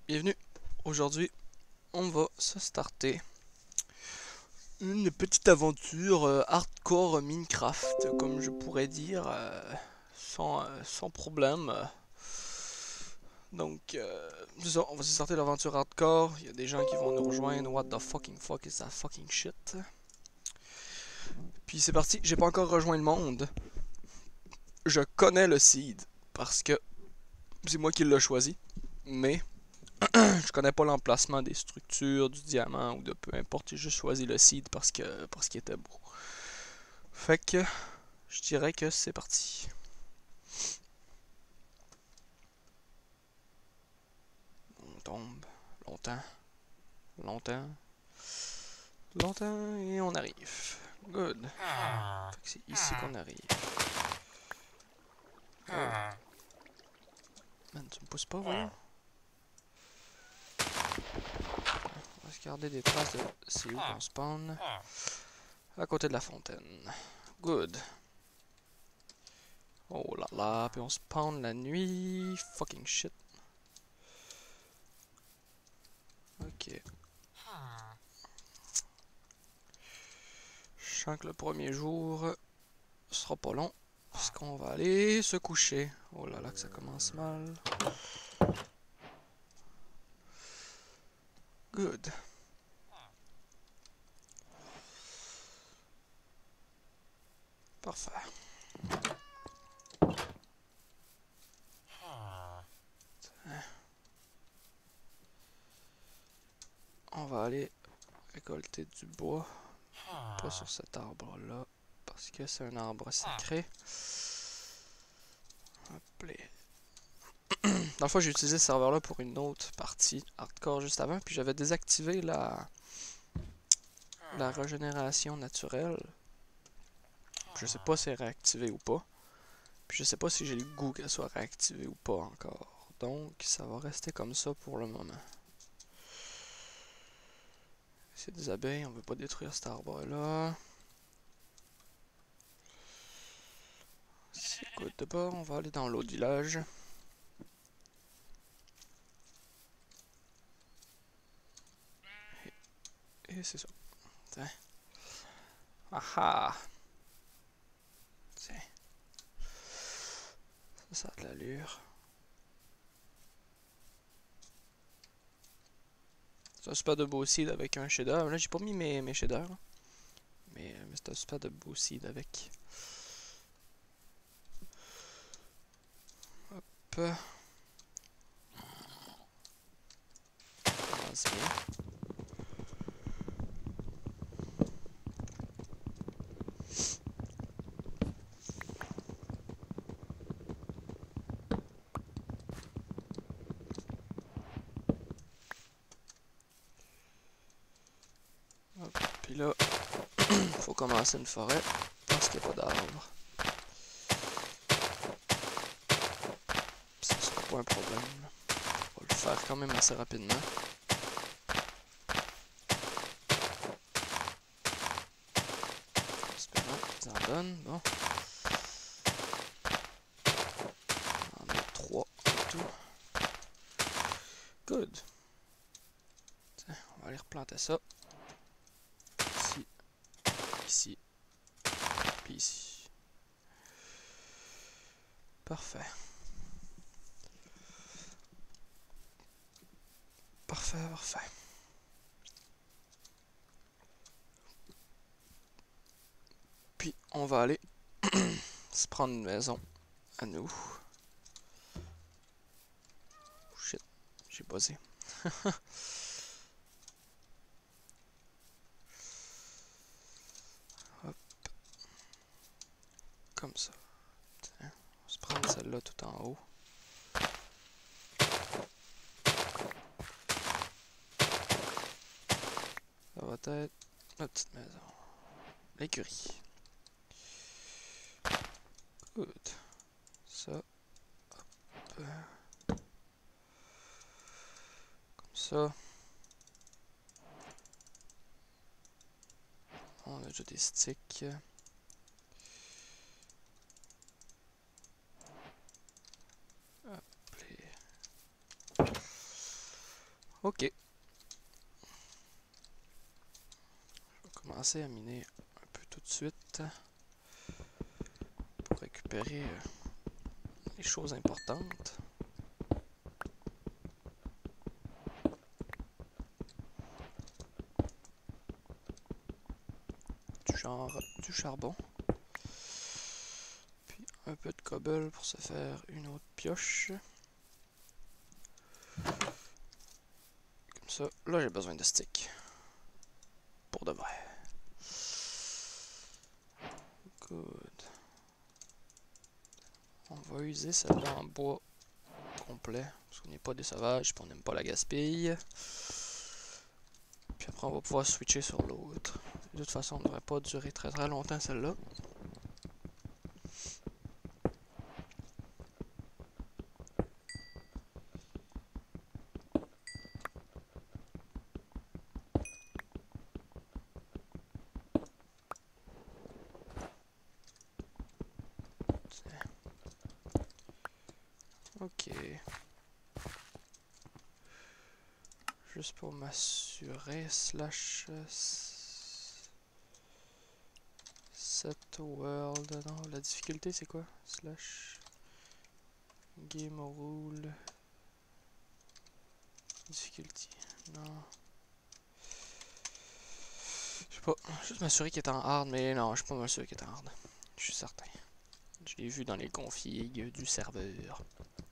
bienvenue. Aujourd'hui, on va se starter une petite aventure hardcore Minecraft, comme je pourrais dire, sans problème. Donc, c'est ça, on va se starter l'aventure hardcore. Il y a des gens qui vont nous rejoindre. What the fucking fuck is that fucking shit? Puis c'est parti, j'ai pas encore rejoint le monde. Je connais le seed, parce que c'est moi qui l'ai choisi. Mais je connais pas l'emplacement des structures, du diamant ou de peu importe, j'ai juste choisi le seed parce qu'il était beau. Fait que je dirais que c'est parti. On tombe longtemps, longtemps, longtemps et on arrive. Good. Fait que c'est ici qu'on arrive. Oh. Man, tu me pousses pas, voyons. On va se garder des traces de c'est où qu'on spawn. À côté de la fontaine. Good. Oh là là, puis on spawn la nuit. Fucking shit. Ok. Je sens que le premier jour sera pas long. Parce qu'on va aller se coucher. Oh là là, que ça commence mal. Good. Parfait. On va aller récolter du bois. Pas sur cet arbre-là. Parce que c'est un arbre sacré. Hop là. Dans le fond, j'ai utilisé ce serveur-là pour une autre partie hardcore juste avant. Puis j'avais désactivé la régénération naturelle. Je sais pas si elle est réactivée ou pas. Puis je sais pas si j'ai le goût qu'elle soit réactivée ou pas encore. Donc ça va rester comme ça pour le moment. C'est des abeilles, on veut pas détruire cet arbre-là. C'est good de bord, on va aller dans l'autre village. Et c'est ça. Tiens. Aha! Tiens. Ça a de l'allure. C'est un super de beau seed avec un shader. Là, j'ai pas mis mes shaders. Mais c'est un super de beau seed avec. Hop. Avance bien. Hop. Puis là, faut commencer une forêt parce qu'il n'y a pas d'arbres. Ça sera pas un problème. On va le faire quand même assez rapidement. Espérons qu'ils en donnent. Bon. On en a 3 et tout. Good. Tiens, on va aller replanter ça. Ici. Ici. Puis ici. Parfait. Parfait, parfait. Puis on va aller se prendre une maison à nous. Shit, j'ai buzzé. Hop. Comme ça. Tiens, on va se prendre celle-là tout en haut. Ça va être notre petite maison. L'écurie. Good. Ça. Hop. Comme ça. On a déjà des sticks. Hop. Ok. Je vais commencer à miner un peu tout de suite pour récupérer les choses importantes. Du genre du charbon. Puis un peu de cobble pour se faire une autre pioche. Comme ça, là j'ai besoin de sticks. Pour de vrai. Good. On va user celle-là en bois complet. Parce qu'on n'est pas des sauvages, puis on n'aime pas la gaspille. Puis après on va pouvoir switcher sur l'autre. De toute façon, on ne devrait pas durer très très longtemps celle-là. Ok. Juste pour m'assurer, slash set world. Non, la difficulté c'est quoi? Slash game rule. Difficulty. Non. Je sais pas. Juste m'assurer qu'il est en hard, mais non, je suis pas mal sûr qu'il est en hard. Je suis certain. Je l'ai vu dans les configs du serveur.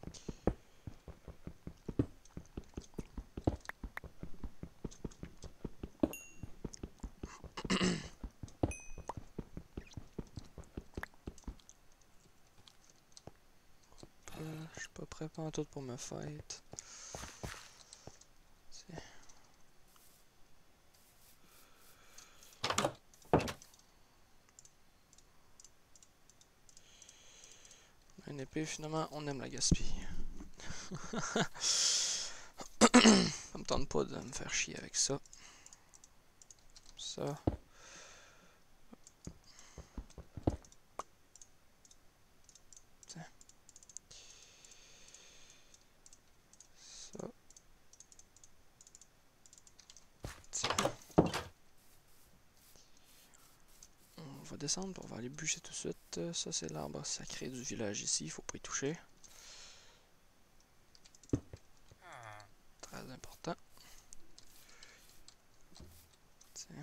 Je suis pas prêt pas en tout pour me fight. Une épée, finalement, on aime la gaspille. Ça me tente pas de me faire chier avec ça. Ça. Tiens. Ça. Tiens. On va descendre, on va aller bûcher tout de suite. Ça, c'est l'arbre sacré du village ici, il faut pas y toucher. Très important. Tiens.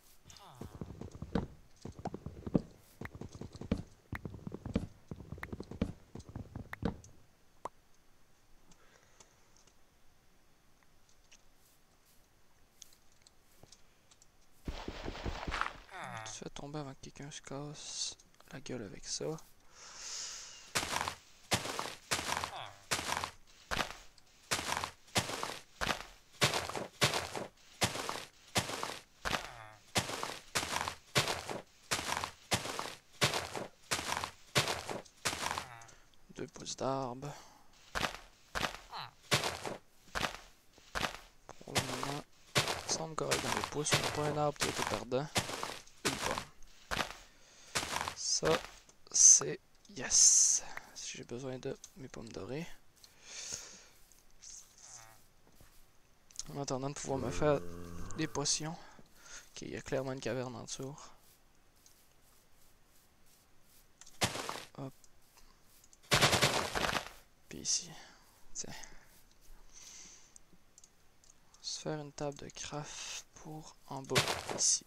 Tu fais tomber avant que quelqu'un se casse la gueule avec ça. Deux pouces d'arbre. Pour le moment, ça semble correct dans les pouces. On n'a pas un arbre qui a été perdant. Une pomme. Ça, c'est yes. Si j'ai besoin de mes pommes dorées. En attendant de pouvoir me faire des potions. Ok, il y a clairement une caverne en dessous. Hop. Puis ici. Tiens. On va se faire une table de craft pour en bas ici.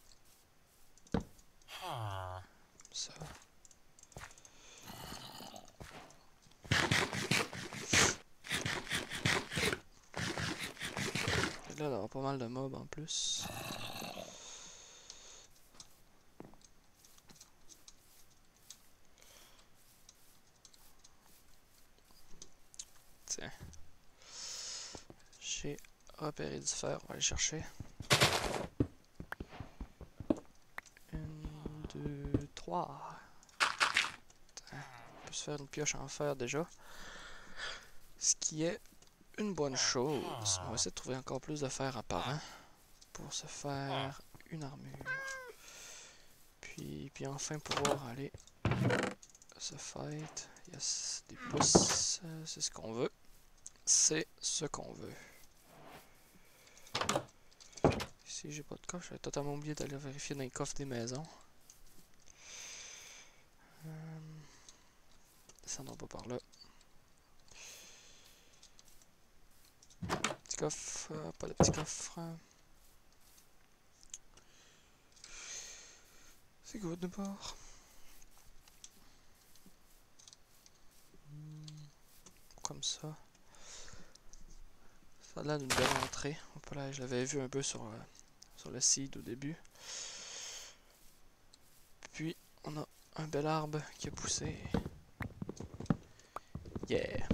Ça. Et là, d'avoir pas mal de mobs en plus. Tiens. J'ai repéré du fer, on va aller chercher. 1, 2, 3. On peut se faire une pioche en fer déjà. Ce qui est une bonne chose. On va essayer de trouver encore plus de fer apparent pour se faire une armure. Puis enfin pouvoir aller se fight. Yes, des pouces, c'est ce qu'on veut. C'est ce qu'on veut. Si j'ai pas de coffre, j'avais totalement oublié d'aller vérifier dans les coffres des maisons. Descendons pas par là. Petit coffre, pas de petit coffre. C'est good de bord. Comme ça. Ça a l'air d'une belle entrée. Voilà, je l'avais vu un peu sur le seed au début. Puis on a un bel arbre qui a poussé. Yeah!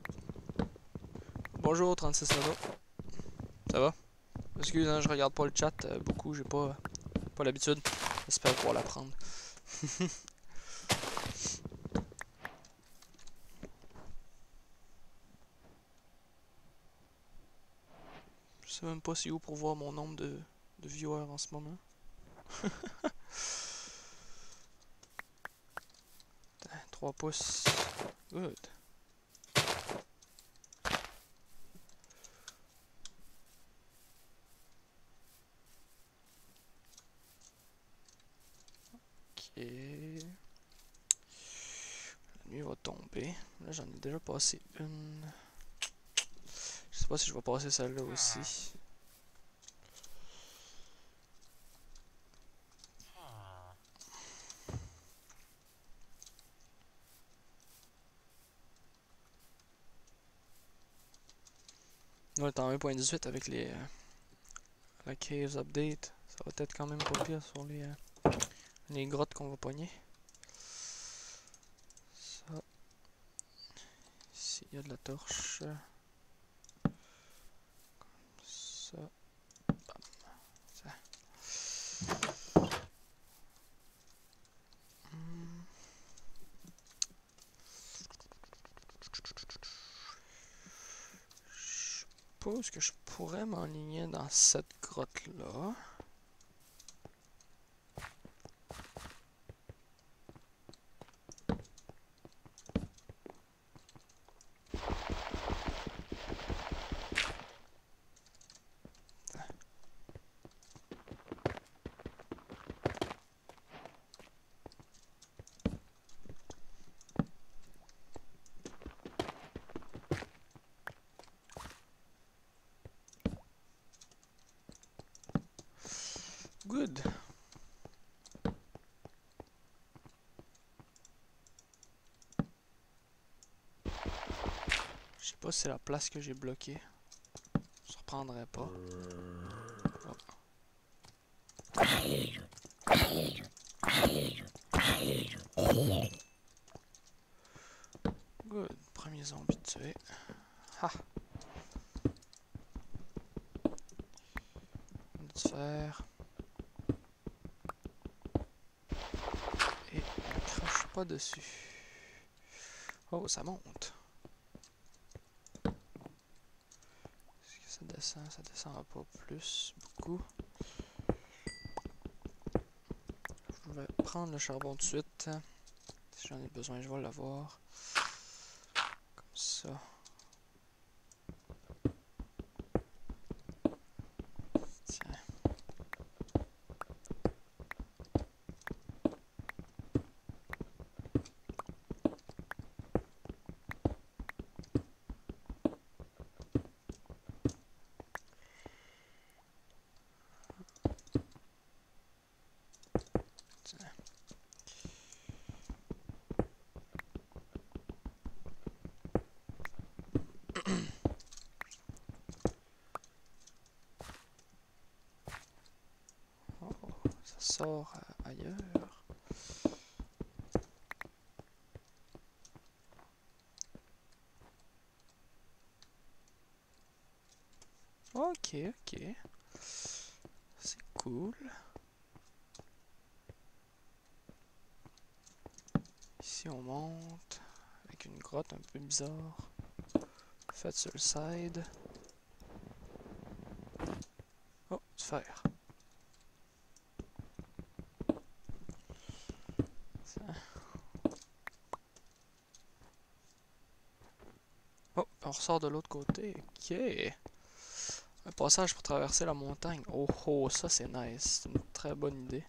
Bonjour 36 Nano. Ça va? Excuse, hein, je regarde pas le chat beaucoup, j'ai pas l'habitude. J'espère pouvoir l'apprendre. Je sais même pas c'est où pour voir mon nombre de viewers en ce moment. 3 pouces. Good. Ok. La nuit va tomber. Là j'en ai déjà passé une. Je sais pas si je vais passer celle-là aussi. Là, on est en 1.18 avec la Caves Update. Ça va être quand même pas pire sur les grottes qu'on va pogner. Ça. Ici, il y a de la torche. Comme ça. Bam. Ça. Je suppose que je pourrais m'enligner dans cette grotte-là. Good. Je sais pas si c'est la place que j'ai bloquée. Je reprendrai pas. Oh. Good. Premier zombie tué. Ha! On a du fer. Et on crache pas dessus. Oh, ça monte. Est-ce que ça descend? Ça descend pas plus. Beaucoup. Je vais prendre le charbon tout de suite. Si j'en ai besoin, je vais l'avoir. Comme ça. Tiens. Tiens. Oh, ça sort ailleurs. Ok, ok. C'est cool. Ici on monte avec une grotte un peu bizarre. Faite sur le side. Oh, du fer. Ça. Oh, on ressort de l'autre côté. Ok. Un passage pour traverser la montagne. Oh oh, ça c'est nice. C'est une très bonne idée.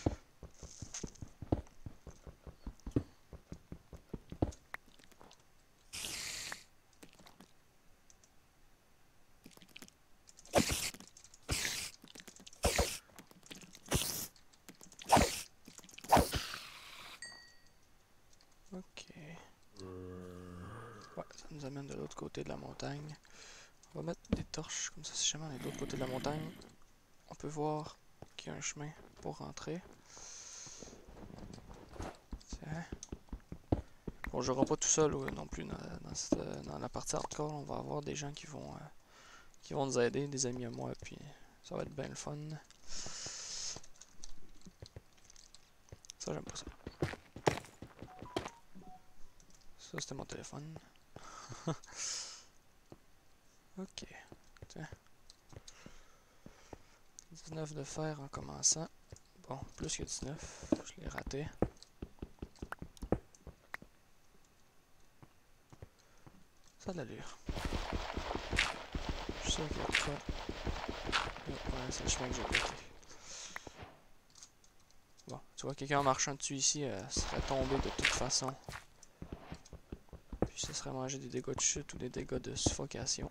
Ok. Ouais, ça nous amène de l'autre côté de la montagne. On va mettre des torches, comme ça si jamais on est de l'autre côté de la montagne, on peut voir qu'il y a un chemin pour rentrer. Tiens. Bon, je jouerai pas tout seul non plus dans la partie hardcore. On va avoir des gens qui vont nous aider, des amis à moi, puis ça va être bien le fun. Ça, j'aime pas ça. Ça, c'était mon téléphone. Ok. Tiens. 19 de fer en commençant. Bon, plus que 19. Je l'ai raté. Ça a de l'allure. Je suis sûr qu'il y a quoi. Ouais, c'est le chemin que j'ai pété. Bon, tu vois, quelqu'un en marchant dessus ici serait tombé de toute façon. Puis ça serait mangé des dégâts de chute ou des dégâts de suffocation.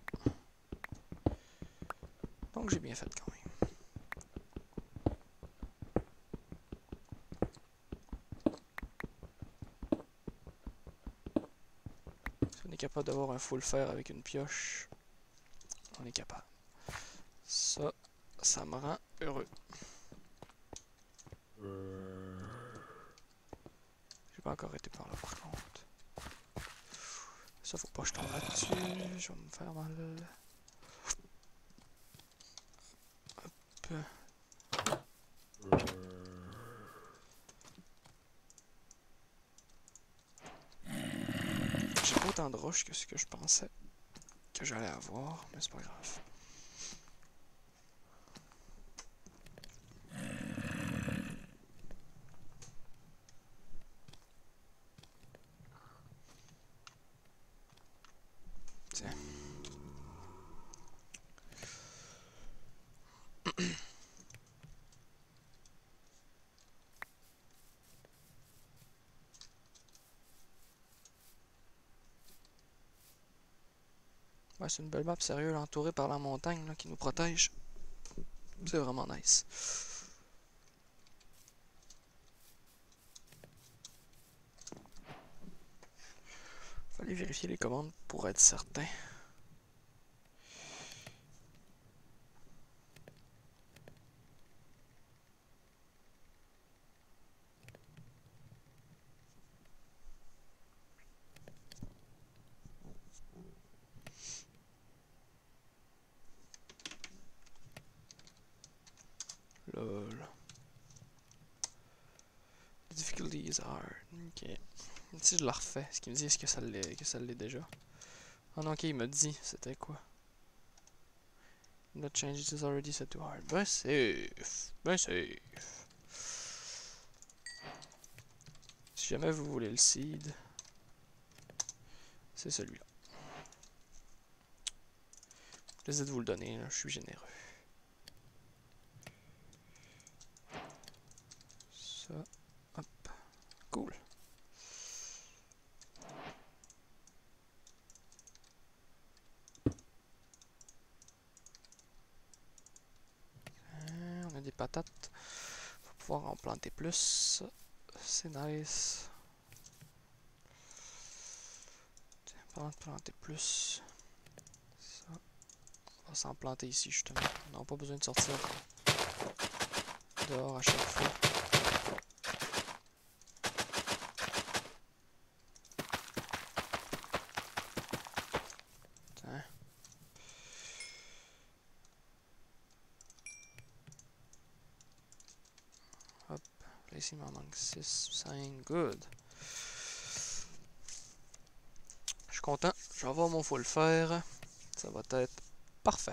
Donc j'ai bien fait quand même. Si on est capable d'avoir un full fer avec une pioche, on est capable. Ça, ça me rend heureux. J'ai pas encore été par là par contre. Ça faut pas que je tombe là-dessus, je vais me faire mal. Hop. J'ai pas autant de roches que ce que je pensais que j'allais avoir, mais c'est pas grave. Tiens. Ouais, c'est une belle map, sérieux, entourée par la montagne là, qui nous protège. C'est vraiment nice. Fallait vérifier les commandes pour être certain. Lol. The difficulty is hard. Ok. Si je la refais, est-ce qu'il me dit est-ce que ça l'est déjà? Ah non, ok, il m'a dit c'était quoi. Not change it is already set to hard. Ben safe. Ben safe. Si jamais vous voulez le seed, c'est celui-là. J'essaie de vous le donner, là, je suis généreux. Ça, hop, cool. On a des patates. Faut pouvoir en planter plus. C'est nice. Tiens, parlant de planter plus. Ça. On va s'en planter ici justement. On n'a pas besoin de sortir dehors à chaque fois. Tiens. Hop. Là ici il m'en manque 6, 5. Good. Je suis content. Je vais avoir mon full fer. Ça va être parfait.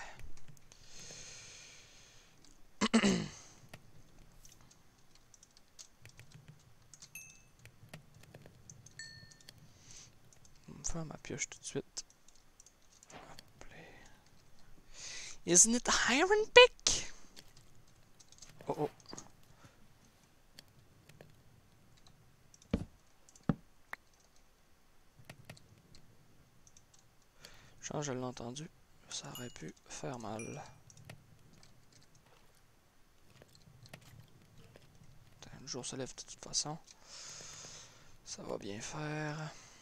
Je vais me faire ma pioche tout de suite. Hop. Isn't it the Iron Pick? Oh oh. Je l'ai entendu. Ça aurait pu faire mal. Le jour se lève de toute façon. Ça va bien faire.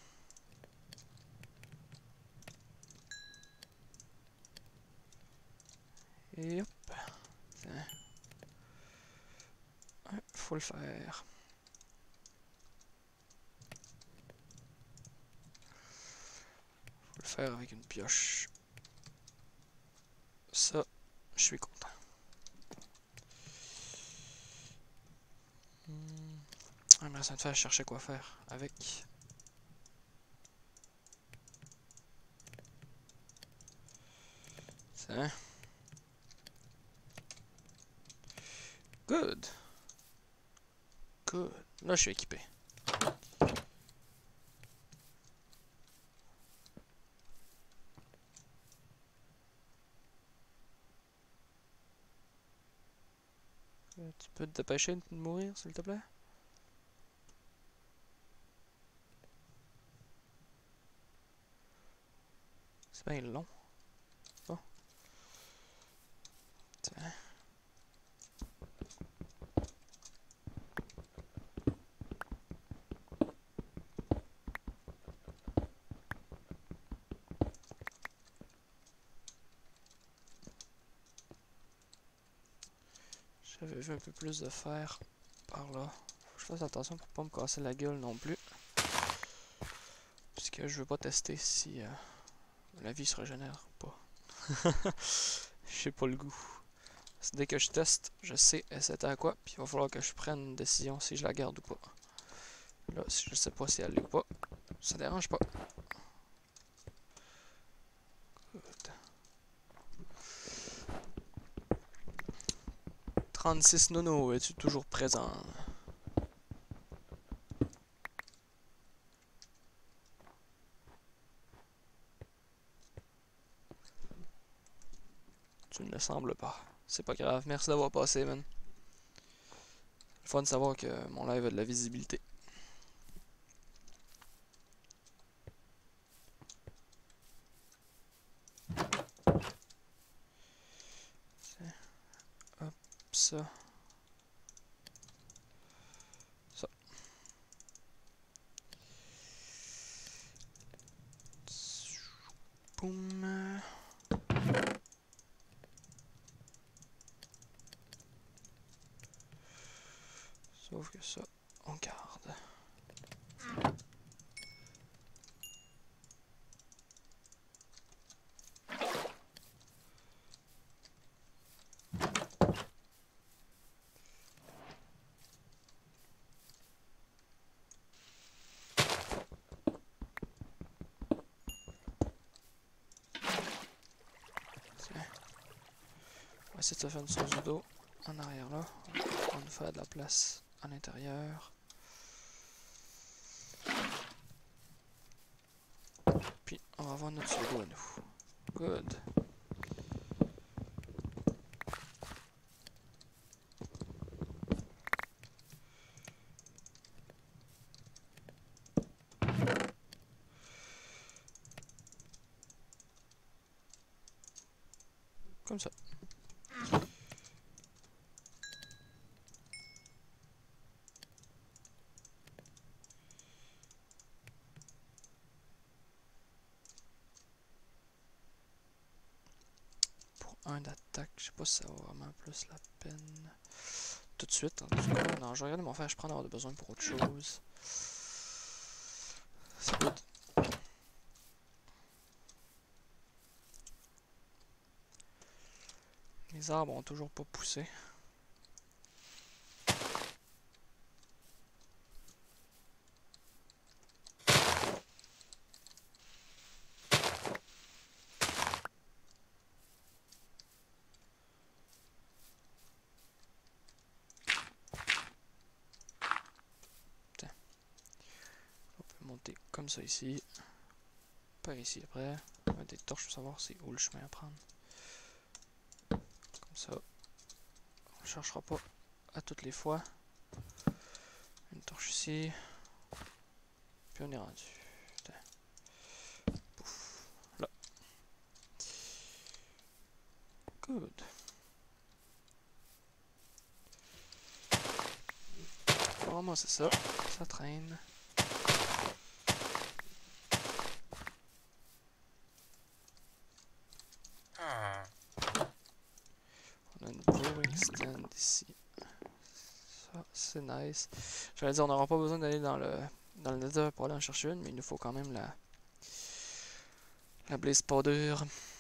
Et hop. Tiens. Ouais, faut le faire. Faut le faire avec une pioche. Ça, je suis content. J'aimerais ça me faire chercher quoi faire avec. Tiens. Good. Good. Là, je suis équipé. Tu peux te dépêcher de mourir, s'il te plaît? C'est bien long. Bon. Tiens. J'avais vu un peu plus de fer par là. Faut que je fasse attention pour pas me casser la gueule non plus. Puisque je veux pas tester si la vie se régénère ou pas. J'ai pas le goût. Dès que je teste, je sais c'était à quoi, puis il va falloir que je prenne une décision si je la garde ou pas. Là, si je sais pas si elle est ou pas, ça dérange pas. Good. 36 Nono, es-tu toujours présent? Tu ne le sembles pas. C'est pas grave, merci d'avoir passé, man. Le fun de savoir que mon live a de la visibilité. Hop, ça. Ça. Boum. Sauf que ça, on garde. On va essayer de se faire une source d'eau en arrière là. On va nous faire de la place à l'intérieur. Puis on va avoir notre source d'eau à nous. Good. Comme ça. Pour un d'attaque, je sais pas si ça vaut vraiment plus la peine. Tout de suite, en tout cas. Non, je vais regarder mon fer, je prends d'avoir besoin pour autre chose. C'est good. Les arbres ont toujours pas poussé. On peut monter comme ça ici. Par ici après. Des torches pour savoir c'est où le chemin à prendre. cherchera pas à toutes les fois. Une torche ici. Puis on est rendu. Putain. Pouf. Là. Good. Vraiment c'est ça. Ça traîne. On a une brewing stand ici. Ça, c'est nice. J'allais dire, on n'aura pas besoin d'aller dans le nether pour aller en chercher une, mais il nous faut quand même la blaze powder.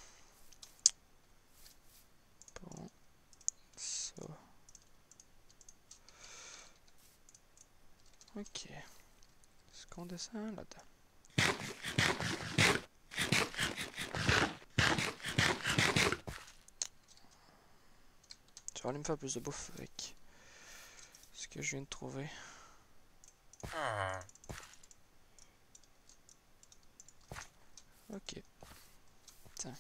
Bon, ça. Ok. Est-ce qu'on descend là-dedans? Je vais aller me faire plus de bouffe avec ce que je viens de trouver. Ok. Tiens.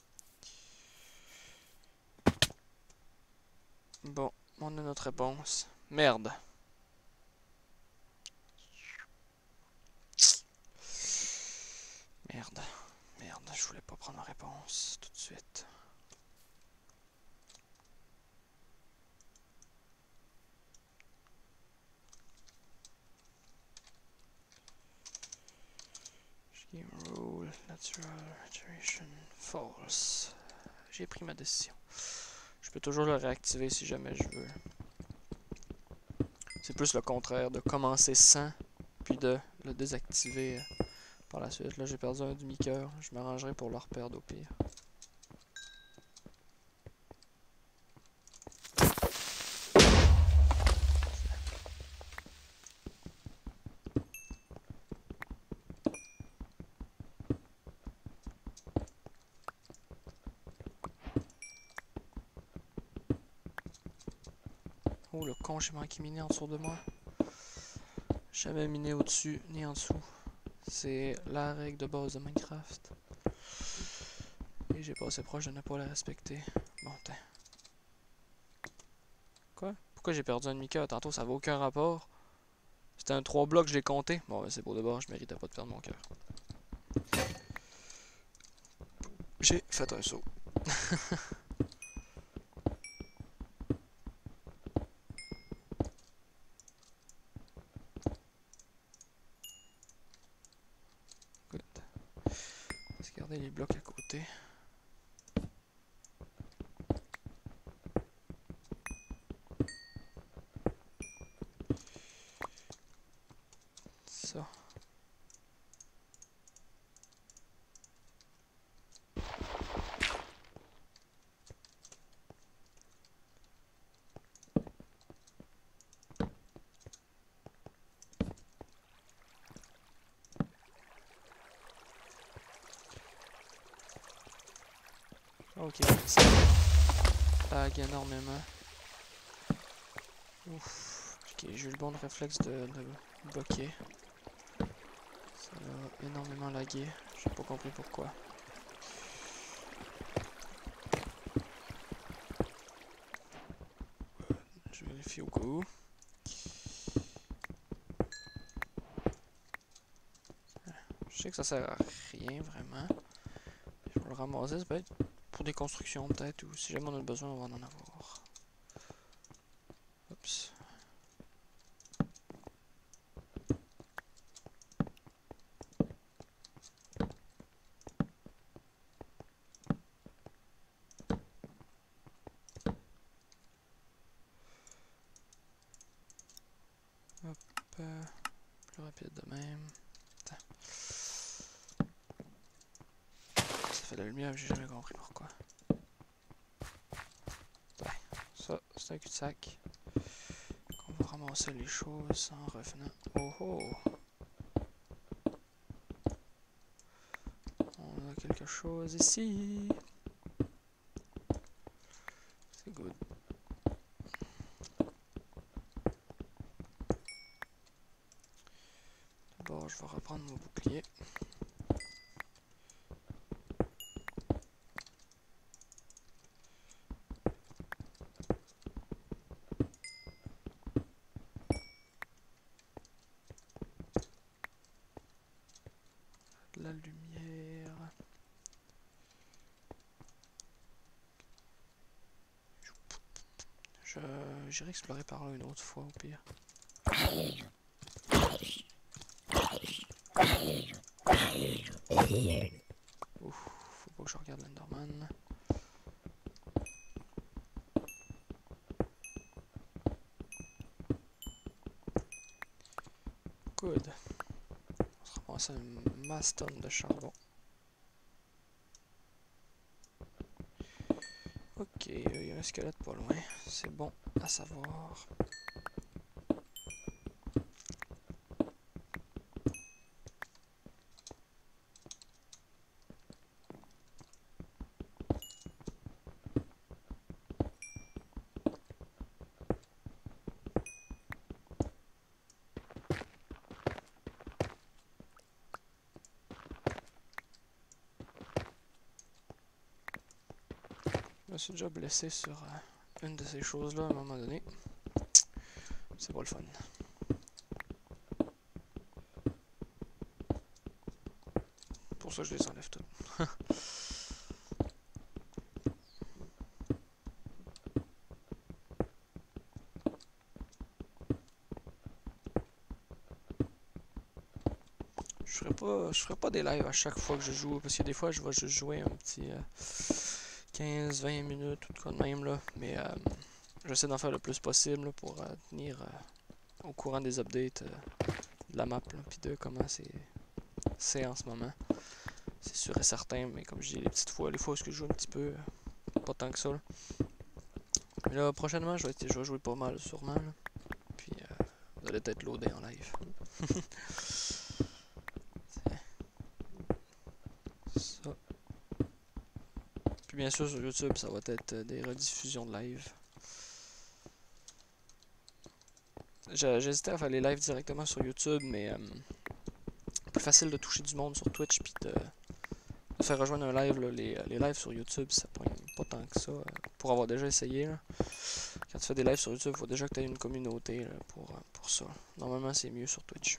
Bon, on a notre réponse. Merde. Merde. Merde, je voulais pas prendre ma réponse tout de suite. Game rule, natural regeneration, false. J'ai pris ma décision. Je peux toujours le réactiver si jamais je veux. C'est plus le contraire, de commencer sans, puis de le désactiver par la suite. Là, j'ai perdu un demi-cœur. Je m'arrangerai pour le reperdre au pire. Oh, le con, j'ai manqué miné en dessous de moi. Jamais miné au-dessus ni en dessous. C'est la règle de base de Minecraft. Et j'ai pas assez proche de ne pas la respecter. Bon, tiens. Quoi? Pourquoi j'ai perdu un demi-cœur? Tantôt, ça avait aucun rapport. C'était un 3 blocs, je l'ai compté. Bon, ben, c'est beau de bord, je méritais pas de perdre mon cœur. J'ai fait un saut. Good. On va se garder les blocs à côté. Ça. Ok, ça lag énormément. Ouf. Ok, j'ai eu le bon réflexe de bloquer. Ça a énormément lagué. J'ai pas compris pourquoi. Je vérifie au cas où. Je sais que ça sert à rien vraiment. Je vais le ramasser, ça peut être pour des constructions peut-être, ou si jamais on a besoin, on va en avoir. Oups. Hop. Plus rapide de même. Attends. Ça fait de la lumière, j'ai jamais compris pourquoi. Ouais. Ça, c'est un cul-de-sac. On va ramasser les choses en revenant. Oh oh! On a quelque chose ici. C'est good. D'abord, je vais reprendre mon bouclier. J'irai explorer par là une autre fois au pire. Ouf, faut pas que je regarde l'Enderman. Good. On se ramasse un masse tonne de charbon. Ok, il y a un squelette pas loin. C'est bon à savoir. Je me suis déjà blessé sur une de ces choses-là à un moment donné. C'est pas le fun. Pour ça, je les enlève toutes. Je ferai pas des lives à chaque fois que je joue, parce que des fois, je vais juste jouer un petit 15-20 minutes, tout de même, là. Mais j'essaie d'en faire le plus possible là, pour tenir au courant des updates de la map, puis de comment c'est en ce moment. C'est sûr et certain, mais comme je dis, les fois où je joue un petit peu, pas tant que ça. Là. Mais là, prochainement, je vais jouer pas mal, sûrement. Là. Puis, vous allez peut-être loader en live. Ça. Puis bien sûr, sur YouTube, ça va être des rediffusions de live. J'hésitais à faire les lives directement sur YouTube, mais plus facile de toucher du monde sur Twitch, puis de faire rejoindre un live. Là, les lives sur YouTube, ça prend pas tant que ça. Pour avoir déjà essayé, là. Quand tu fais des lives sur YouTube, il faut déjà que tu aies une communauté là, pour ça. Normalement, c'est mieux sur Twitch.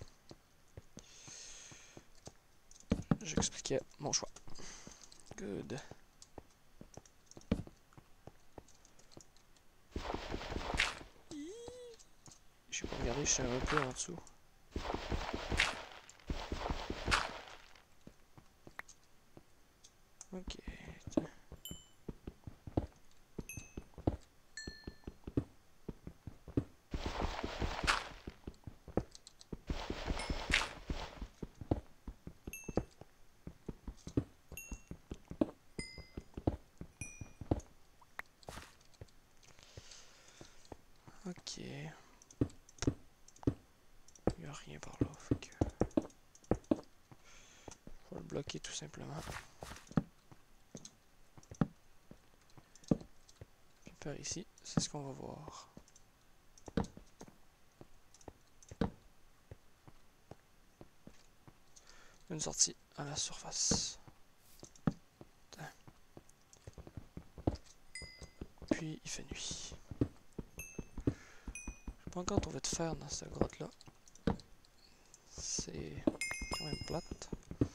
J'expliquais mon choix. Good. J'ai pas regardé, je suis un peu en dessous. Ok. Tiens. Ok. Il n'y a rien par là. Fait que... faut le bloquer tout simplement. Puis par ici, c'est ce qu'on va voir. Une sortie à la surface. Puis il fait nuit. J'ai pas encore trouvé de fer dans cette grotte là. C'est quand même plate.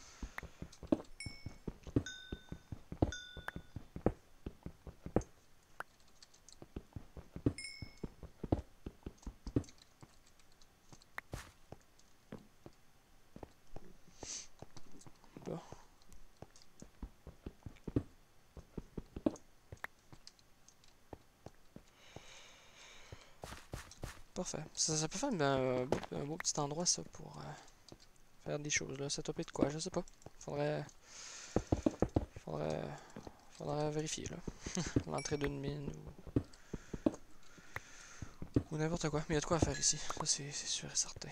Bon. Parfait. Ça peut faire un beau petit endroit ça pour faire des choses là. Setuper de quoi, je sais pas. Faudrait. Faudrait. Faudrait vérifier là. L'entrée d'une mine ou n'importe quoi. Mais il y a de quoi à faire ici. Ça c'est sûr et certain.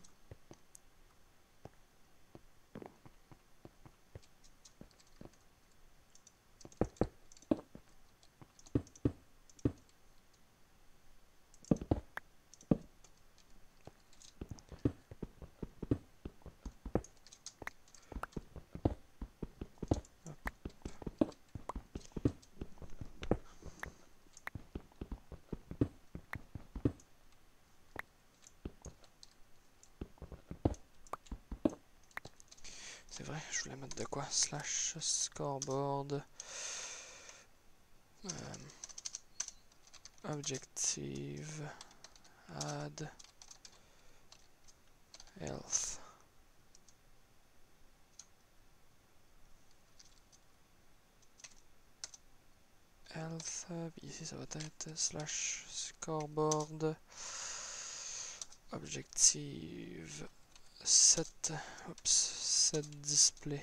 C'est vrai, je voulais mettre de quoi? Slash scoreboard. Objective. Add. Health. Health. Puis ici ça va être slash scoreboard. Objective. Set. Oups. Set display.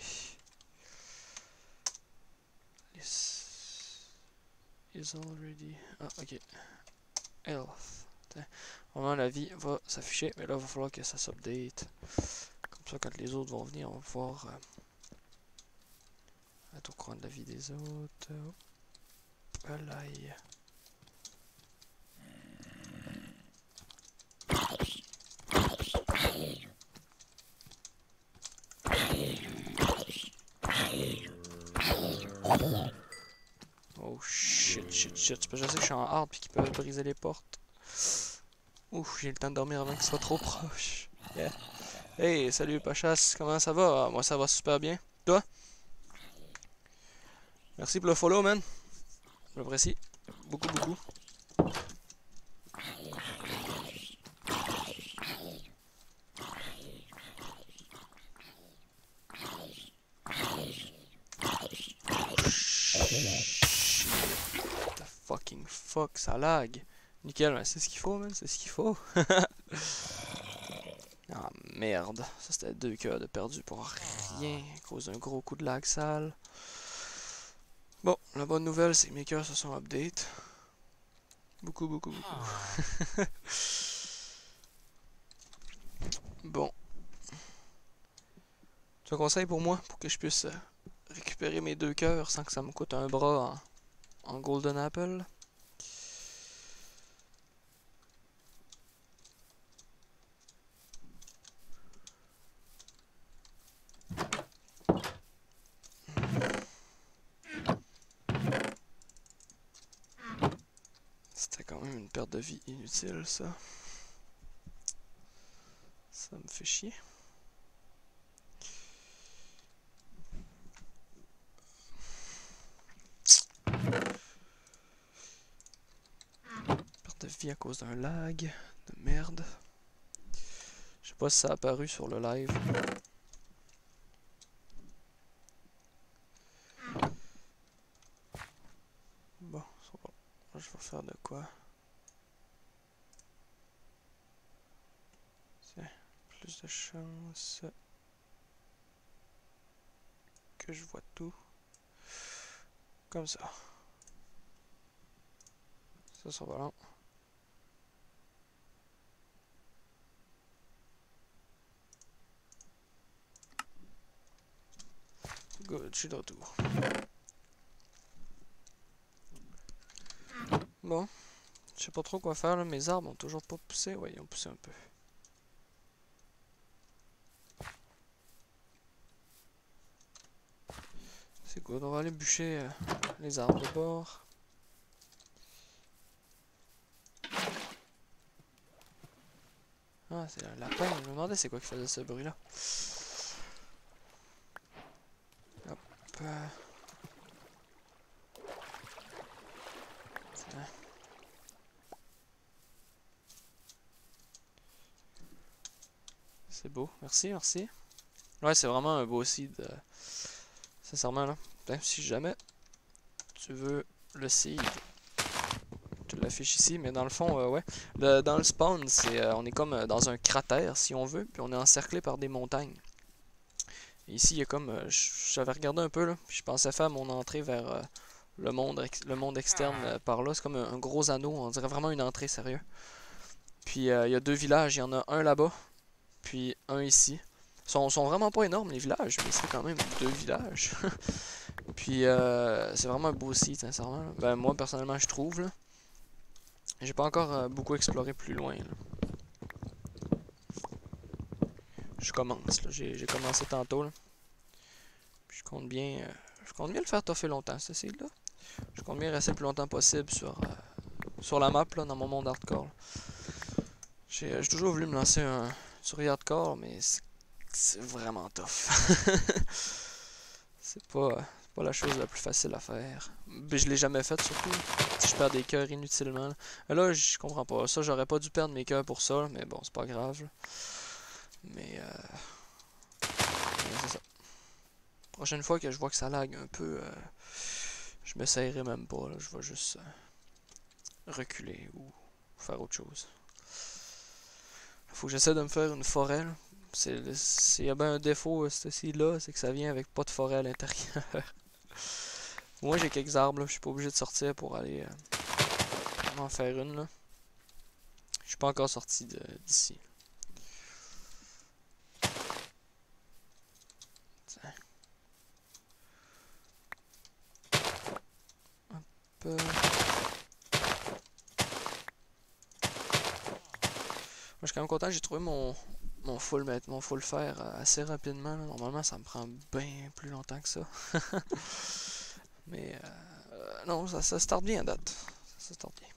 Is already. Ah, ok. Health. Vraiment, la vie va s'afficher, mais là, il va falloir que ça s'update. Comme ça, quand les autres vont venir, on va pouvoir être au courant de la vie des autres. Alaï. Oh shit. C'est parce que je sais que je suis en hard puis qu'ils peuvent briser les portes. Ouf, j'ai le temps de dormir avant qu'ils soient trop proches. Yeah. Hey, salut Pachas, comment ça va? Moi ça va super bien. Toi? Merci pour le follow, man. Je l'apprécie. Beaucoup. What the fucking fuck, ça lag. Nickel, c'est ce qu'il faut, man, c'est ce qu'il faut. Ah merde, ça c'était 2 cœurs de perdu pour rien à cause d'un gros coup de lag sale. Bon, la bonne nouvelle c'est que mes cœurs se sont update. Beaucoup. Bon. Tu as un conseil pour moi pour que je puisse récupérer mes 2 cœurs sans que ça me coûte un bras en Golden Apple? C'était quand même une perte de vie inutile, ça. Ça me fait chier. Perte de vie à cause d'un lag. De merde. Je sais pas si ça a apparu sur le live. Bon, je vais faire de quoi? Tiens, plus de chance que je vois tout. Comme ça. Ça va long. Good, je suis de retour. Bon, je sais pas trop quoi faire là, mes arbres ont toujours pas poussé. Ouais, ils ont poussé un peu. C'est good, on va aller bûcher les arbres de bord. Ah, c'est un lapin, je me demandais c'est quoi qui faisait ce bruit là. Hop. C'est beau, merci. Ouais, c'est vraiment un beau seed. Sincèrement là. Putain, si jamais tu veux le seed, je l'affiche ici, mais dans le fond, ouais. Dans le spawn, on est comme dans un cratère si on veut, puis on est encerclé par des montagnes. Et ici, il y a comme. J'avais regardé un peu là, puis je pensais faire mon entrée vers le monde externe par là. C'est comme un gros anneau, on dirait vraiment une entrée, sérieux. Puis il y a 2 villages, il y en a un là-bas, puis un ici. Ils sont vraiment pas énormes les villages, mais c'est quand même 2 villages. Puis c'est vraiment un beau site, sincèrement. Ben moi personnellement je trouve là. J'ai pas encore beaucoup exploré plus loin là. Je commence là, j'ai commencé tantôt là. Puis je compte bien le faire toffer longtemps ce site là. Je compte bien rester le plus longtemps possible sur la map là, dans mon monde hardcore. J'ai toujours voulu me lancer sur hardcore, mais c'est vraiment tough. C'est pas Pas la chose la plus facile à faire. Mais je l'ai jamais faite surtout. Si je perds des cœurs inutilement. Là, je comprends pas. Ça, j'aurais pas dû perdre mes cœurs pour ça. Mais bon, c'est pas grave. Là. Mais c'est ça. Prochaine fois que je vois que ça lag un peu, je m'essayerai même pas. Là. Je vais juste reculer ou faire autre chose. Faut que j'essaie de me faire une forêt. Il y a bien un défaut ceci-là, c'est que ça vient avec pas de forêt à l'intérieur. Moi j'ai quelques arbres, là, je suis pas obligé de sortir pour aller en faire une. Là. Je suis pas encore sorti d'ici. Hop. Je suis quand même content, j'ai trouvé mon full fer assez rapidement. Là. Normalement, ça me prend bien plus longtemps que ça. Mais non, ça start bien à date. Ça start bien.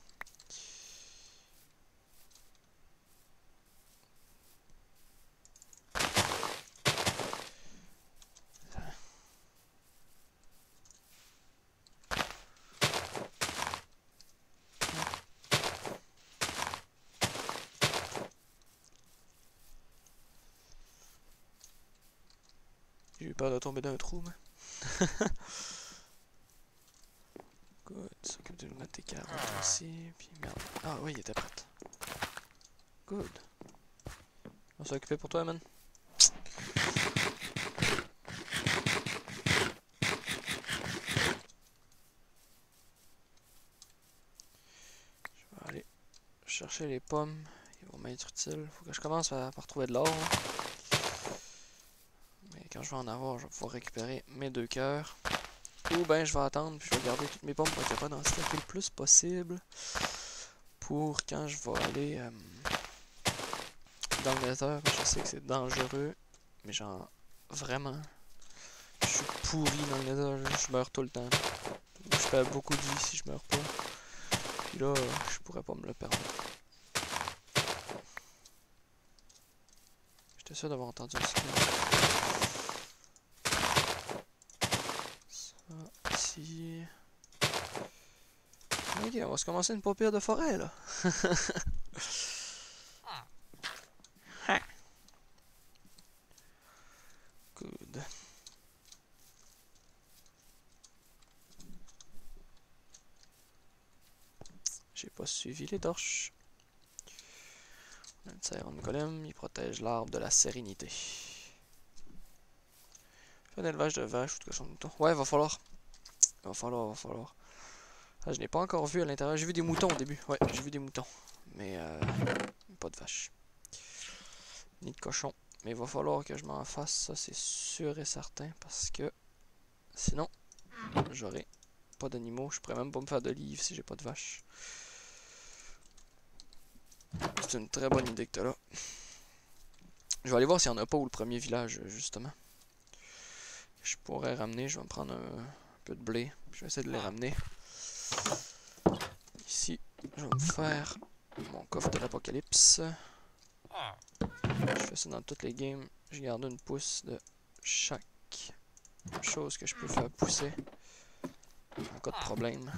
J'ai eu peur de tomber dans un trou, mais. Good, s'occupe de nous mettre tes carottes ici, puis merde. Ah oui, il était prêt. Good. On s'est occupé pour toi, man. Je vais aller chercher les pommes. Ils vont m'être utiles. Faut que je commence par trouver de l'or. Mais quand je vais en avoir, je vais pouvoir récupérer mes 2 cœurs. Ou ben je vais attendre, puis je vais garder toutes mes pommes pour être capable d'en stacker le plus possible. Pour quand je vais aller dans le nether. Je sais que c'est dangereux, mais genre vraiment, je suis pourri dans le nether, je meurs tout le temps. Je perds beaucoup de vie si je meurs pas. Puis là, je pourrais pas me le permettre. J'étais sûr d'avoir entendu un skill. Ça, ici. Ok, on va se commencer une paupière de forêt là. Good. J'ai pas suivi les torches. On a un petit iron golem, il protège l'arbre de la sérénité. Fais un élevage de vaches ou de cochons de moutons. Ouais, va falloir. Va falloir. Ah, je n'ai pas encore vu à l'intérieur. J'ai vu des moutons au début. Ouais, j'ai vu des moutons. Mais pas de vaches. Ni de cochons. Mais il va falloir que je m'en fasse, ça c'est sûr et certain. Parce que sinon, j'aurai pas d'animaux. Je pourrais même pas me faire de livres si j'ai pas de vaches. C'est une très bonne idée que t'as là. Je vais aller voir s'il n'y en a pas où le premier village, justement. Je pourrais ramener. Je vais me prendre un peu de blé. Je vais essayer de les ramener. Ici, je vais me faire mon coffre de l'apocalypse. Je fais ça dans toutes les games. Je garde une pousse de chaque chose que je peux faire pousser en cas de problème.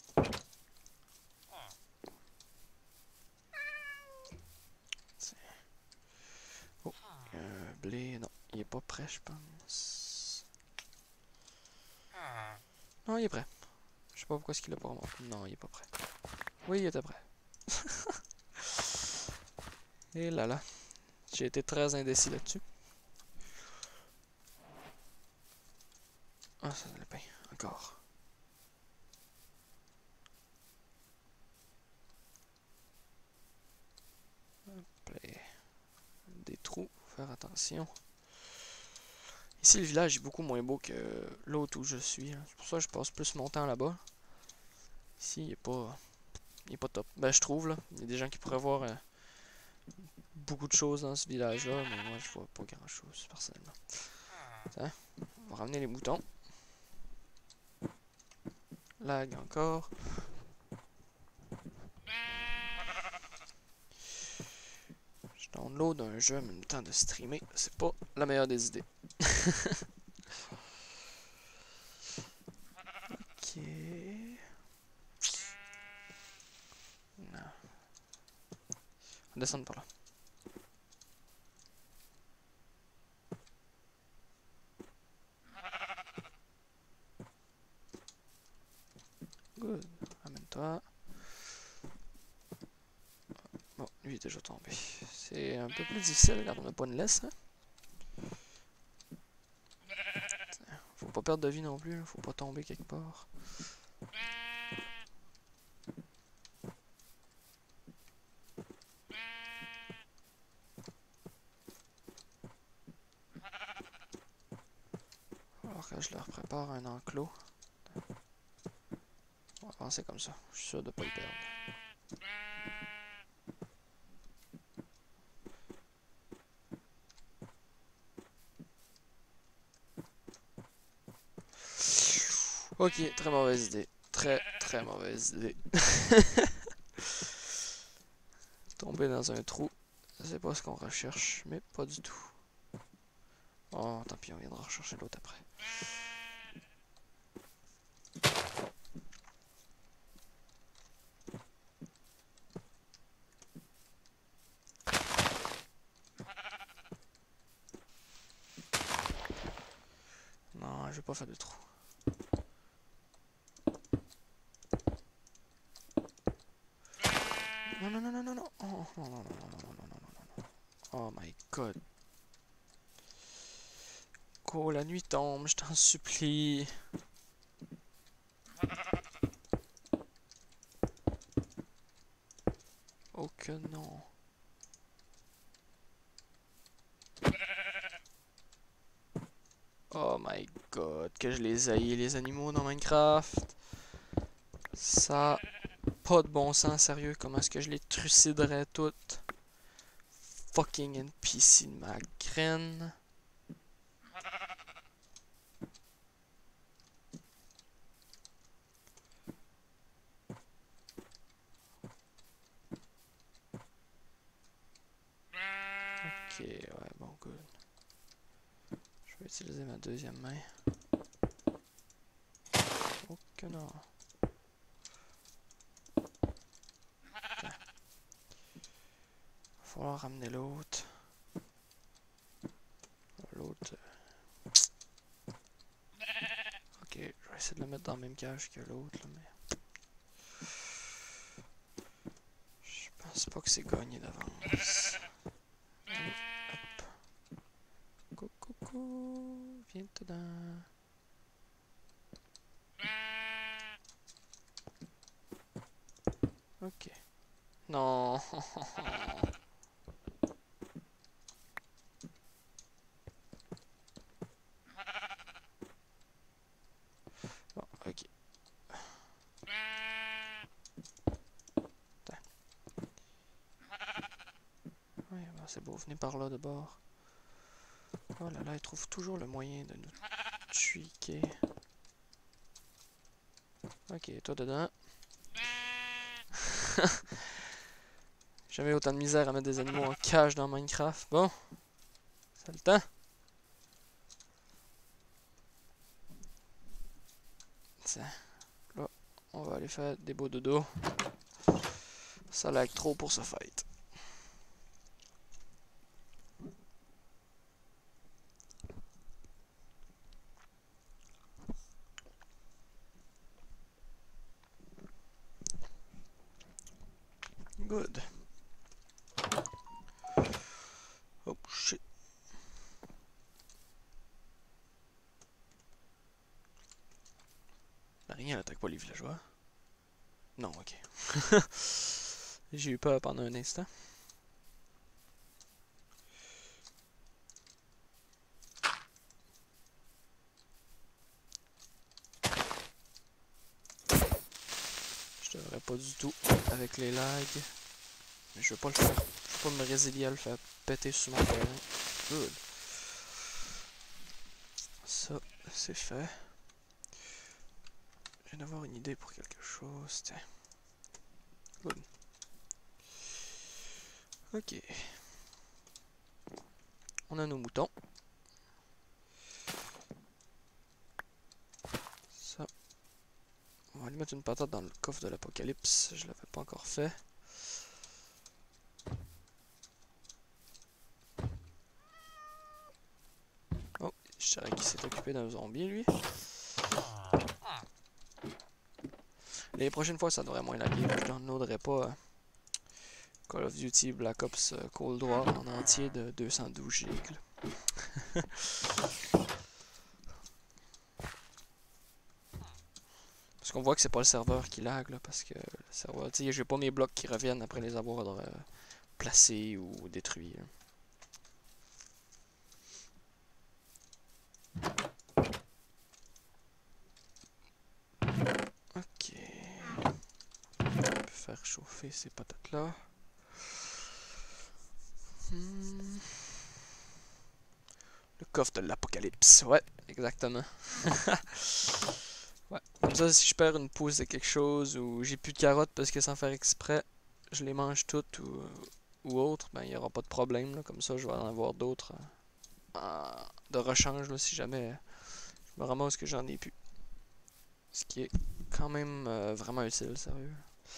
Oh, blé, non, il est pas prêt, je pense. Non, il est prêt. Je sais pas pourquoi est-ce qu'il est pas remonté. Non, il est pas prêt. Oui, il était prêt. Et là. J'ai été très indécis là-dessus. Ah, ça c'est le pain. Encore. Hop là. Des trous. Faire attention. Ici, le village est beaucoup moins beau que l'autre où je suis. C'est pour ça que je passe plus mon temps là-bas. Ici, il est pas top. Ben, je trouve, là. Il y a des gens qui pourraient voir beaucoup de choses dans ce village-là, mais moi, je vois pas grand-chose, personnellement. Tiens, on va ramener les moutons. Lag encore. Je download un jeu en même temps de streamer. C'est pas la meilleure des idées. descendre par là. Good. Amène-toi. Bon, lui est déjà tombé. C'est un peu plus difficile quand on n'a pas une laisse, hein? Faut pas perdre de vie non plus, faut pas tomber quelque part. Alors que je leur prépare un enclos. On va avancer comme ça, je suis sûr de pas le perdre. Ok, très mauvaise idée. Très mauvaise idée. Tomber dans un trou, c'est pas ce qu'on recherche, mais pas du tout. Oh, tant pis, on viendra rechercher l'autre après. Non, je vais pas faire de trou. Non, non, non, non, non, non. Oh, non, non, non, non, non, non, non, non, non. Oh my god. Go, la nuit tombe, je t'en supplie. Oh que non. Oh my god, que je les haïs les animaux dans Minecraft. Ça, pas de bon sens, sérieux, comment est-ce que je les truciderais toutes? Fucking NPC de ma graine. Ok, ouais, bon, good. Je vais utiliser ma deuxième main. Oh que non. Okay. Va falloir ramener l'autre. L'autre. Ok, je vais essayer de le mettre dans la même cage que l'autre, mais. Je pense pas que c'est gagné d'avance. Allez, hop. Coucou, viens dedans. Ok. Non. Bon, ok. Ouais, bon, c'est beau, venez par là de bord. Oh là là, il trouve toujours le moyen de nous tweaker. Ok, toi dedans. Jamais autant de misère à mettre des animaux en cage dans Minecraft. Bon, c'est le temps. Tiens, là, on va aller faire des beaux dodos. Ça lag trop pour ce fight. Good. Oh shit. Rien n'attaque pas les villageois. Non, ok. J'ai eu peur pendant un instant. Je devrais pas du tout avec les lags. Mais je veux pas le faire. Je veux pas me résilier à le faire péter sur mon terrain. Good. Ça, c'est fait. Je viens d'avoir une idée pour quelque chose. Tiens. Good. Ok. On a nos moutons. Ça. On va aller mettre une patate dans le coffre de l'apocalypse. Je l'avais pas encore fait. Je savais qu'il s'est occupé d'un zombie, lui. Les prochaines fois, ça devrait moins laguer. Je downloaderai pas Call of Duty Black Ops Cold War en entier de 212 GB. Parce qu'on voit que c'est pas le serveur qui lag, là, parce que le serveur, tu sais, j'ai pas mes blocs qui reviennent après les avoir placés ou détruits. Là. Ok. On peut faire chauffer ces patates-là. Le coffre de l'apocalypse, ouais, exactement. Ouais, comme ça, si je perds une pousse de quelque chose ou j'ai plus de carottes parce que sans faire exprès, je les mange toutes ou autres, ben il n'y aura pas de problème. Là. Comme ça, je vais en avoir d'autres de rechange là, si jamais je me ramasse que j'en ai plus. Ce qui est quand même vraiment utile, sérieux.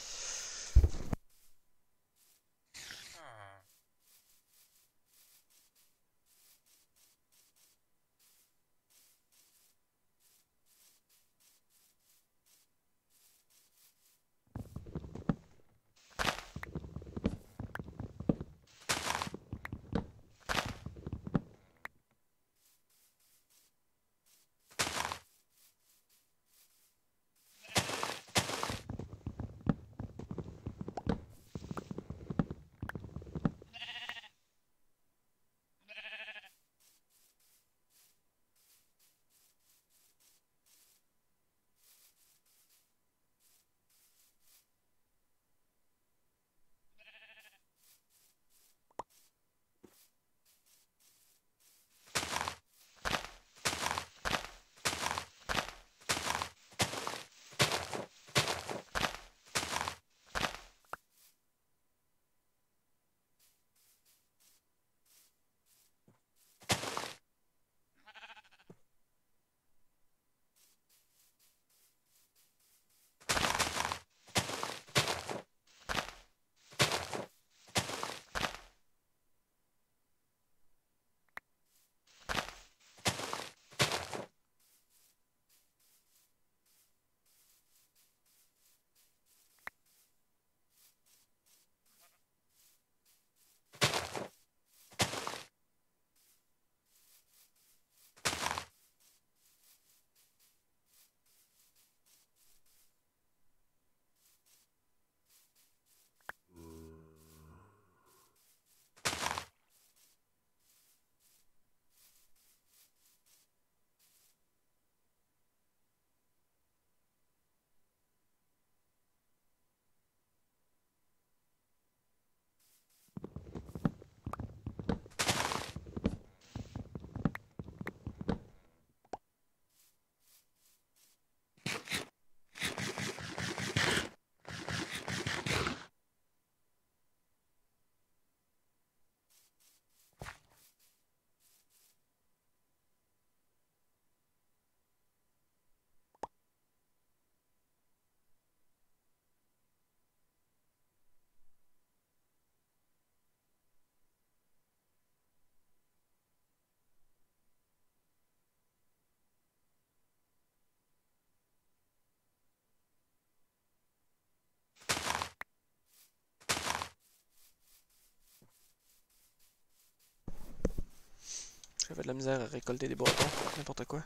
J'avais de la misère à récolter des bâtons, n'importe quoi.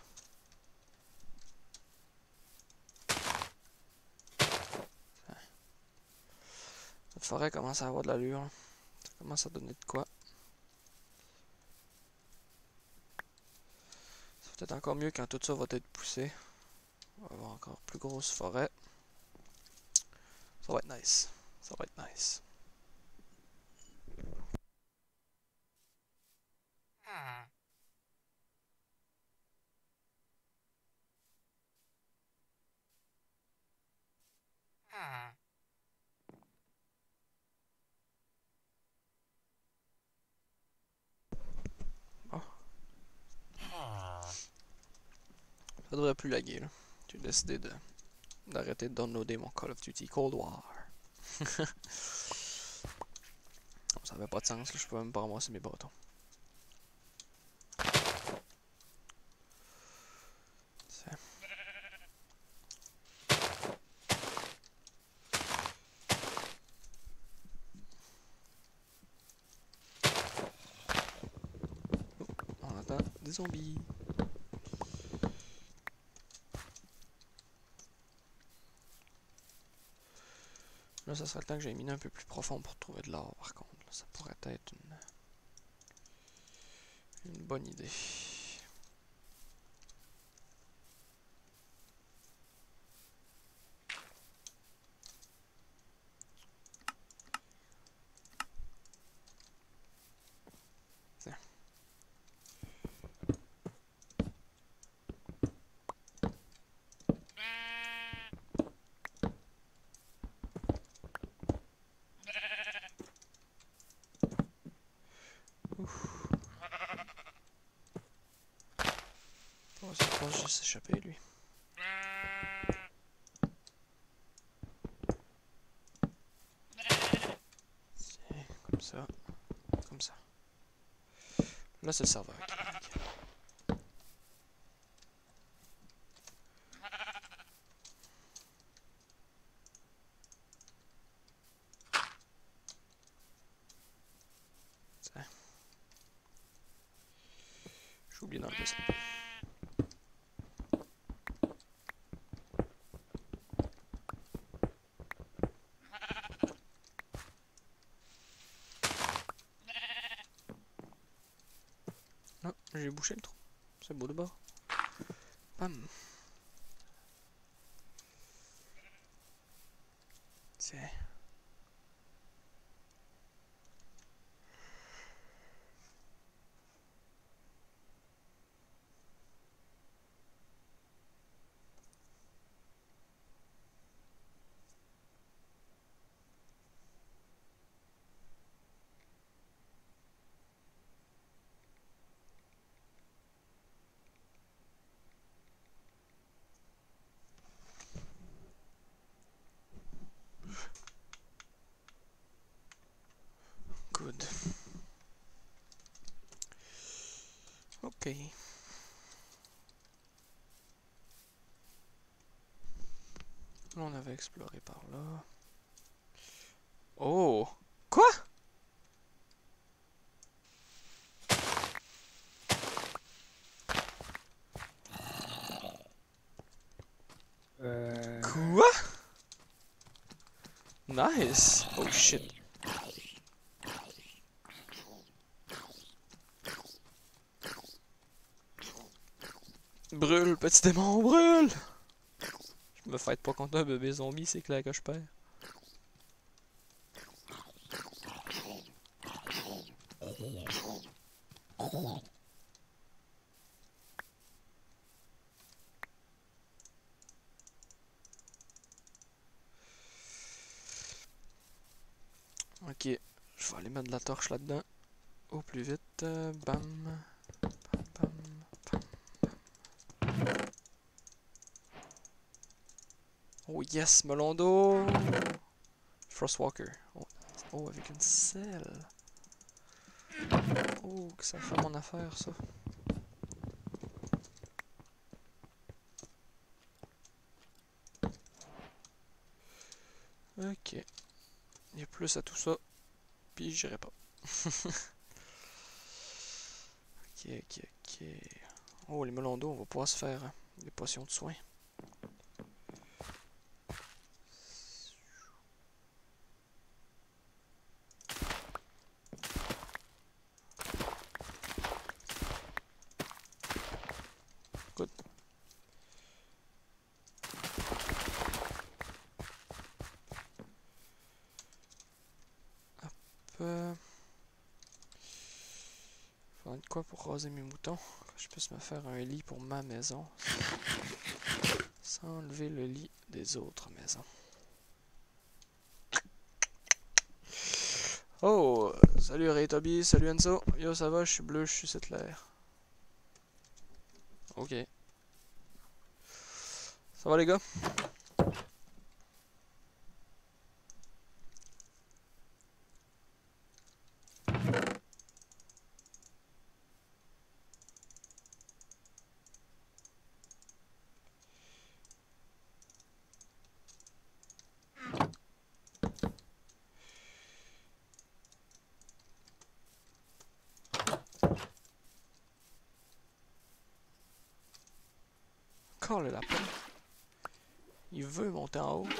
Cette forêt commence à avoir de l'allure. Ça commence à donner de quoi. C'est peut-être encore mieux quand tout ça va être poussé. On va avoir encore plus grosse forêt. Ça va être nice. Ça va être nice. Oh, ça devrait plus laguer là. J'ai décidé d'arrêter de downloader mon Call of Duty Cold War. Ça avait pas de sens, là. Je peux même pas ramasser mes bâtons. Des zombies. Là, ça serait le temps que j'aille miner un peu plus profond pour trouver de l'or, par contre. Là, ça pourrait être une bonne idée. Tiens. Ouf. Oh, ça pense juste s'échapper, lui. Tiens, comme ça. Comme ça. Là, c'est le serveur qui lag. Tiens. J'ai oublié d'enlever ça. Non, j'ai bouché le trou. C'est beau de bord. Bam. Tiens. Good. Ok. Là, on avait exploré par là. Oh! Quoi? Quoi? Nice! Oh shit. Brûle, petit démon, brûle! Je me fight pas contre un bébé zombie, c'est clair que je perds. Ok, je vais aller mettre de la torche là-dedans. Au plus vite. Bam. Bam, bam, bam. Oh yes, melon d'eau! Frostwalker. Oh, oh, avec une selle. Oh, que ça fait mon affaire, ça. Ok. Il y a plus à tout ça. Puis j'irai pas. Ok, ok, ok. Oh, les melons d'eau, on va pouvoir se faire des potions de soins. Good. Hop. Faudrait de quoi pour raser mes moutons? Que je puisse me faire un lit pour ma maison. Sans enlever le lit des autres maisons. Oh, salut Ray Toby, salut Enzo. Yo, ça va, je suis bleu, je suis Settler. Ok. Ça va les gars? encore le lapin. Il veut monter en haut.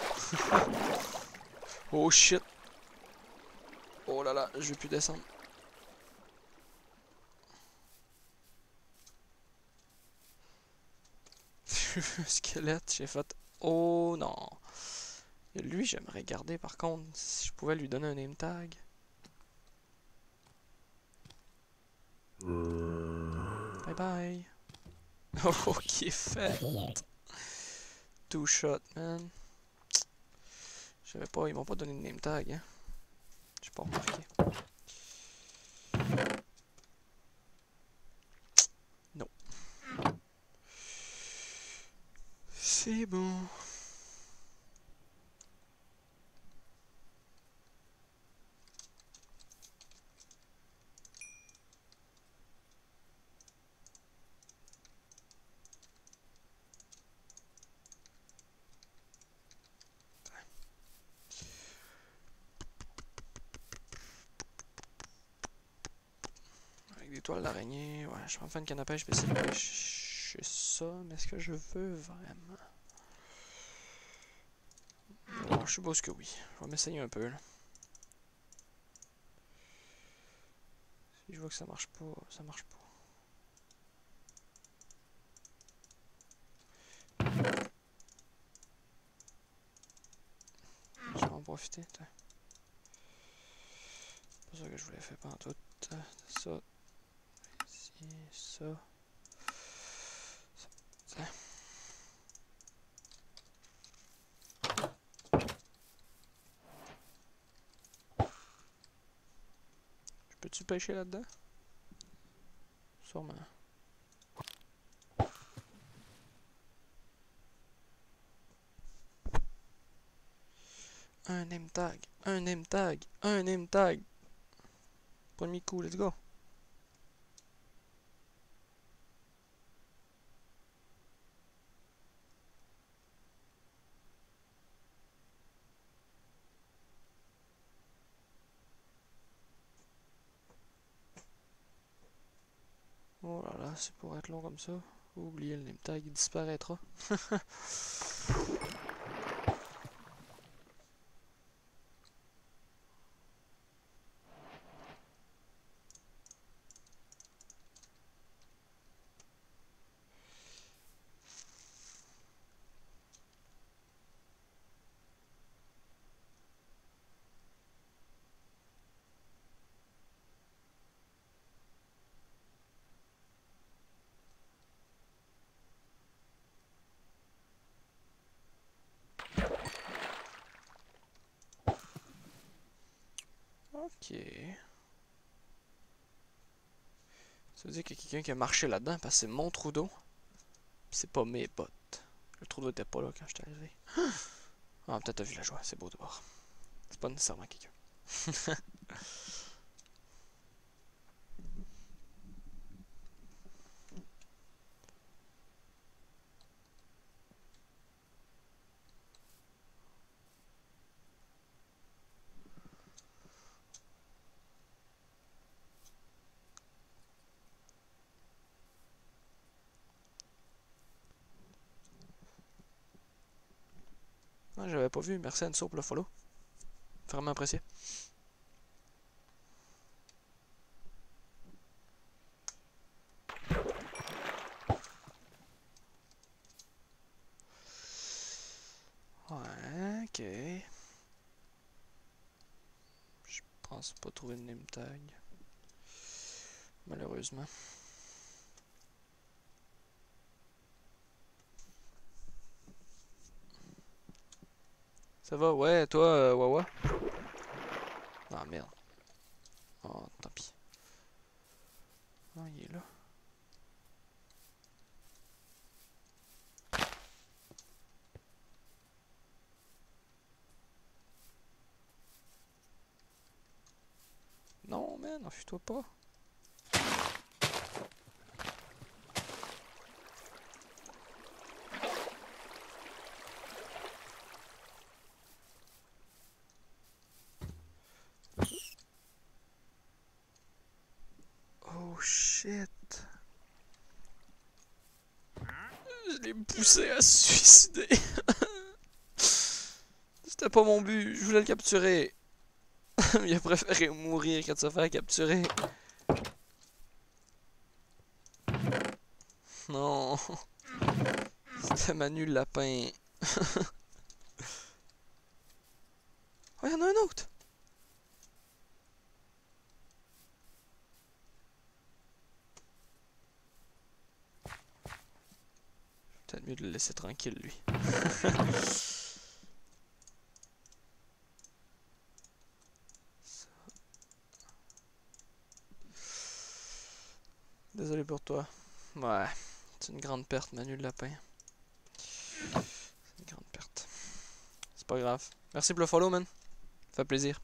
Oh shit. Oh là là, je vais plus descendre. Squelette, j'ai fait... Oh non. Et lui, j'aimerais garder par contre, si je pouvais lui donner un name tag. Bye bye. Oh, qui est fait. Two shot, man. Je savais pas, ils m'ont pas donné de name tag, hein. J'ai pas remarqué. Non. C'est bon. Avec des toiles d'araignée. Ouais, je prends fin de canne à pêche, je vais essayer de pêcher ça. Mais est-ce que je veux vraiment? Bon, je suppose que oui. Je vais m'essayer un peu, là. Si je vois que ça marche pas, ça marche pas. Je vais en profiter. C'est pas ça que je voulais faire pendant tout. Ça. Ici, ça. Ça. Peux-tu pêcher là-dedans? Sûrement. Un name tag, un name tag, un name tag. Premier coup, let's go. Oh là là, c'est pour être long comme ça. Oubliez le name tag, il disparaîtra. Ok. Ça veut dire qu'il y a quelqu'un qui a marché là-dedans parce que c'est mon trou d'eau. Pis c'est pas mes bottes. Le trou d'eau était pas là quand j'étais arrivé. Ah, peut-être t'as vu la joie, c'est beau de voir. C'est pas nécessairement quelqu'un. Ah, j'avais pas vu, merci Anso pour le follow. Vraiment apprécié. Ouais, ok. Je pense pas trouver de name tag. Malheureusement. Ça va, ouais, toi, Wawa? Ah merde. Oh, tant pis. Ah, il est là. Non, man, enfuis-toi pas. Oh shit. l'ai poussé à se suicider. C'était pas mon but, je voulais le capturer. Il a préféré mourir que de se faire capturer. Non. C'était Manu le lapin. Oh, y'en a un autre! Peut-être mieux de le laisser tranquille, lui. Désolé pour toi. Ouais, c'est une grande perte, Manu le lapin. C'est une grande perte. C'est pas grave. Merci pour le follow, man. Ça fait plaisir.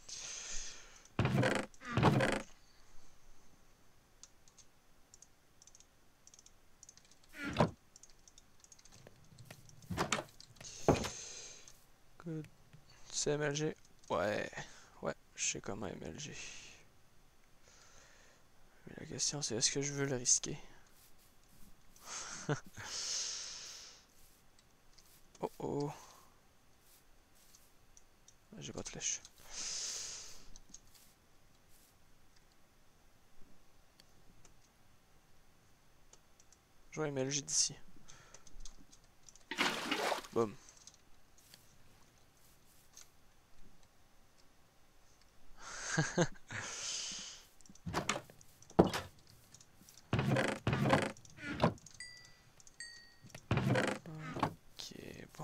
Good. C'est MLG? Ouais. Ouais, je sais comment MLG. Mais la question c'est est-ce que je veux le risquer? Oh oh. J'ai pas de flèche. Je vais MLG d'ici. Boum. Ok, bon.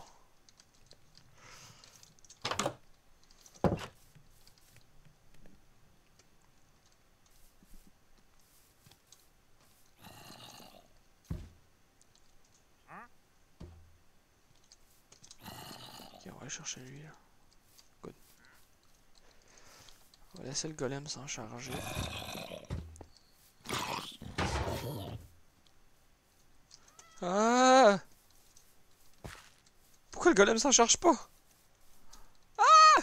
Ok, on va aller chercher lui là. Good. On va laisser le golem s'en charger. Ah! Pourquoi le golem s'en charge pas? Ah!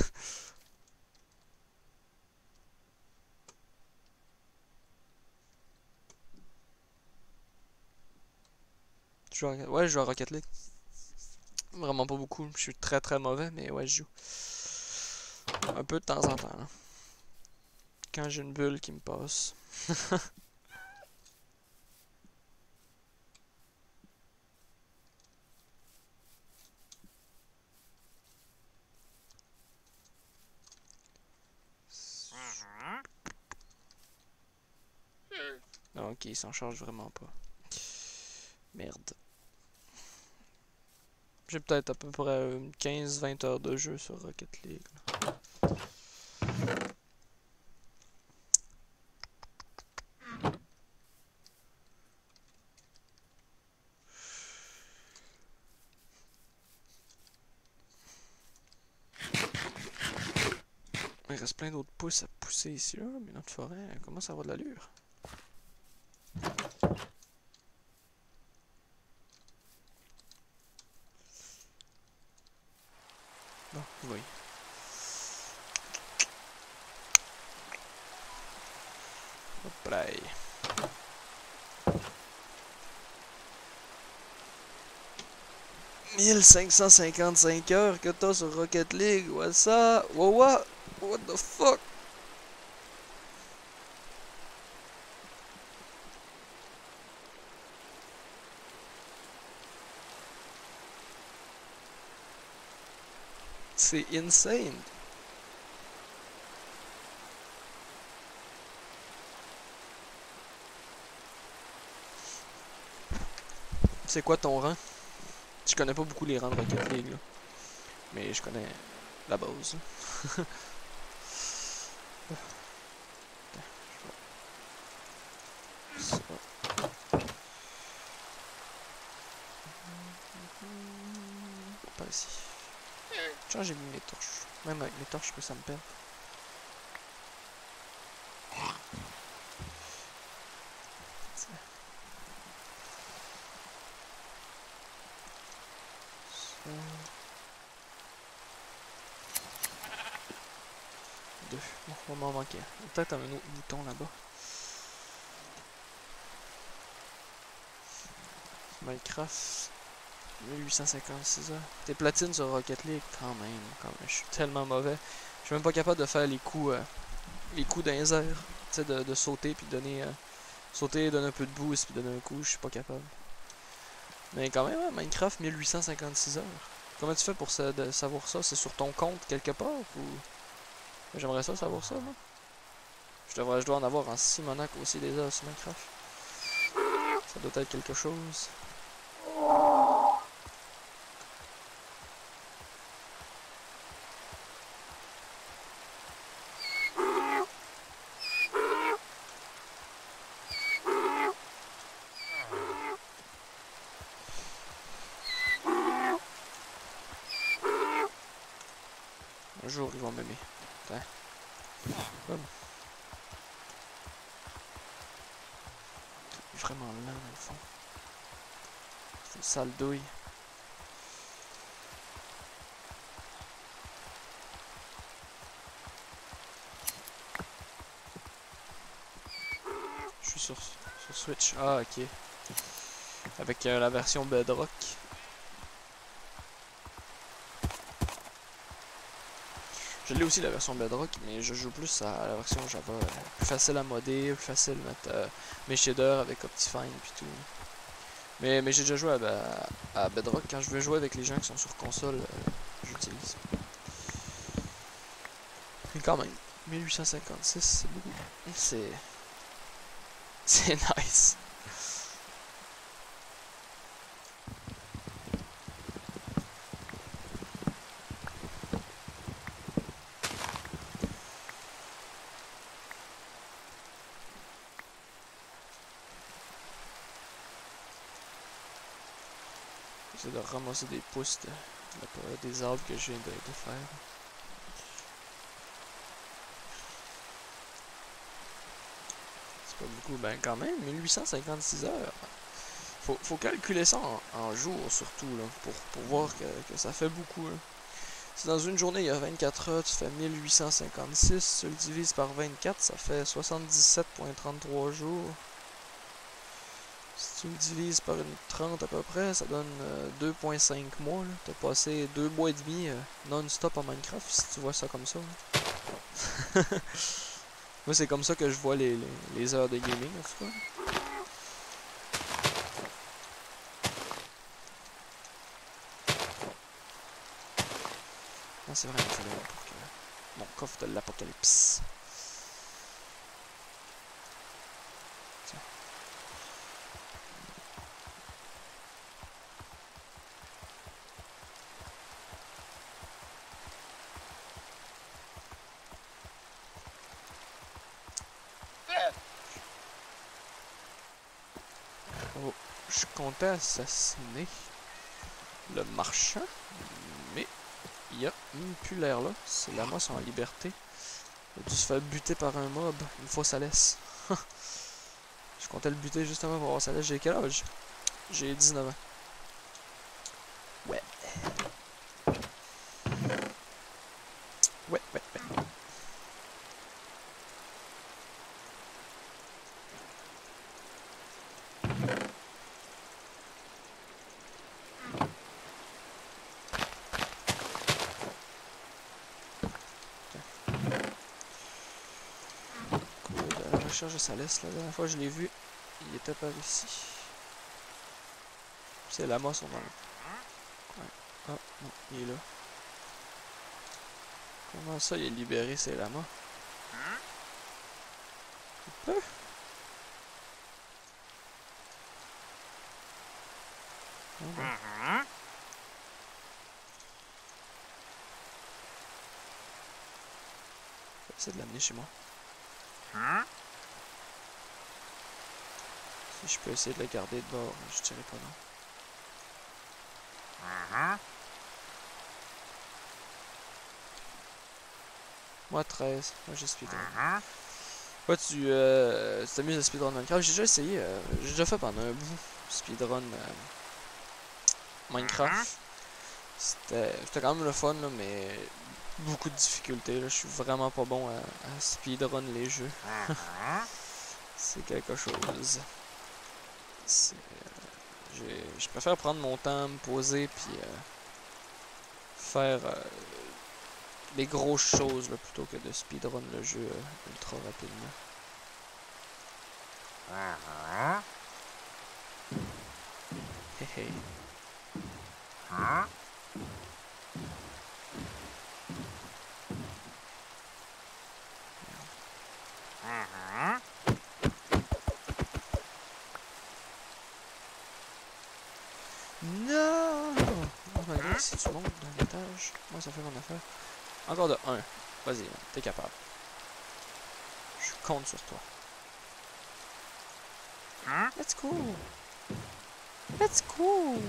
Ouais, je joue à Rocket League. Vraiment pas beaucoup. Je suis très très mauvais, mais ouais, je joue. Un peu de temps en temps, là. Quand j'ai une bulle qui me passe. Ah, ok, il s'en charge vraiment pas. Merde. J'ai peut-être à peu près 15-20 heures de jeu sur Rocket League. Il reste plein d'autres pousses à pousser ici, là, mais notre forêt commence à avoir de l'allure. Bon, oui. Hop là. 1555 heures que t'as sur Rocket League, what's up? What the fuck? C'est insane. C'est quoi ton rang? Je connais pas beaucoup les rangs de Rocket League, là. Mais je connais la base. Ça. Pas ici. Tiens, j'ai mis mes torches. Même avec mes torches, que ça me perd. Deux. Bon, on va m'en manquer. Peut-être un autre bouton là-bas. Minecraft. 1856 heures. T'es platine sur Rocket League quand même. Je suis tellement mauvais. Je suis même pas capable de faire les coups dans les airs. Tu sais, de sauter puis donner. Sauter, donner un peu de boost puis donner un coup, je suis pas capable. Mais quand même, hein, Minecraft 1856 heures. Comment tu fais pour de savoir ça? C'est sur ton compte quelque part ou. J'aimerais ça savoir ça, moi. Je dois en avoir en Simonac aussi des heures sur Minecraft. Ça doit être quelque chose. Un jour, ils vont m'aimer. Attends. Hop. C'est vraiment lent, dans le fond. C'est une sale douille. Je suis sur Switch. Ah, ok. Avec la version Bedrock. Je l'ai aussi la version Bedrock, mais je joue plus à la version Java. Plus facile à modder, plus facile de mettre mes shaders avec Optifine et tout. Mais j'ai déjà joué à Bedrock. Quand je veux jouer avec les gens qui sont sur console, j'utilise. Mais quand même, 1856, c'est beaucoup. C'est nice. J'essaie de ramasser des pousses des arbres que je viens de faire. C'est pas beaucoup, ben quand même, 1856 heures. Faut calculer ça en jours surtout, là, pour voir que ça fait beaucoup. Là. Si dans une journée il y a 24 heures, tu fais 1856, tu le divises par 24, ça fait 77,33 jours. Si tu le divises par une 30 à peu près, ça donne 2,5 mois. T'as passé 2 mois et demi non-stop en Minecraft, si tu vois ça comme ça. Moi, c'est comme ça que je vois les heures de gaming, en tout cas. Non, c'est vrai, il fallait pour que mon coffre de l'apocalypse. Oh, je comptais assassiner le marchand, mais il y a même plus l'air là. C'est la masse en liberté. Il a dû se faire buter par un mob une fois ça laisse. Je comptais le buter justement pour avoir sa laisse. J'ai quel âge? J'ai 19 ans. Ouais. Ouais. La recherche de sa laisse, la dernière fois que je l'ai vu, il était par ici. C'est la masse, on va. Ouais. Ah, non, il est là. Comment ça, il est libéré, c'est lama? Il peut? Ah, ben. Je vais essayer de l'amener chez moi. Si je peux essayer de le garder de bord, je dirais pas non. Moi 13, moi j'ai speedrun. Ouais, tu t'amuses à speedrun Minecraft. J'ai déjà essayé, j'ai déjà fait pendant un bout speedrun Minecraft. C'était quand même le fun, là, mais beaucoup de difficultés. Là. Je suis vraiment pas bon à speedrun les jeux. C'est quelque chose. Je préfère prendre mon temps, me poser, puis faire les grosses choses là, plutôt que de speedrun le jeu ultra rapidement. Hé hé. Non! Oh my god, si tu montes dans l'étage, moi ça fait mon affaire. Encore de 1. Vas-y, t'es capable. Je compte sur toi. Let's go! Let's go!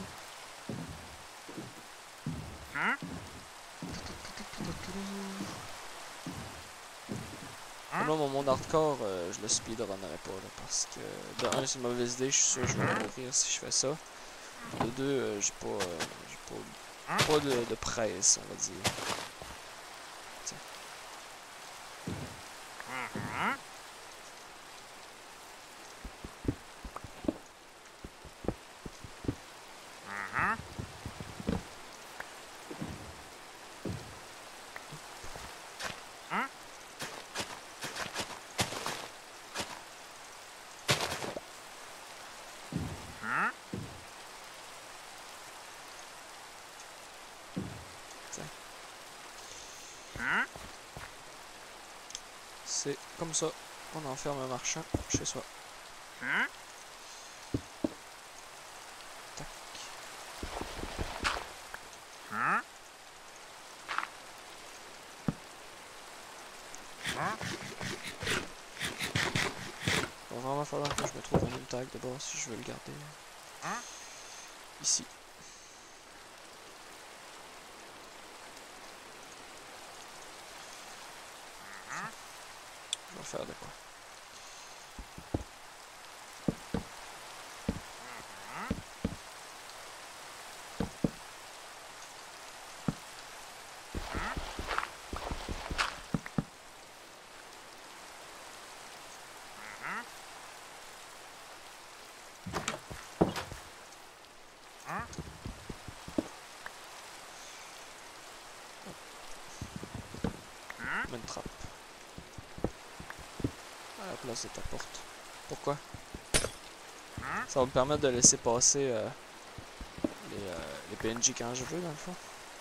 Là, mon monde hardcore, je le speedrunnerai pas là, parce que de 1 c'est une mauvaise idée, je suis sûr que je vais mourir si je fais ça. De 2, j'ai pas de presse, on va dire. Tiens. C'est comme ça qu'on enferme un marchand chez soi. Tac. Il va vraiment falloir que je me trouve un name tag d'abord si je veux le garder. Ici. Je vais faire de quoi. Une trappe. À la place de ta porte. Pourquoi? Ça va me permettre de laisser passer les PNJ quand je veux, dans le fond.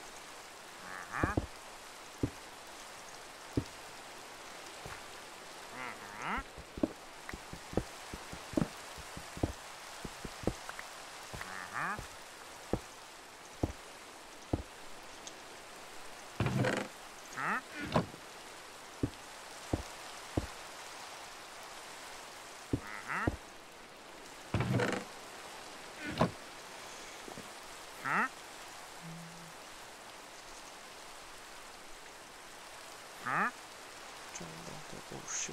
Oh shit.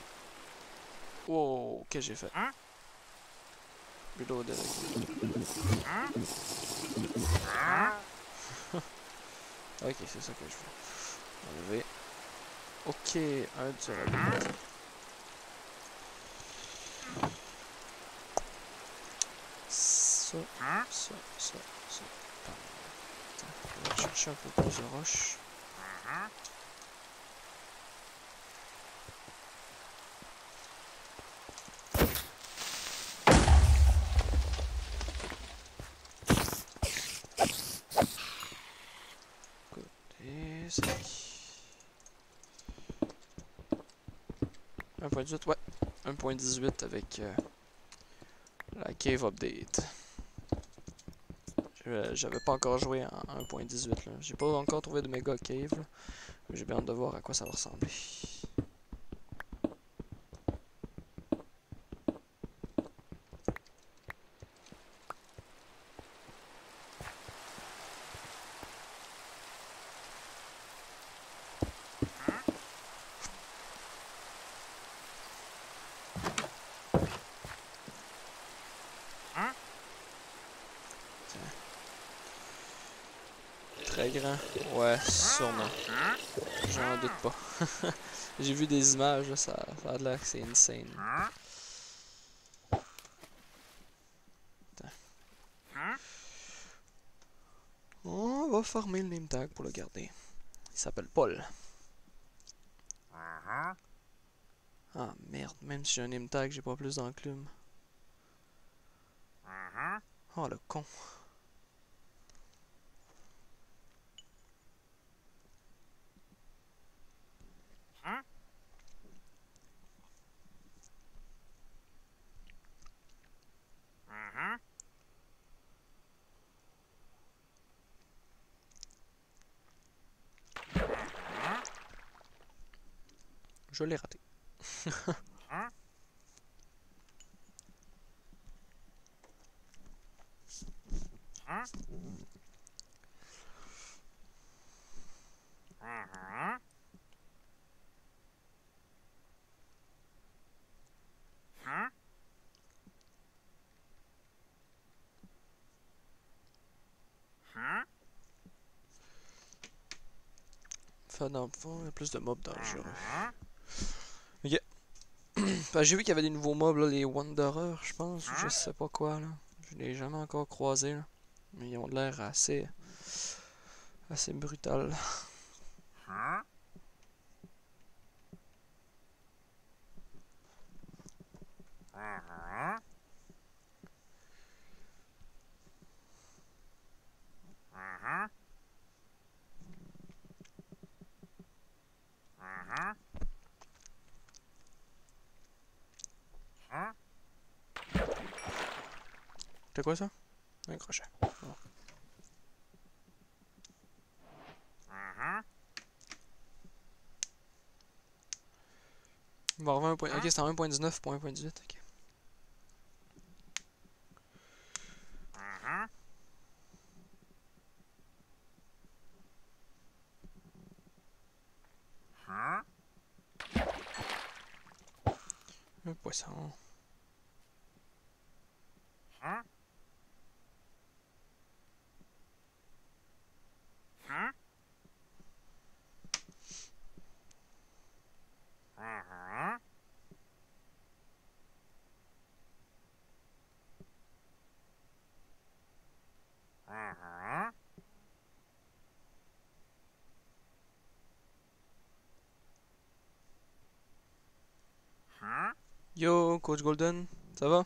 Wow, qu'est-ce que j'ai fait? Reload. Ok, c'est ça que je veux. Enlever. Ok, un durabilité. Ça. Attends, on va chercher un peu plus de roches. Et c'est qui? 1.18, ouais. 1.18 avec la cave update. J'avais pas encore joué en 1.18 là. J'ai pas encore trouvé de méga cave là. J'ai bien hâte de voir à quoi ça va ressembler. Très grand. Ouais, sûrement. J'en doute pas. J'ai vu des images, là, ça a l'air que c'est insane. Attends. On va farmer le name tag pour le garder. Il s'appelle Paul. Ah merde, même si j'ai un name tag, j'ai pas plus d'enclume. Oh le con. Je l'ai raté. Enfin, dans le fond, il y a plus de mobs dangereux. Ok. Ben, j'ai vu qu'il y avait des nouveaux mobs, là, les Wanderers, je pense, ou je sais pas quoi, là. Je l'ai jamais encore croisé, là. Mais ils ont l'air assez brutal. C'était quoi ça? Un crochet. Bon. On va revoir un point. Ok, c'est en 1.19 pour 1.18. Ok. Un poisson. Yo, Coach Golden, ça va?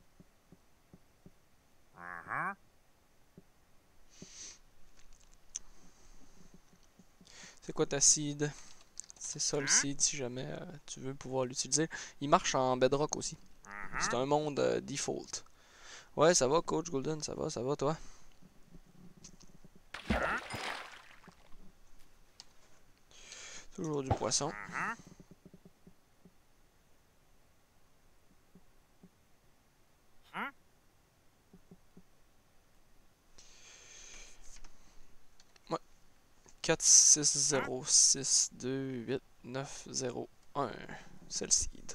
C'est quoi ta seed? C'est ça le seed si jamais tu veux pouvoir l'utiliser. Il marche en bedrock aussi. C'est un monde default. Ouais, ça va, Coach Golden, ça va toi? Toujours du poisson. Ouais. 4, 6, 0, 6, 2, 8, 9, 0, 1. C'est le seed.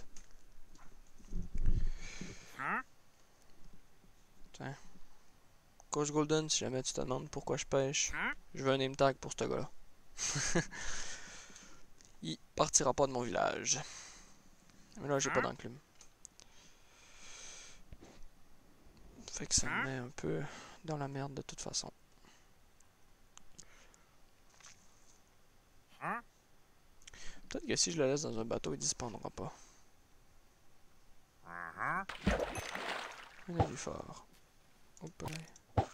Tiens. Coach Golden, si jamais tu te demandes pourquoi je pêche, je veux un name tag pour ce gars-là. Il partira pas de mon village. Mais là, j'ai pas d'enclume. Fait que ça me met un peu dans la merde de toute façon. Peut-être que si je le laisse dans un bateau, il disparaîtra pas. Un avis fort. Hop là.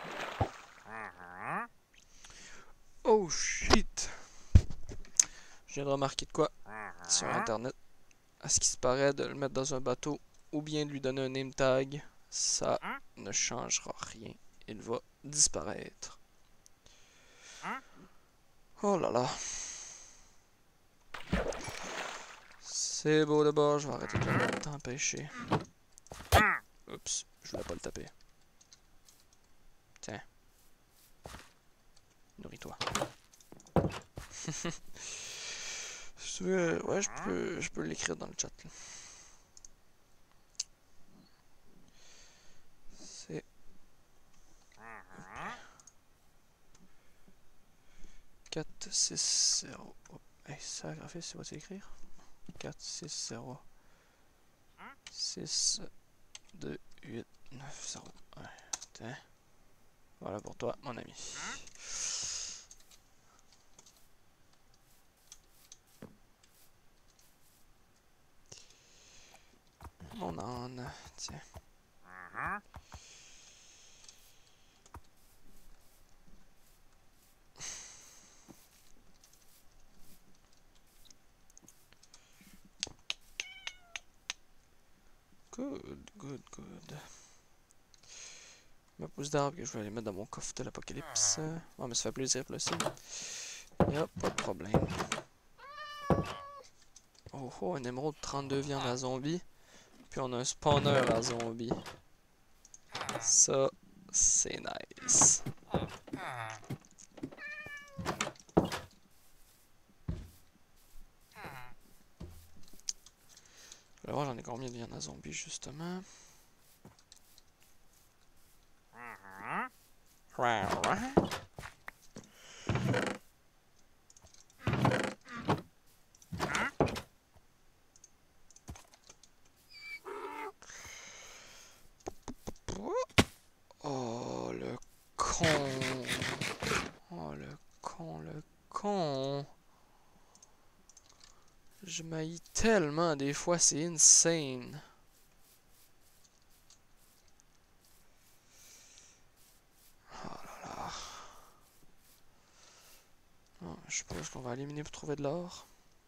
Oh shit! Je viens de remarquer de quoi sur internet. À ce qui se paraît, de le mettre dans un bateau ou bien de lui donner un name tag, ça ne changera rien. Il va disparaître. Oh là là. C'est beau d'abord, je vais arrêter de t'empêcher. Oups, je voulais pas le taper. Tiens. Nourris-toi. Si tu veux, ouais, je peux l'écrire dans le chat. Là. C'est 4, 6, 0. Oh. Hey, ça, graphiste, c'est quoi écrire? 4, 6, 0. 6, 2, 8, 9, 0. Ouais. Tiens. Voilà pour toi, mon ami. Mon âne, tiens. Good, good, good. Ma pousse d'arbre que je vais aller mettre dans mon coffre de l'apocalypse. Ouais, mais ça fait plaisir pour le site. Y'a pas de problème. Oh oh, un émeraude 32 viandes à zombie. Puis on a un spawner à zombie. Ça, c'est nice. Je vais voir j'en ai combien de viandes à zombie justement. Oh le con. Oh le con, le con. Je m'haïs tellement des fois, c'est insane. Oh là là. Oh, je suppose qu'on va éliminer pour trouver de l'or.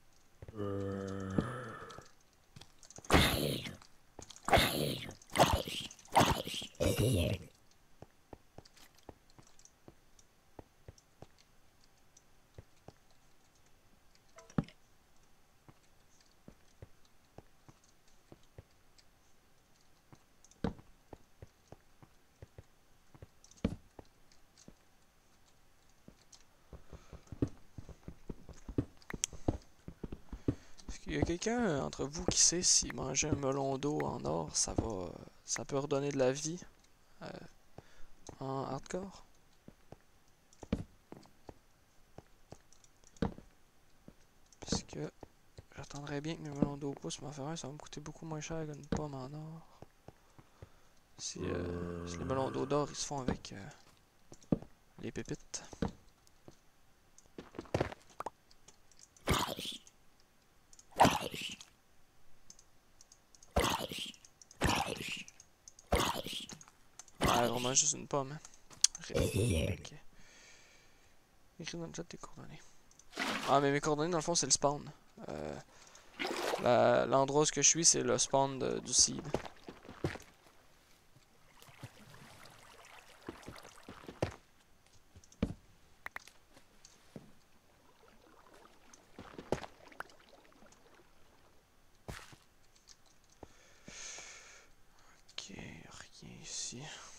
Est-ce qu'il y a quelqu'un entre vous qui sait si manger un melon d'eau en or, ça peut redonner de la vie en hardcore? Parce que j'attendrais bien que mes melons d'eau poussent, mais enfin, ça va me coûter beaucoup moins cher qu'une pomme en or. Si les melons d'eau d'or ils se font avec les pépites. Ouais, vraiment juste une pomme. Hein. Okay. Écris dans le chat tes coordonnées. Ah, mais mes coordonnées, dans le fond, c'est le spawn. L'endroit où je suis, c'est le spawn du seed. Ok, rien ici.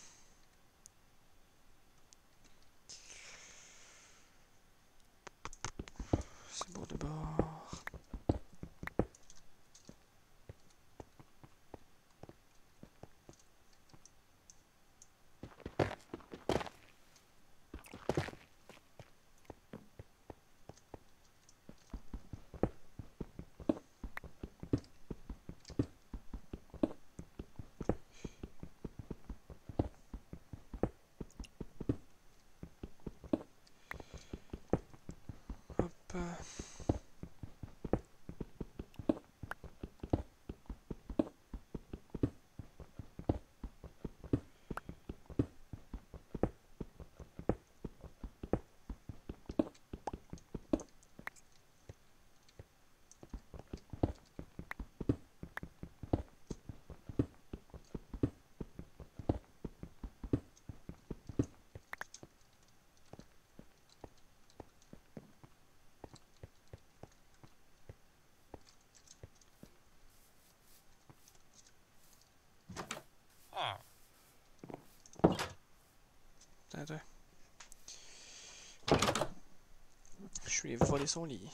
C'est beau de bord. Hop. attends. Je lui ai volé son lit.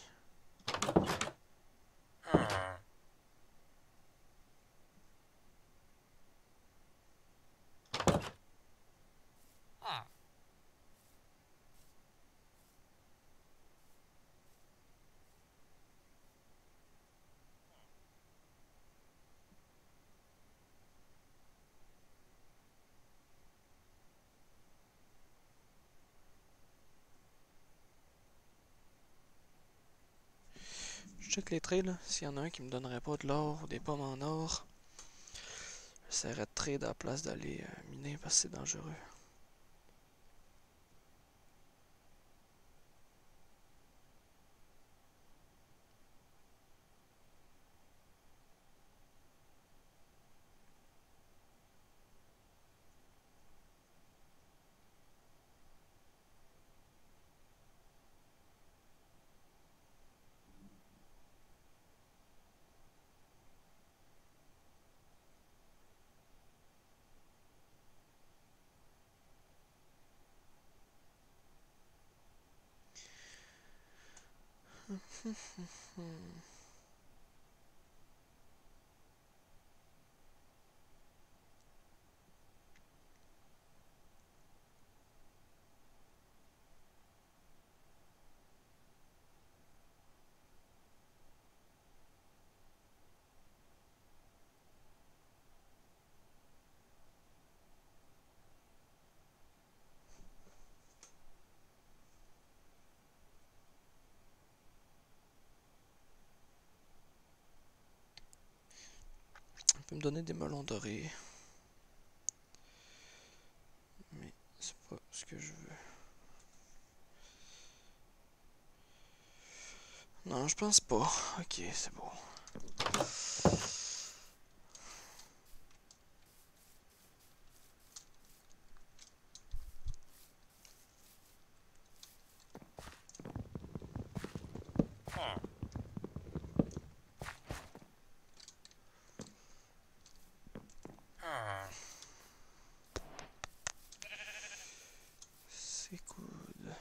Je check les trades, là. S'il y en a un qui me donnerait pas de l'or ou des pommes en or, j'essaierais de trade à la place d'aller miner parce que c'est dangereux. On peut me donner des melons dorés. Mais c'est pas ce que je veux. Non, je pense pas. Ok, c'est bon. C'est good.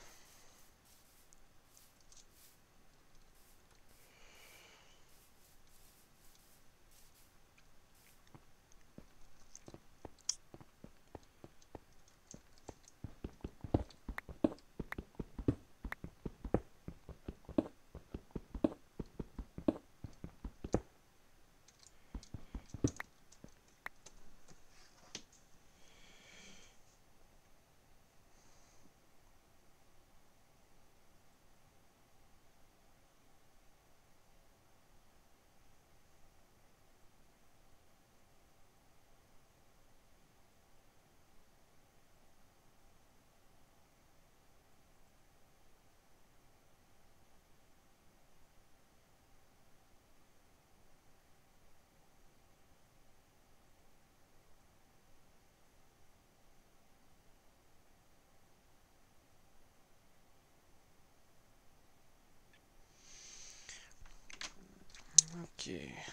Ok.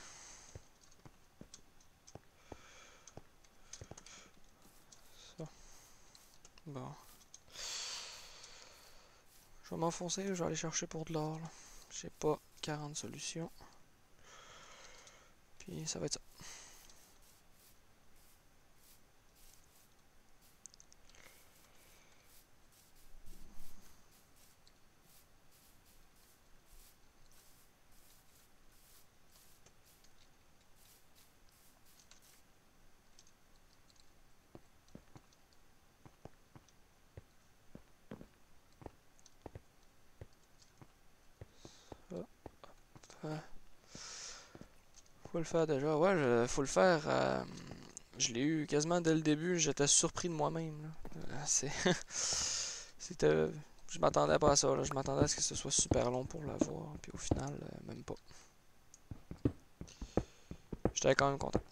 Ça. Bon. Je vais m'enfoncer, je vais aller chercher pour de l'or. J'ai pas 40 solutions. Puis ça va être ça. Ça. Faut le faire déjà. Ouais, faut le faire. Je l'ai eu quasiment dès le début. J'étais surpris de moi-même. C'est. C'était. Je m'attendais pas à ça. Là. Je m'attendais à ce que ce soit super long pour l'avoir. Puis au final, même pas. J'étais quand même content.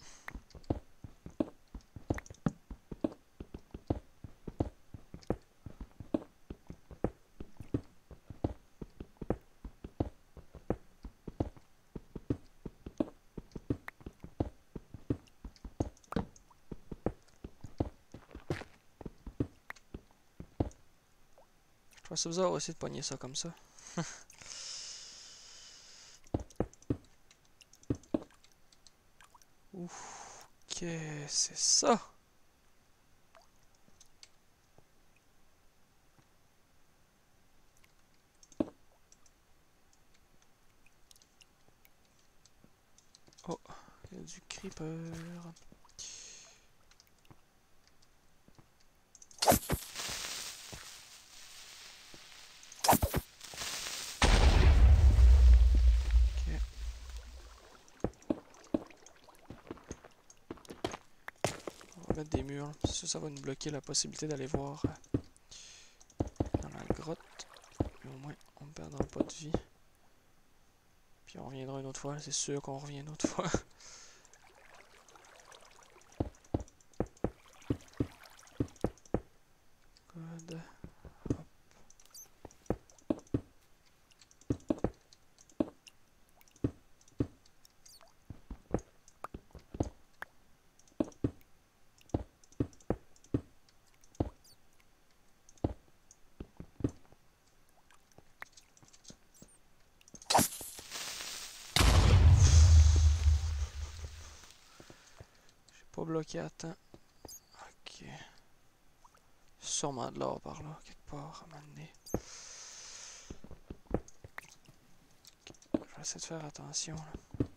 trouve ça bizarre aussi de pogner ça comme ça. Ouf, qu'est-ce que c'est ça? Oh, il y a du creeper. Mettre des murs, ça va nous bloquer la possibilité d'aller voir dans la grotte. Mais au moins, on ne perdra pas de vie. Puis on reviendra une autre fois, c'est sûr qu'on revient une autre fois. Good. Hop. J'ai pas bloqué à temps. Ok. Sûrement de l'or par là, quelque part, à m'amener. Je vais essayer de faire attention là.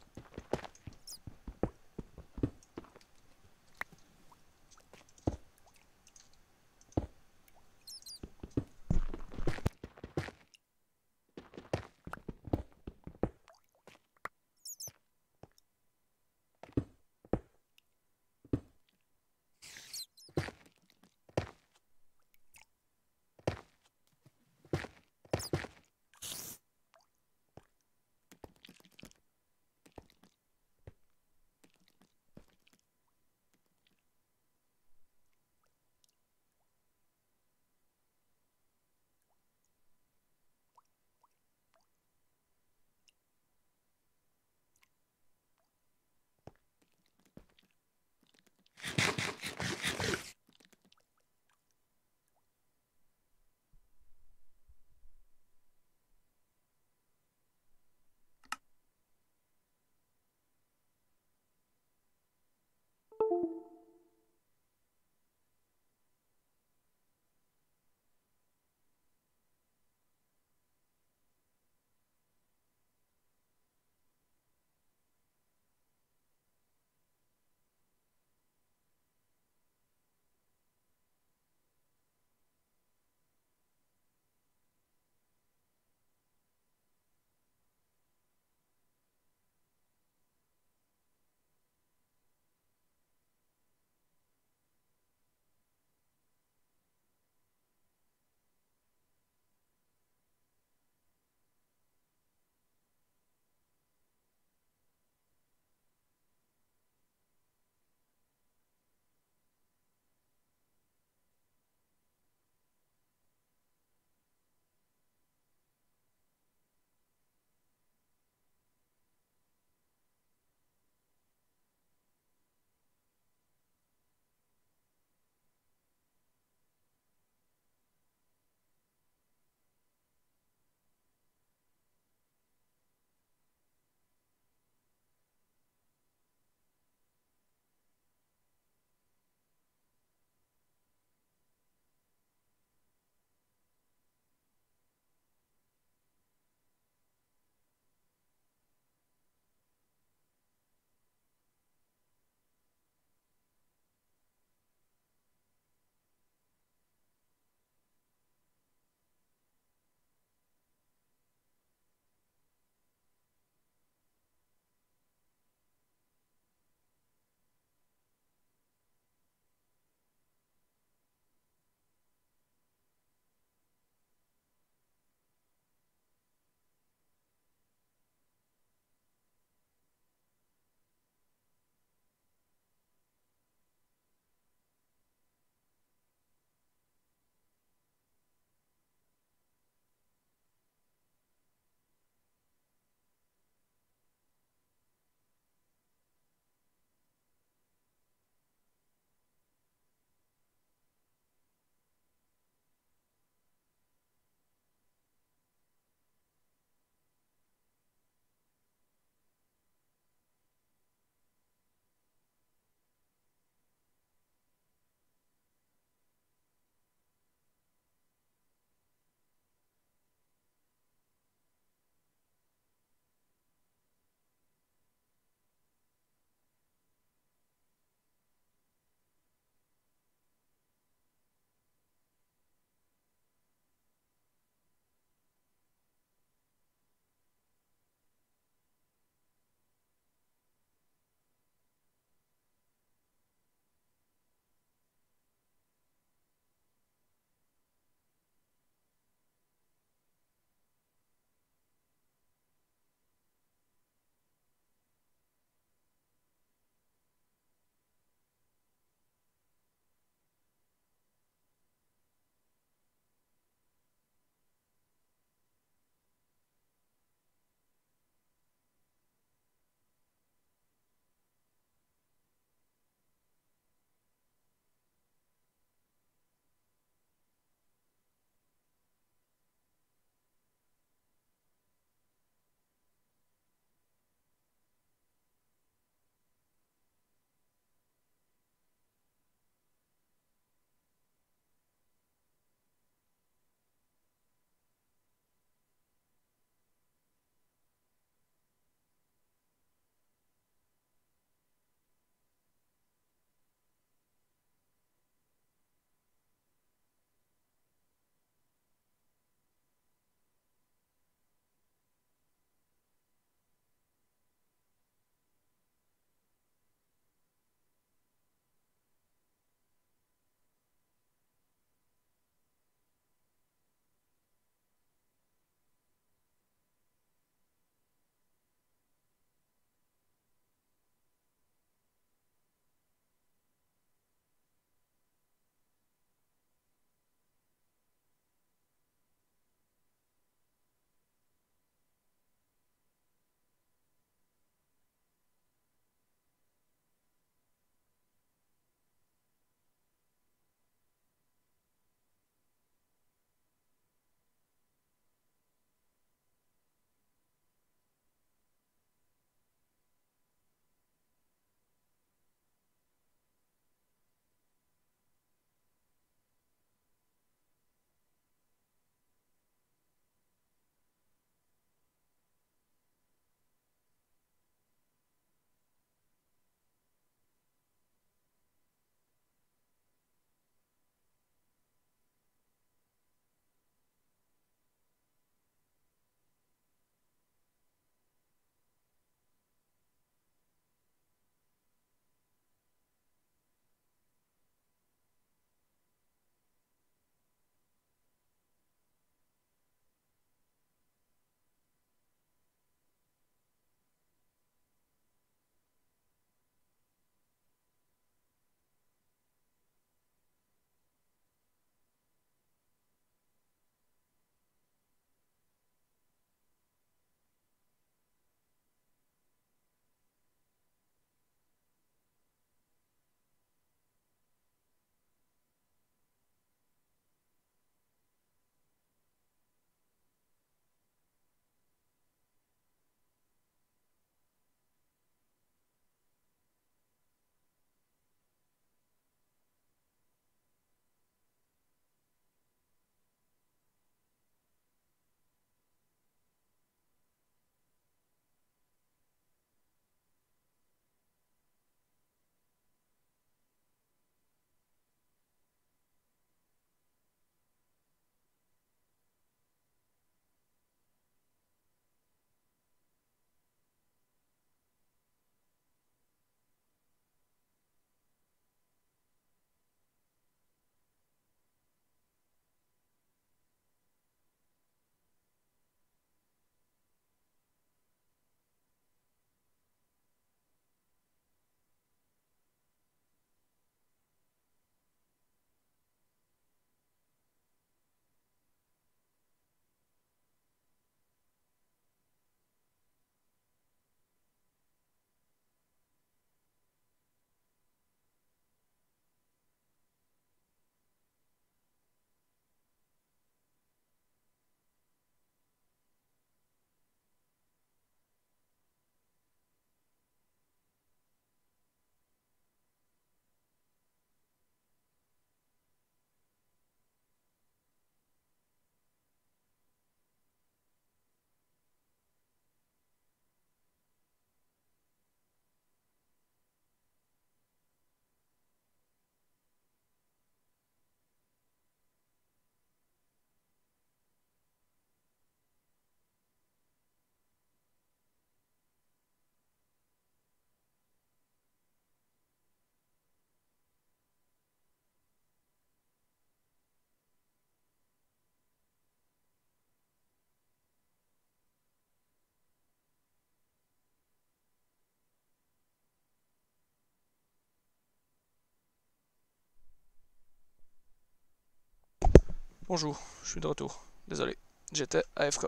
Bonjour, je suis de retour. Désolé, j'étais AFK.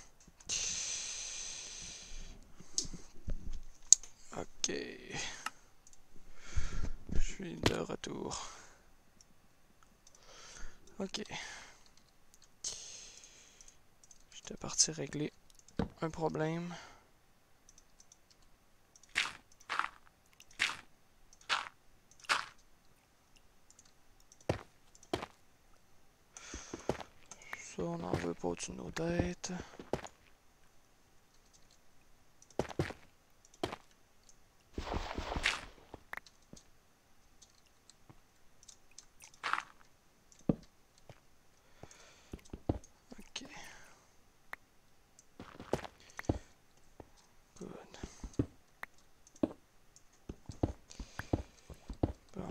Ok. Je suis de retour. Ok. J'étais parti régler un problème. Ça, on n'en veut pas au-dessus de nos têtes. Ok. Good. Bon.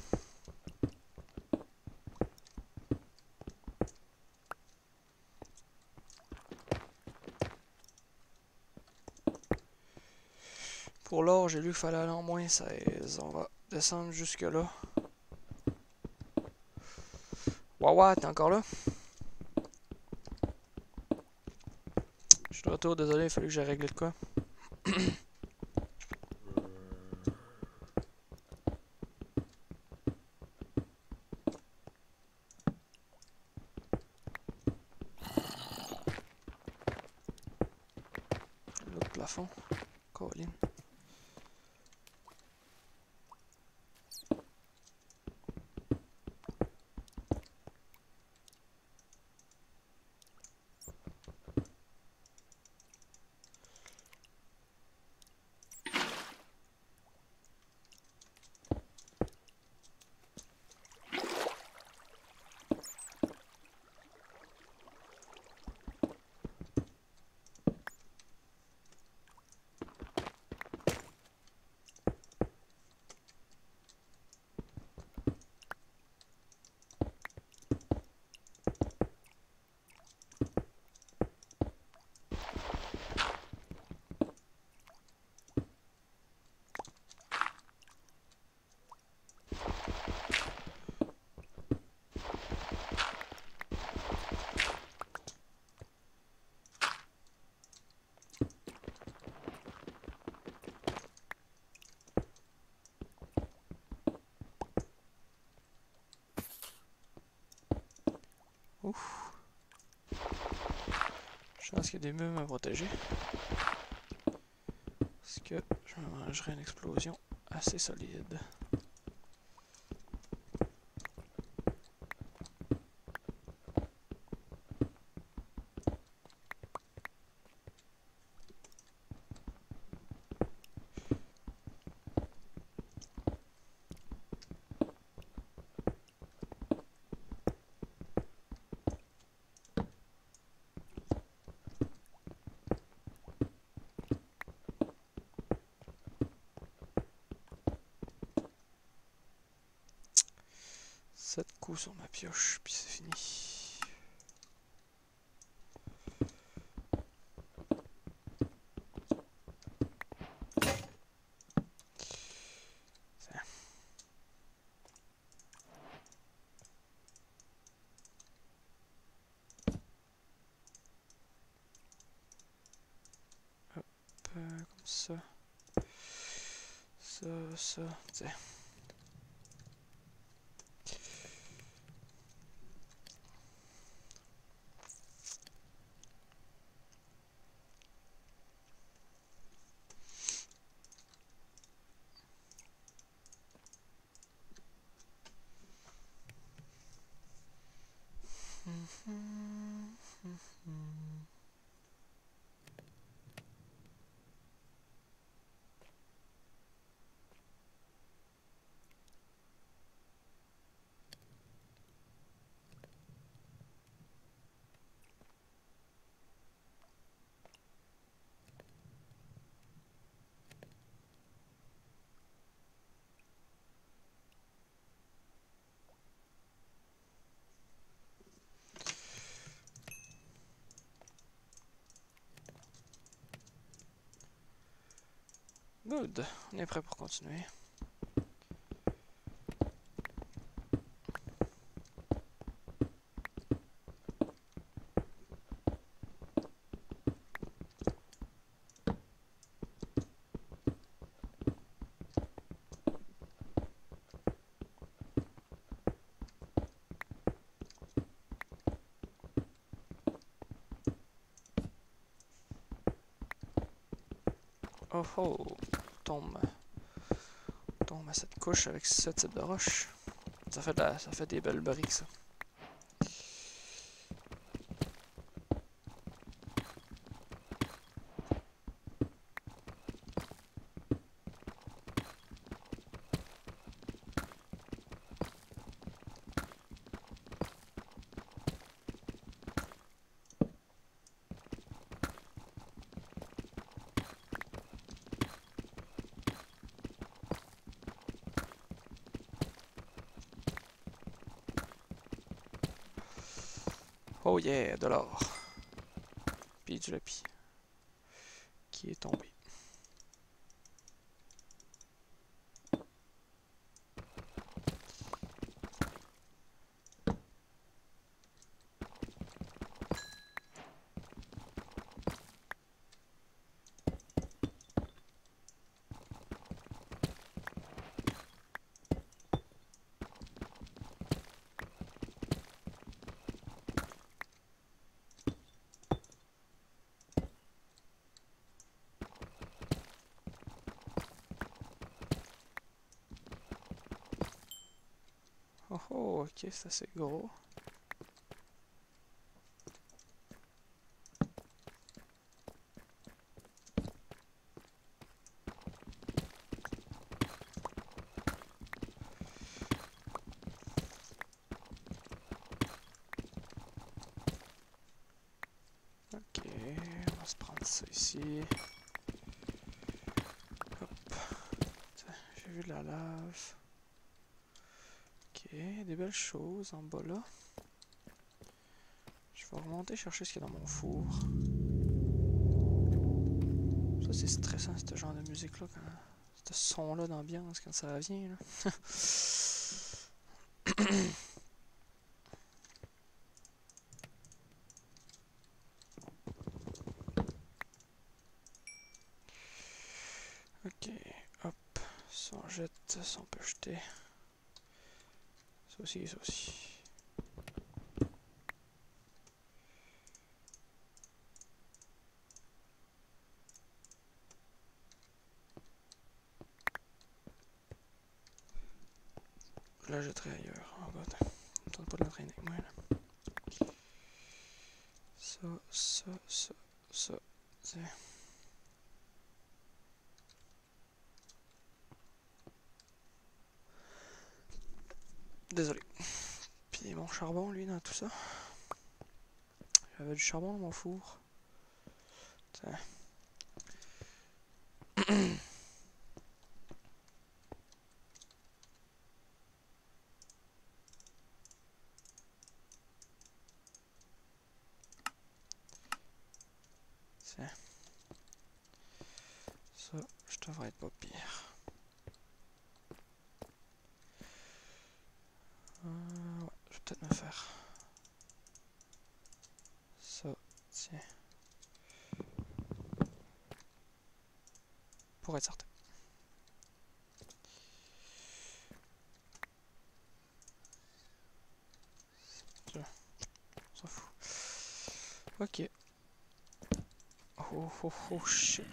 Pour l'or, j'ai lu qu'il fallait aller en moins 16. On va descendre jusque là. Wawa, t'es encore là? Je suis de retour, désolé, il fallait que j'ai réglé de quoi. L'autre plafond. Colin. Ouf. Je pense qu'il y a des murs à protéger. Parce que je me mangerai une explosion assez solide. Sept coups sur ma pioche, puis c'est fini. Hop, comme ça. Ça, tiens. Good, on est prêt pour continuer. Oh oh! Tombe. Tombe à cette couche avec ce type de roche. Ça fait des belles briques, ça. Oh yeah, de l'or. Puis du lapis. Qui est tombé. Oh oh, ok, c'est assez gros. Ok, on va se prendre ça ici. Hop. Tiens, j'ai vu de la lave. Ok, des belles choses en bas là. Je vais remonter chercher ce qu'il y a dans mon four. Ça c'est stressant, ce genre de musique là, ce son là d'ambiance quand ça vient là. Ok, hop, ça on jette, ça on peut jeter. Ça aussi, ça aussi. Je la jetterai ailleurs. Oh god, on tente pas de la traîner avec moi là. Ça. Tiens. Désolé. Puis mon charbon, lui, dans tout ça. J'avais du charbon dans mon four. Tiens. Tiens. Ça, je devrais être pas pire. Ouais, je vais peut-être me faire ça. Tiens. Pour être certain. Tiens. On s'en fout. Ok. Oh shit.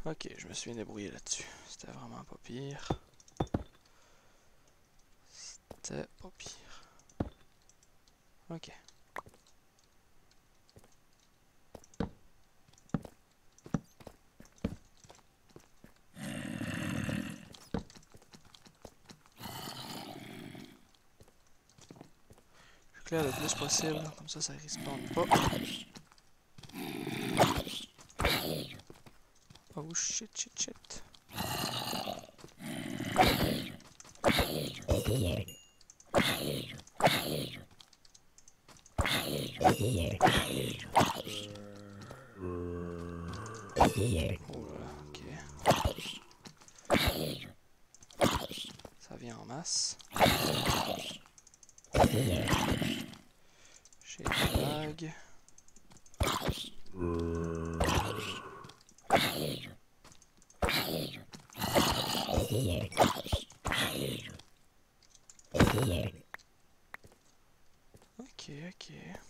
Ok, je me suis bien débrouillé là-dessus. C'était vraiment pas pire. C'était pas pire. Ok. Je claire le plus possible, comme ça respawn pas. Oh shit, shit, shit. Oh là, ok. Ça vient en masse. J'ai des lags. Ok, ok.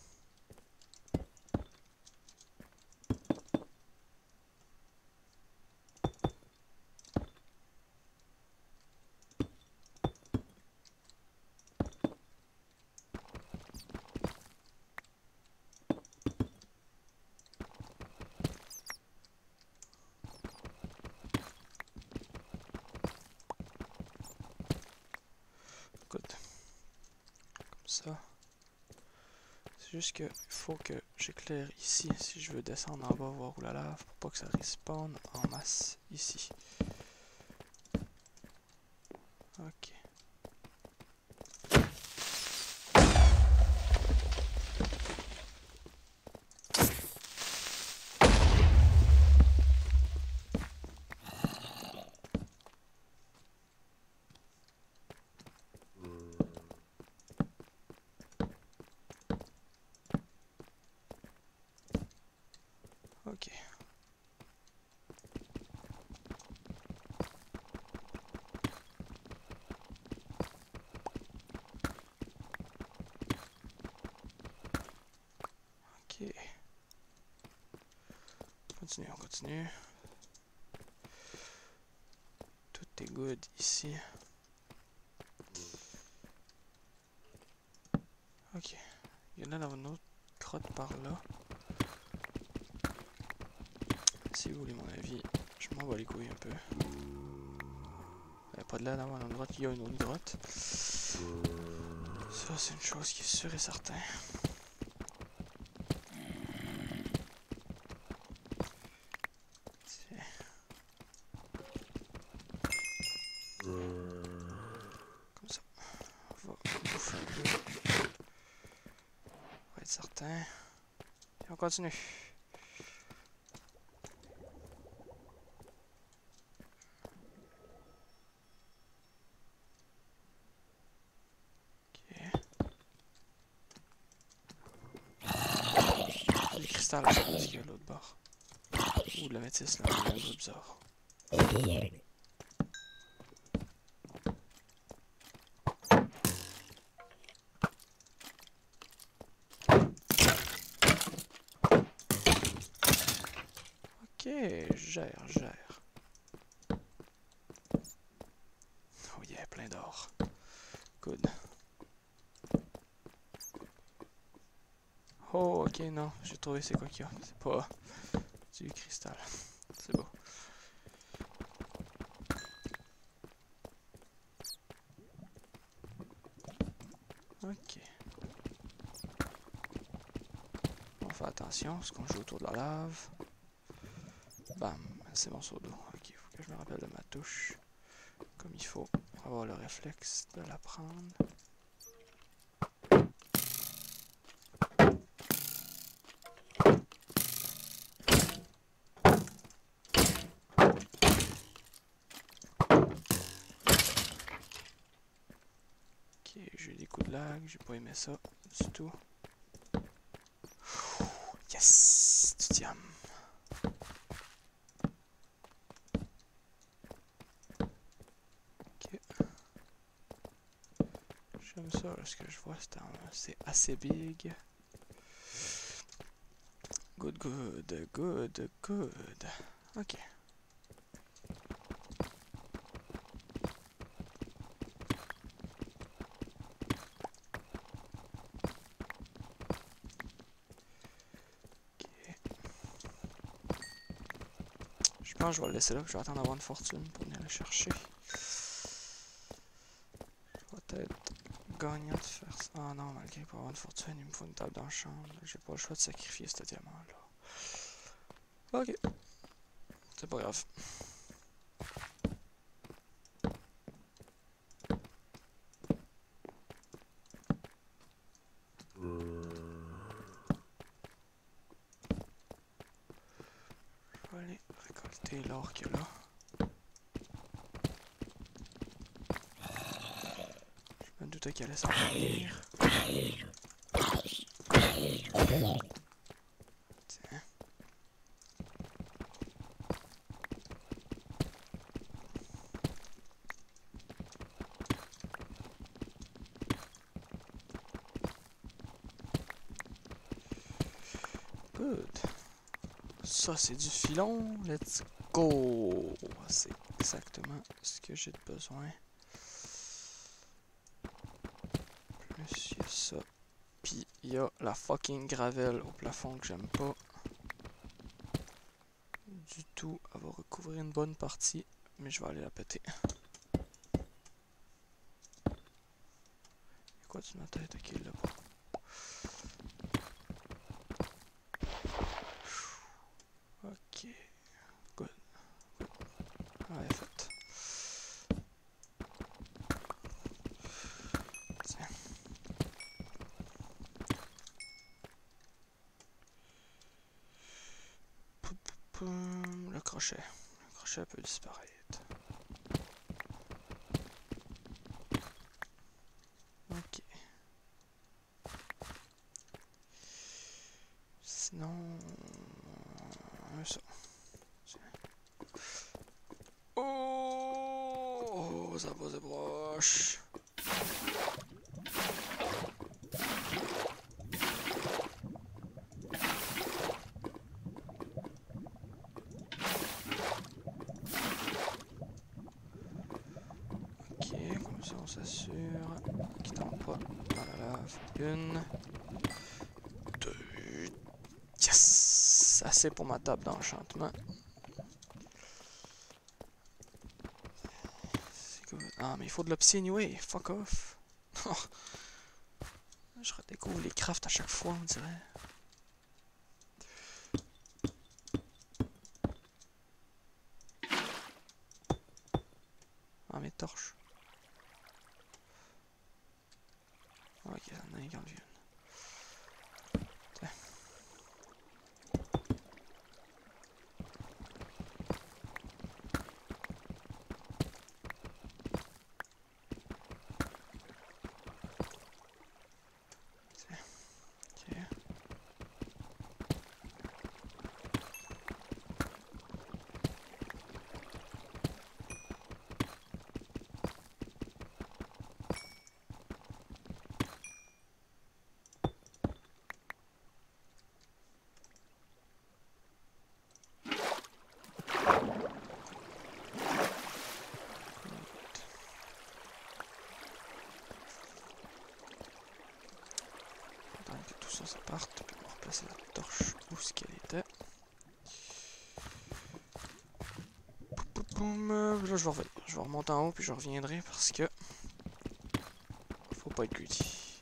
Good. Comme ça. C'est juste que il faut que j'éclaire ici si je veux descendre en bas voir où la lave pour pas que ça respawn en masse ici. Ok. Ok. Ok. Continue, on continue. Tout est good ici. Ok. Il y en a dans une autre grotte par là. Si vous voulez mon avis, je m'en bats les couilles un peu. Il n'y a pas de là d'avoir une grotte, il y a une autre grotte. Ça c'est une chose qui est sûre et certaine. Comme ça. On va bouffer un peu. On va être certain. Et on continue. Ok. Du cristal, je pense qu'il y a l'autre bord. Ou de la métisse là, il y a un truc bizarre. Ok, gère. Oh yeah, plein d'or. Good. Oh, ok, non, j'ai trouvé c'est quoi qu'il y a. C'est pas du cristal. C'est beau. Ok. On fait attention parce qu'on joue autour de la lave. Bam, c'est mon seau d'eau. Ok, il faut que je me rappelle de ma touche. Comme il faut pour avoir le réflexe de la prendre. Ok, j'ai eu des coups de lag, j'ai pas aimé ça du tout. Yes! Du diam. Ok. J'aime ça, là, ce que je vois, c'est assez big. Good. Ok. pense que je vais le laisser là, je vais attendre d'avoir une fortune pour venir le chercher. Je vais être gagnant de faire ça. Ah non, malgré pour avoir une fortune, il me faut une table dans la chambre. J'ai pas le choix de sacrifier ce diamant-là. Ok, c'est pas grave. Je vais aller récolter l'or qu'il y a là. Je me doutais qu'il allait s'en venir. Tiens. Good. Ça, c'est du filon. Let's go. C'est exactement ce que j'ai besoin. Plus il y a ça. Puis il y a la fucking gravel au plafond que j'aime pas. Du tout. Elle va recouvrir une bonne partie. Mais je vais aller la péter. Y'a quoi de ma tête? Ok, là-bas. Ok. Good. Ah, elle est faite. Tiens. Le crochet. Le crochet peut disparaître. Ok. Sinon... ça. Oh, ça va, c'est proche. Ok, comme ça on s'assure qu'il tombe pas dans la lave. Une, deux, yes! Assez pour ma table d'enchantement. Ah, mais il faut de l'opsie anyway, fuck off. Je redécouvre les crafts à chaque fois, on dirait. Ah, mes torches. Ok, il y en a un qui en vient. Tiens. Ok. Attendre que tout ça, ça parte, puis on va replacer la torche où ce qu'elle était. Boum, là je vais revenir. Je vais remonter en haut puis je reviendrai parce que faut pas être greedy.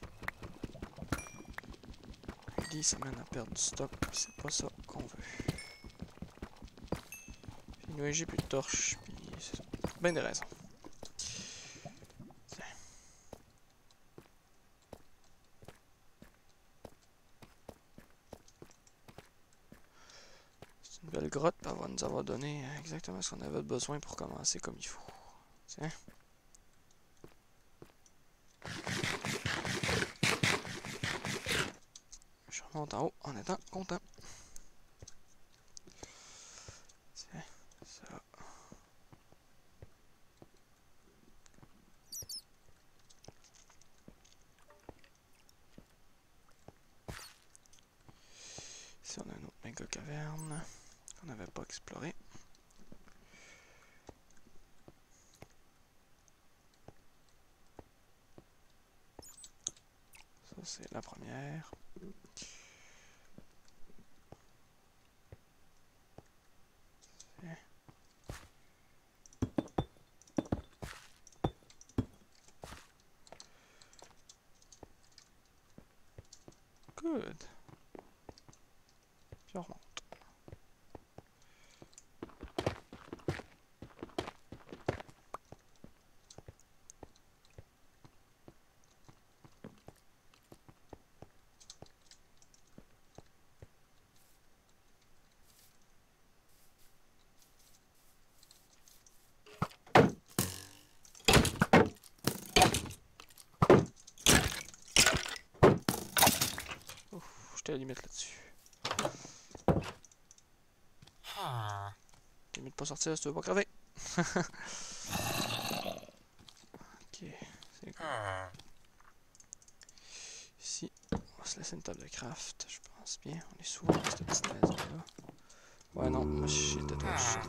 Greedy ça mène à perdre du stock, c'est pas ça qu'on veut. Puis nous j'ai plus de torches, puis c'est ça. Ben des raisons. Tiens. C'est une belle grotte, puis elle va nous avoir donné exactement ce qu'on avait besoin pour commencer comme il faut. Tiens. Je remonte en haut en étant content. Tiens, ça. Ici on a une autre méga caverne qu'on n'avait pas explorée. Ça c'est la première. Tiens. Puis on remonte. J'étais à la limite là-dessus. T'es mieux de pas sortir si tu veux pas crever. Ok, c'est cool. Ici, on va se laisser une table de craft, je pense bien. On est souvent dans cette petite maison-là. Ouais, non, moi j'étais trop shit.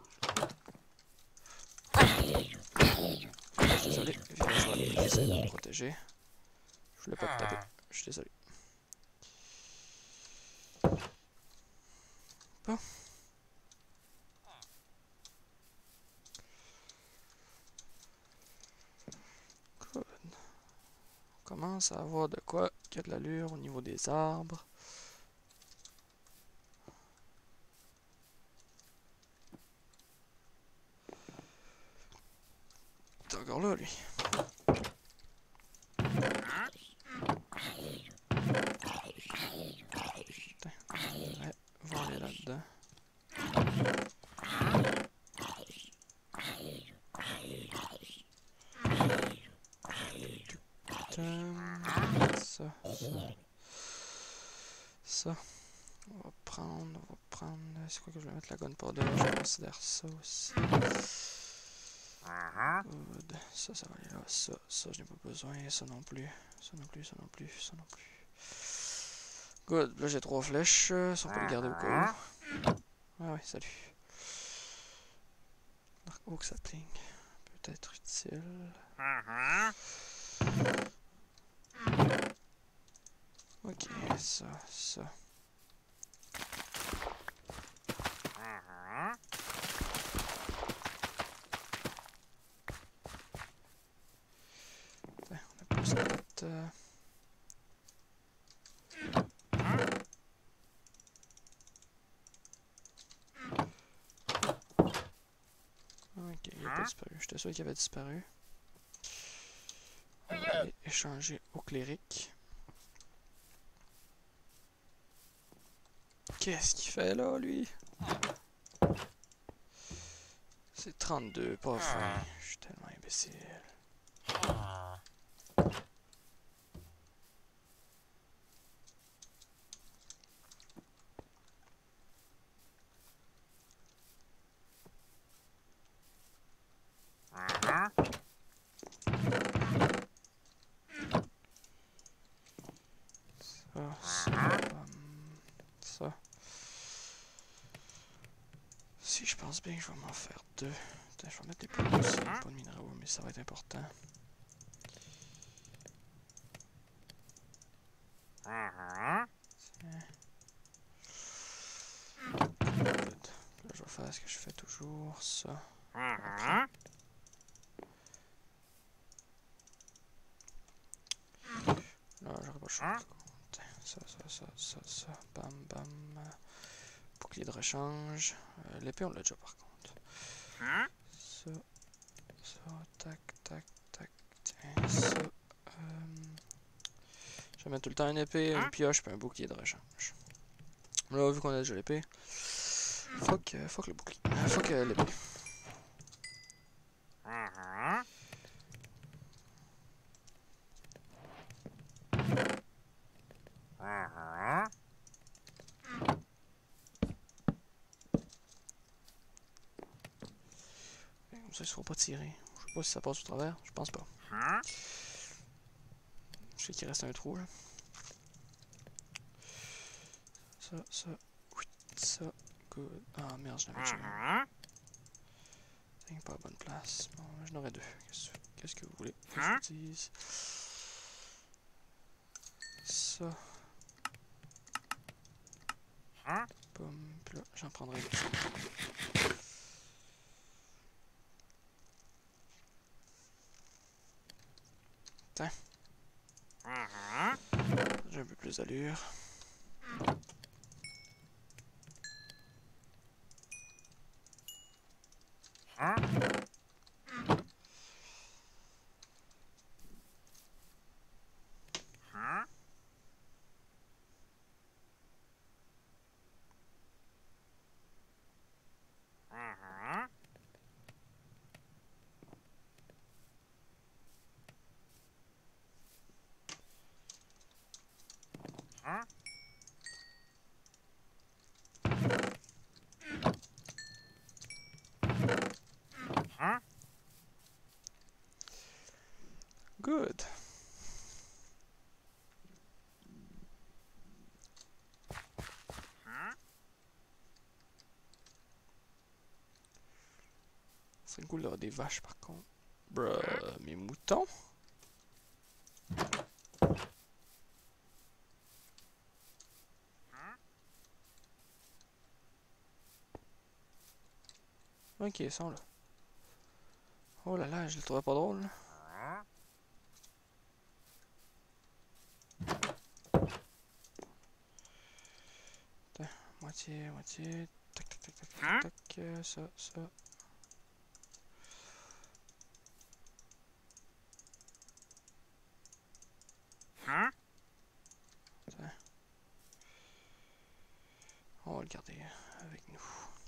Je suis désolé, j'essaie de me protéger. Je voulais pas te taper, je suis désolé. Bon. Good. On commence à avoir de quoi qu'il y a de l'allure au niveau des arbres. T'es encore là, lui. Putain, ouais, on va aller là-dedans. Ça. On va prendre. C'est quoi que je vais mettre la gunpowder? Je considère ça aussi. Good. Ça va aller là. Ça, je n'ai pas besoin. Ça non plus. Ça non plus. Good. Là, j'ai 3 flèches. Ça, on peut les garder au cas où. Ah ouais, salut. Dark Oak Sapling. Peut être utile. Ok, ça. On a plus cette... Ok, il n'a pas disparu. J'étais sûr qu'il avait disparu. On va aller échanger au cléric. Qu'est-ce qu'il fait là, lui? C'est 32, pas 20. Je suis tellement imbécile. Ça. Si je pense bien que je vais m'en faire 2. Putain, je vais mettre des points aussi, pas de minéraux, mais ça va être important. Tiens. Good. Là, je vais faire ce que je fais toujours, ça. Là, j'aurais pas le choix. Ça. Bam. Bouclier de rechange. L'épée, on l'a déjà par contre. Ça. Tac. Tiens, ça. Je vais mettre tout le temps une épée, une pioche, puis un bouclier de rechange. Là, vu qu'on a déjà l'épée, fuck le bouclier. Fuck l'épée. Comme ça, il ne se faut pas tirer. Je sais pas si ça passe au travers, je pense pas. Je sais qu'il reste un trou là. Ça, good. Ah merde, je n'avais jamais. C'est pas à bonne place. Bon, j'en aurais 2. Qu'est-ce que vous voulez que je vous dise? Ça. Boum. Puis là, j'en prendrai une petite. Tiens. J'ai un peu plus d'allure. Good. C'est cool d'avoir des vaches par contre. Bruh, mes moutons? Ok, ils sont là. Oh là là, je le trouvais pas drôle. Attends, moitié, moitié. Tac, tac, tac, tac, tac, tac. Ça, ça. Attends. On va le garder avec nous.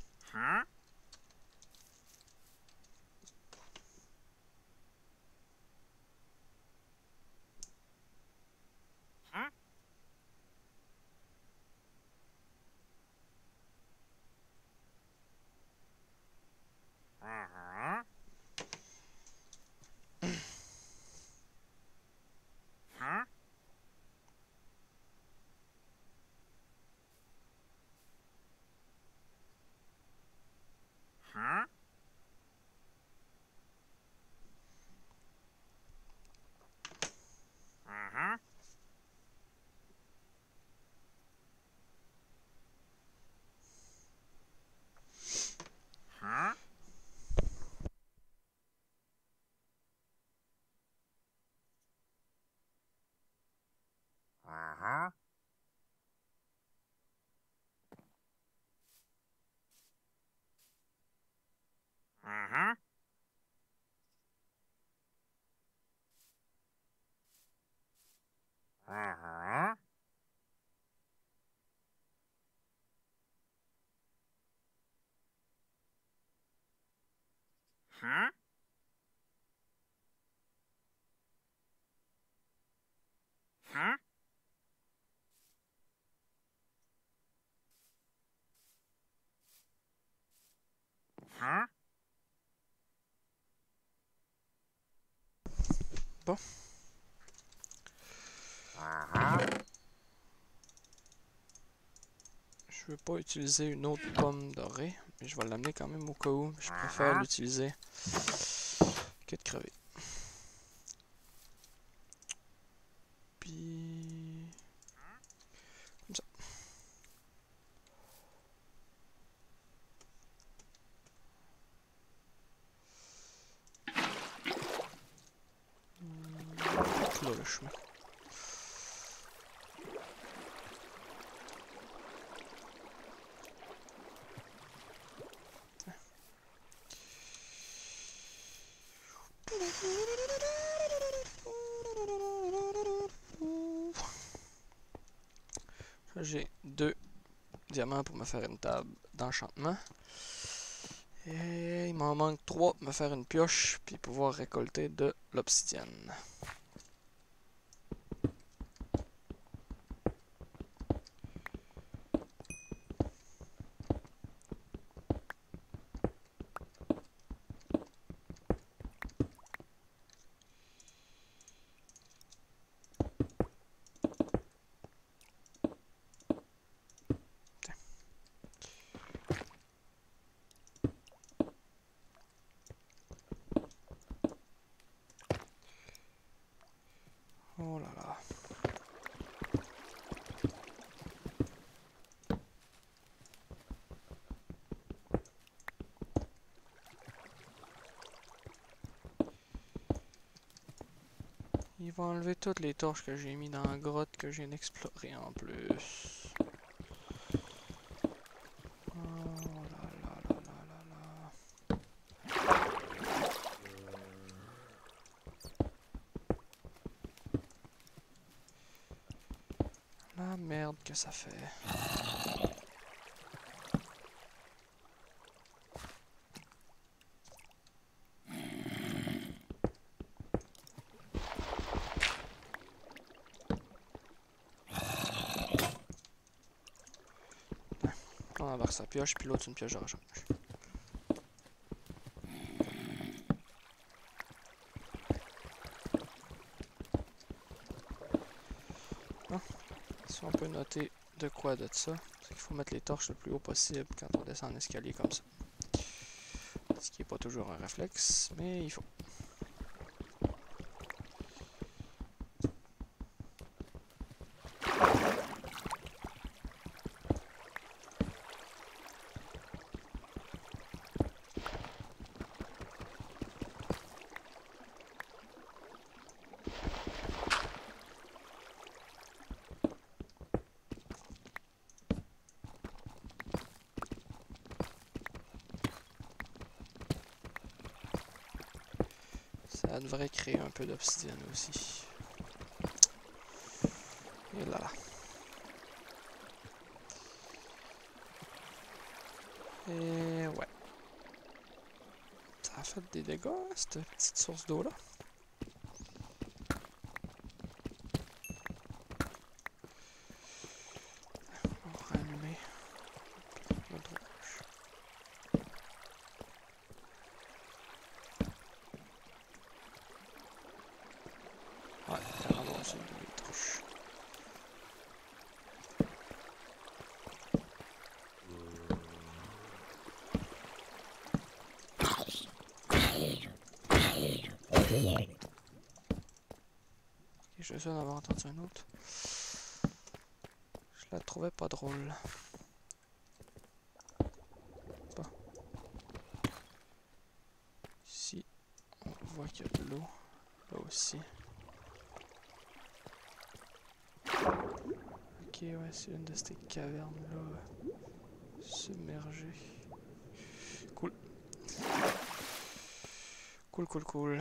Bon. Je veux pas utiliser une autre pomme dorée, mais je vais l'amener quand même au cas où. Je préfère l'utiliser que de crever. Puis... comme ça. Là, le chemin. J'ai 2 diamants pour me faire une table d'enchantement. Et il m'en manque 3 pour me faire une pioche puis pouvoir récolter de l'obsidienne. Oh là là. Il va enlever toutes les torches que j'ai mis dans la grotte que j'ai explorée en plus. Oh là là là là là là. La merde que ça fait. On embarque sa pioche, puis l'autre une pioche de rechange. Hein? Si on peut noter de quoi de ça, c'est qu'il faut mettre les torches le plus haut possible quand on descend un escalier comme ça. Ce qui n'est pas toujours un réflexe, mais il faut. Ça devrait créer un peu d'obsidienne aussi. Et là. Et ouais. Ça a fait des dégâts, cette petite source d'eau là. On va rallumer notre rouge. Ouais, on va ramasser les touches. Ok, je suis d'avoir entendu un autre. Je la trouvais pas drôle. Bon. Ici, on voit qu'il y a de l'eau. Là aussi. Ok, ouais, c'est une de ces cavernes-là. Submergée. Cool. Cool, cool, cool.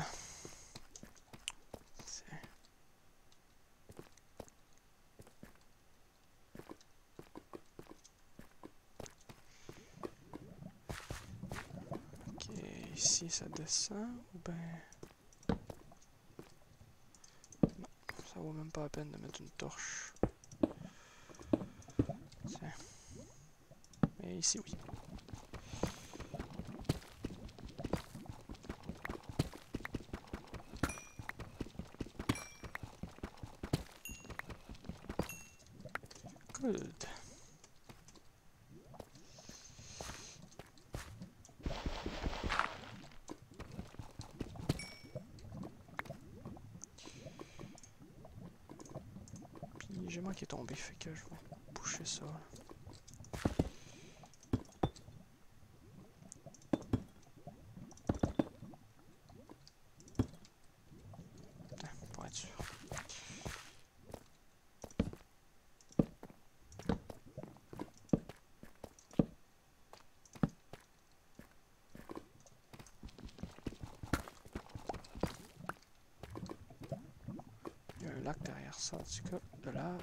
Ok, ici ça descend ou ben... Non, ça vaut même pas la peine de mettre une torche. Tiens. Mais ici oui. Good. Puis j'ai manqué tomber, fait que je vais boucher ça. Putain, pour être sûr. Il y a un lac derrière ça, en tout cas, de lave.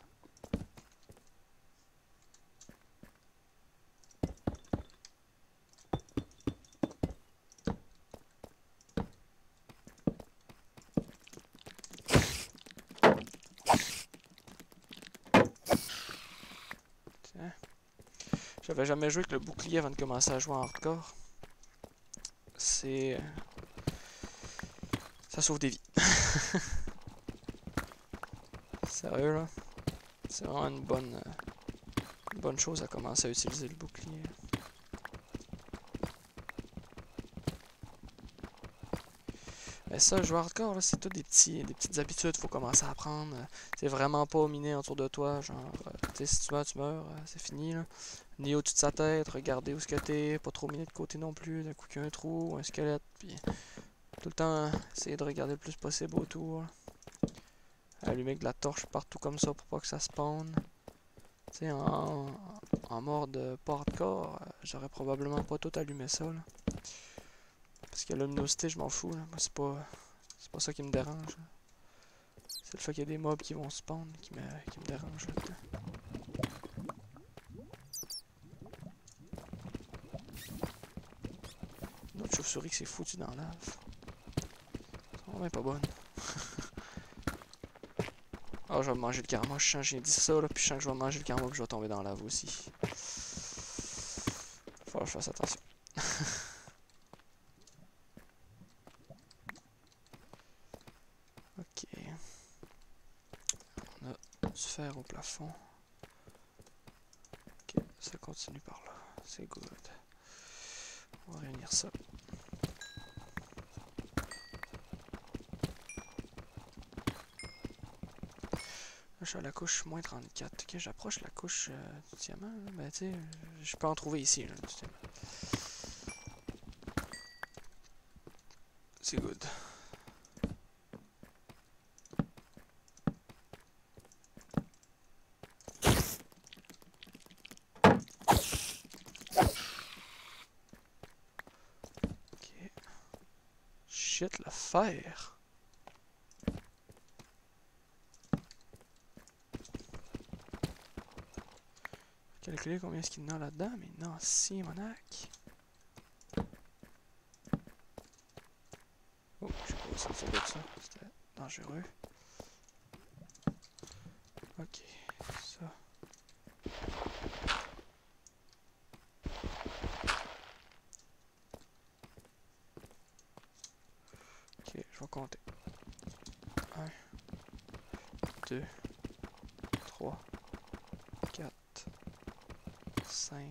Tiens. J'avais jamais joué avec le bouclier avant de commencer à jouer en hardcore. C'est... Ça sauve des vies. Sérieux là? C'est vraiment une bonne chose à commencer à utiliser le bouclier. Mais ça, jouer hardcore, là, c'est tout des petites habitudes qu'il faut commencer à apprendre. C'est vraiment pas miner autour de toi, genre, tu sais, si tu meurs, c'est fini, là. Ni au-dessus de sa tête, regarder où ce que t'es, pas trop miner de côté non plus, d'un coup qu'il y a un trou, un squelette, puis tout le temps, essayer de regarder le plus possible autour. Allumer avec de la torche partout comme ça pour pas que ça spawn. Tu sais, en mode pas hardcore, j'aurais probablement pas tout allumé ça, là. Parce que la luminosité, je m'en fous, là. Moi, c'est pas ça qui me dérange. C'est le fait qu'il y a des mobs qui vont spawn qui me dérange là-dedans. Une autre chauve-souris qui s'est foutue dans la lave. C'est vraiment pas bonne. Ah, je vais manger le karma. Je sens que j'ai dit ça, là, puis je sens que je vais manger le karma, puis je vais tomber dans la lave aussi. Faut que je fasse attention. Ok. On a du fer au plafond. Ok, ça continue par là. C'est good. On va réunir ça. Là, je suis à la couche moins 34. Ok, j'approche la couche du diamant. Là. Ben, tu sais, je peux en trouver ici, là, du diamant. C'est good. Ok. Shit, le fer. Calculer combien est-ce qu'il y en a là-dedans, mais non, si, monac. Oh, je sais pas sortir de ça. C'était dangereux. Ok, ça. Ok, je vais compter. 1, 2, 3, 4, 5,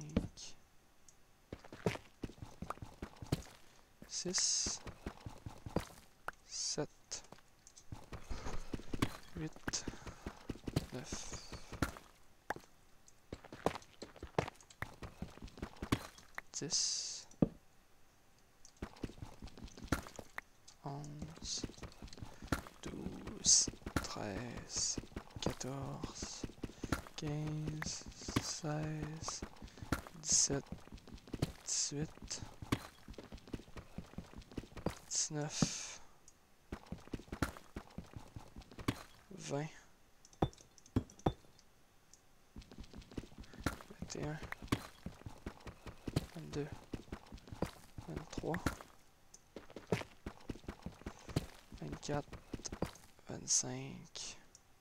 6, 7, 8, 9, 10, 11, 12, 13, 14, 15, 16, 17, 18, 19, 20, 21, 22, 23, 24, 25,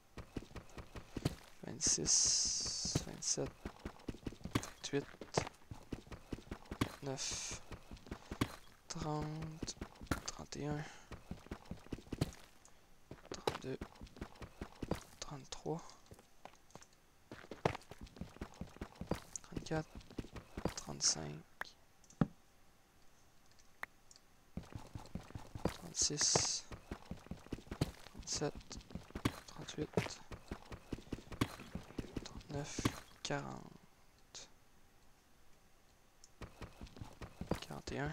26, 27, 28, 29, 30, 31, 32, 33, 34, 35, 36, 37, 38, 39, 40, 41,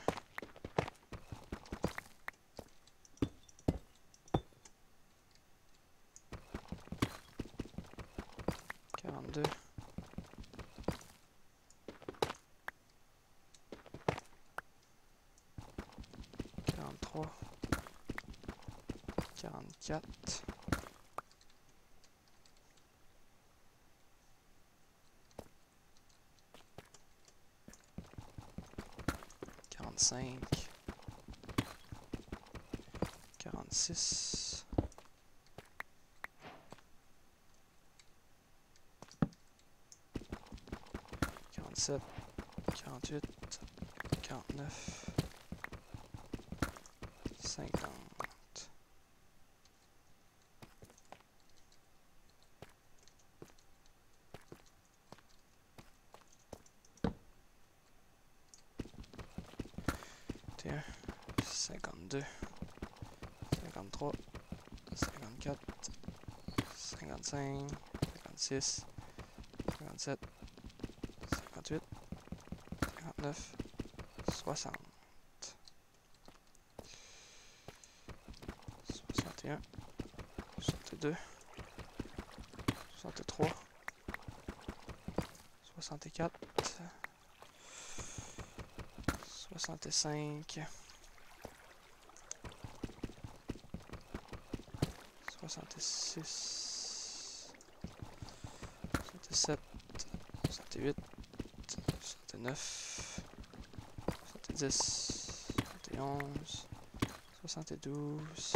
42, 43, 44, 45, 46, 47, 48, 49, 50, 52, 53, 54, 55, 56, 57, 58, 59, 60, 61, 62, 63, 64, 65, 66, 67, 68, 69, 70, 71, 72,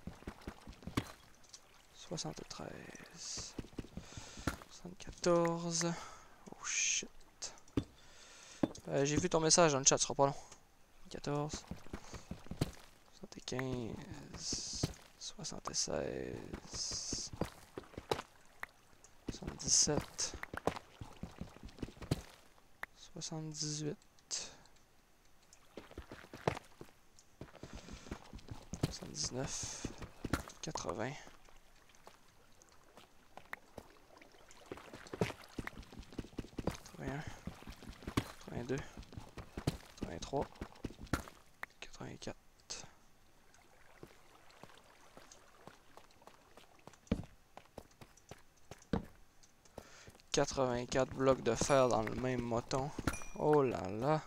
73, 74. Oh shit. J'ai vu ton message dans le chat, ce sera pas long. 14, 75, 76, 77. 78. 79. 80. 81. 82. 83. 84. 84 blocs de fer dans le même moton. Oh là là.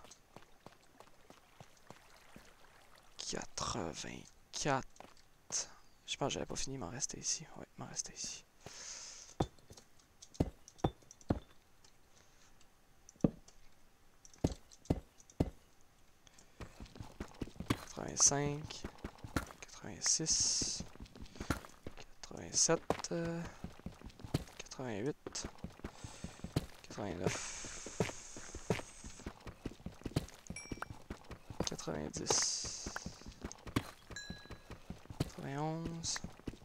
84. Je pense que j'avais pas fini, il m'en restait ici. Ouais, il m'en restait ici. .85, 86, 87, 88, 89, 90, 91,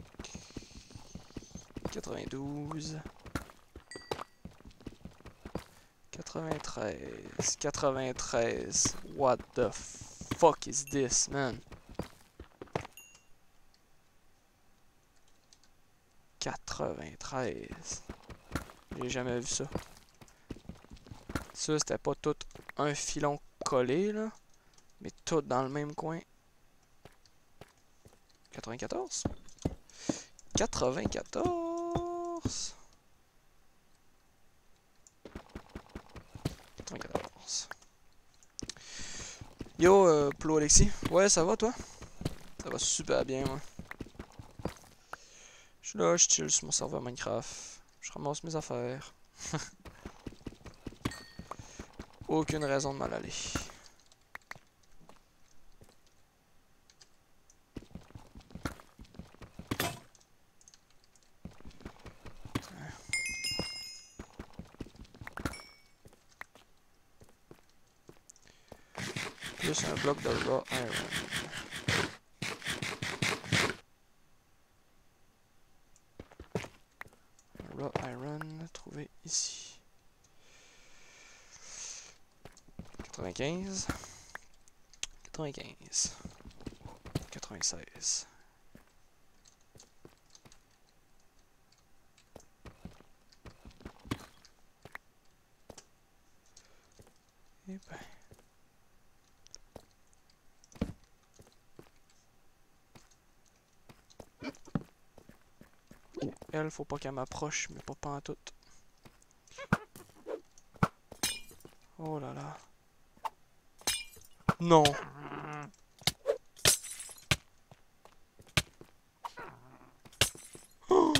92, 93, 93. What the fuck is this, man? 93. J'ai jamais vu ça. Ça, c'était pas tout un filon collé, là. Mais tout dans le même coin. 94? 94? 94. Yo, Plo Alexis. Ouais, ça va, toi? Ça va super bien, moi. Je suis là, je chill sur mon serveur Minecraft. Je ramasse mes affaires. Aucune raison de mal aller. Plus un bloc de raw iron. Raw iron trouvé ici. 95. 95. 96. Et ben. Elle, faut pas qu'elle m'approche, mais pas pantoute. Oh là là. Non. Oh!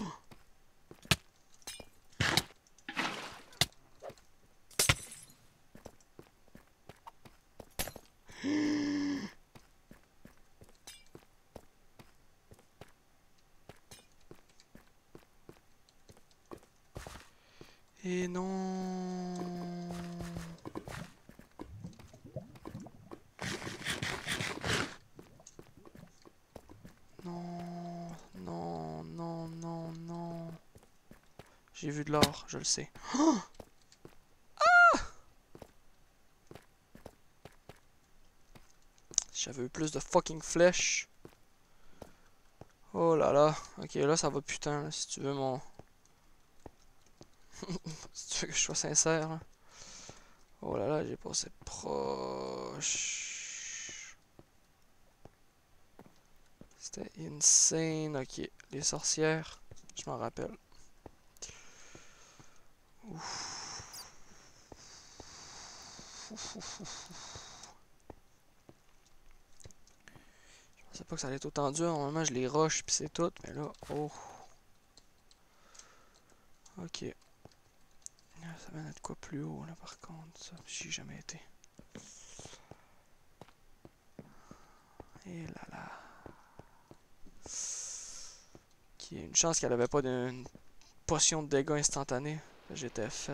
Et non. Non, non, non, non, non. J'ai vu de l'or, je le sais. Oh! Ah! J'avais eu plus de fucking flèches. Oh là là. Ok, là ça va putain, là, si tu veux mon... si tu veux que je sois sincère, là. Oh là là, j'ai passé proche. C'était insane. Ok, les sorcières, je m'en rappelle. Ouf. Je pensais pas que ça allait être autant dur. Normalement, je les rush puis c'est tout. Mais là, oh. Ok. Ça va être quoi plus haut là par contre, ça, j'y ai jamais été. Et là là. Qui a une chance qu'elle avait pas d'une potion de dégâts instantanée. J'étais fait.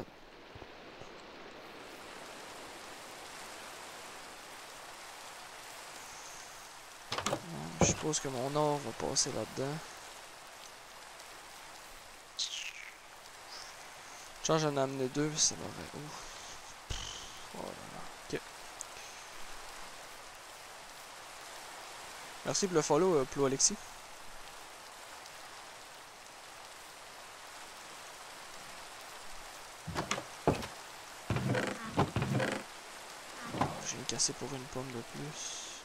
Je suppose que mon or va passer là-dedans. Genre j'en ai amené deux, ça m'aurait... Ouf. Oh là là. Ok. Merci pour le follow, Plo Alexis. J'ai cassé pour une pomme de plus.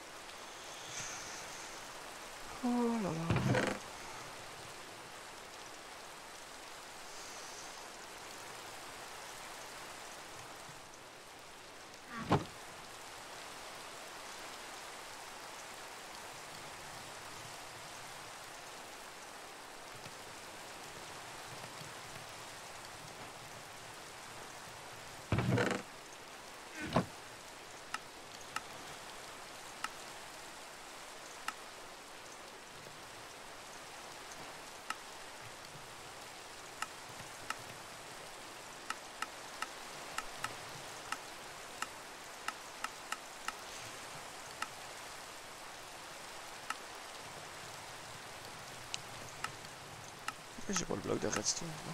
Oh là là. J'ai pas le bloc de redstone, non?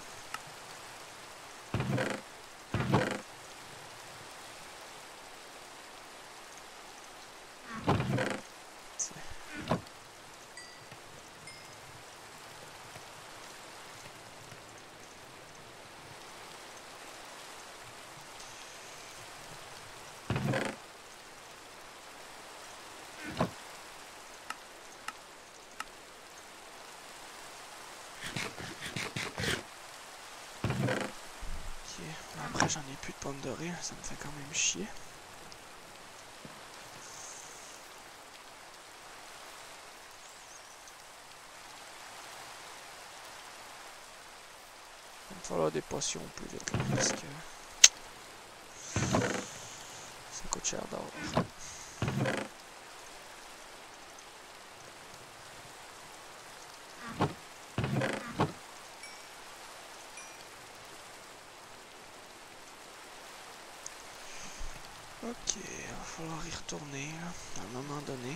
Après j'en ai plus de pommes dorées, ça me fait quand même chier. Il va me falloir des potions plus vite là, parce que ça coûte cher d'or. Ok, il va falloir y retourner là, à un moment donné.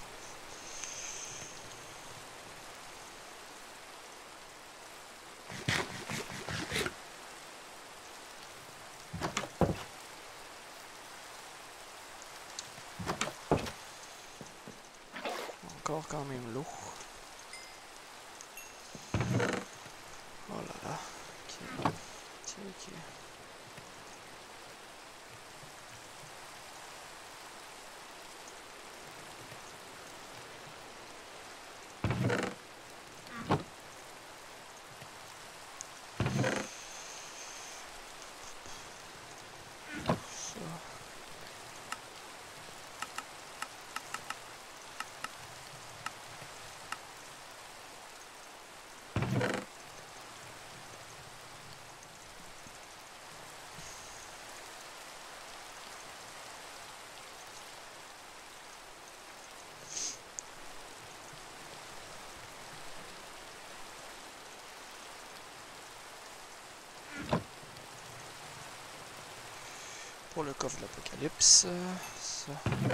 Encore quand même lourd. Oh là là. Ok. Ok. Ça. Pour le coffre de l'apocalypse, ça.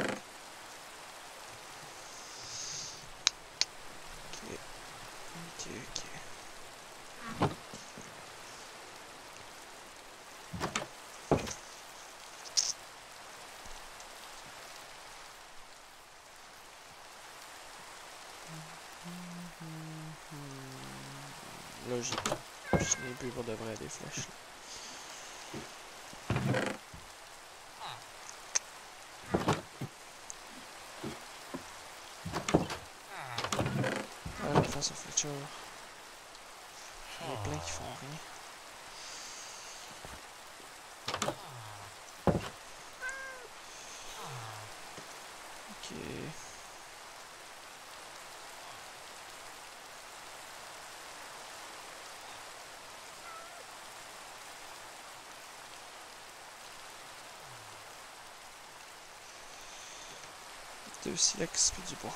Ok. Ok, ok. Là, je n'ai plus pour de vrai des flèches. Ah, la face au Fletcher. Il y en a plein qui font rien. Ok. Deux silex puis du bois.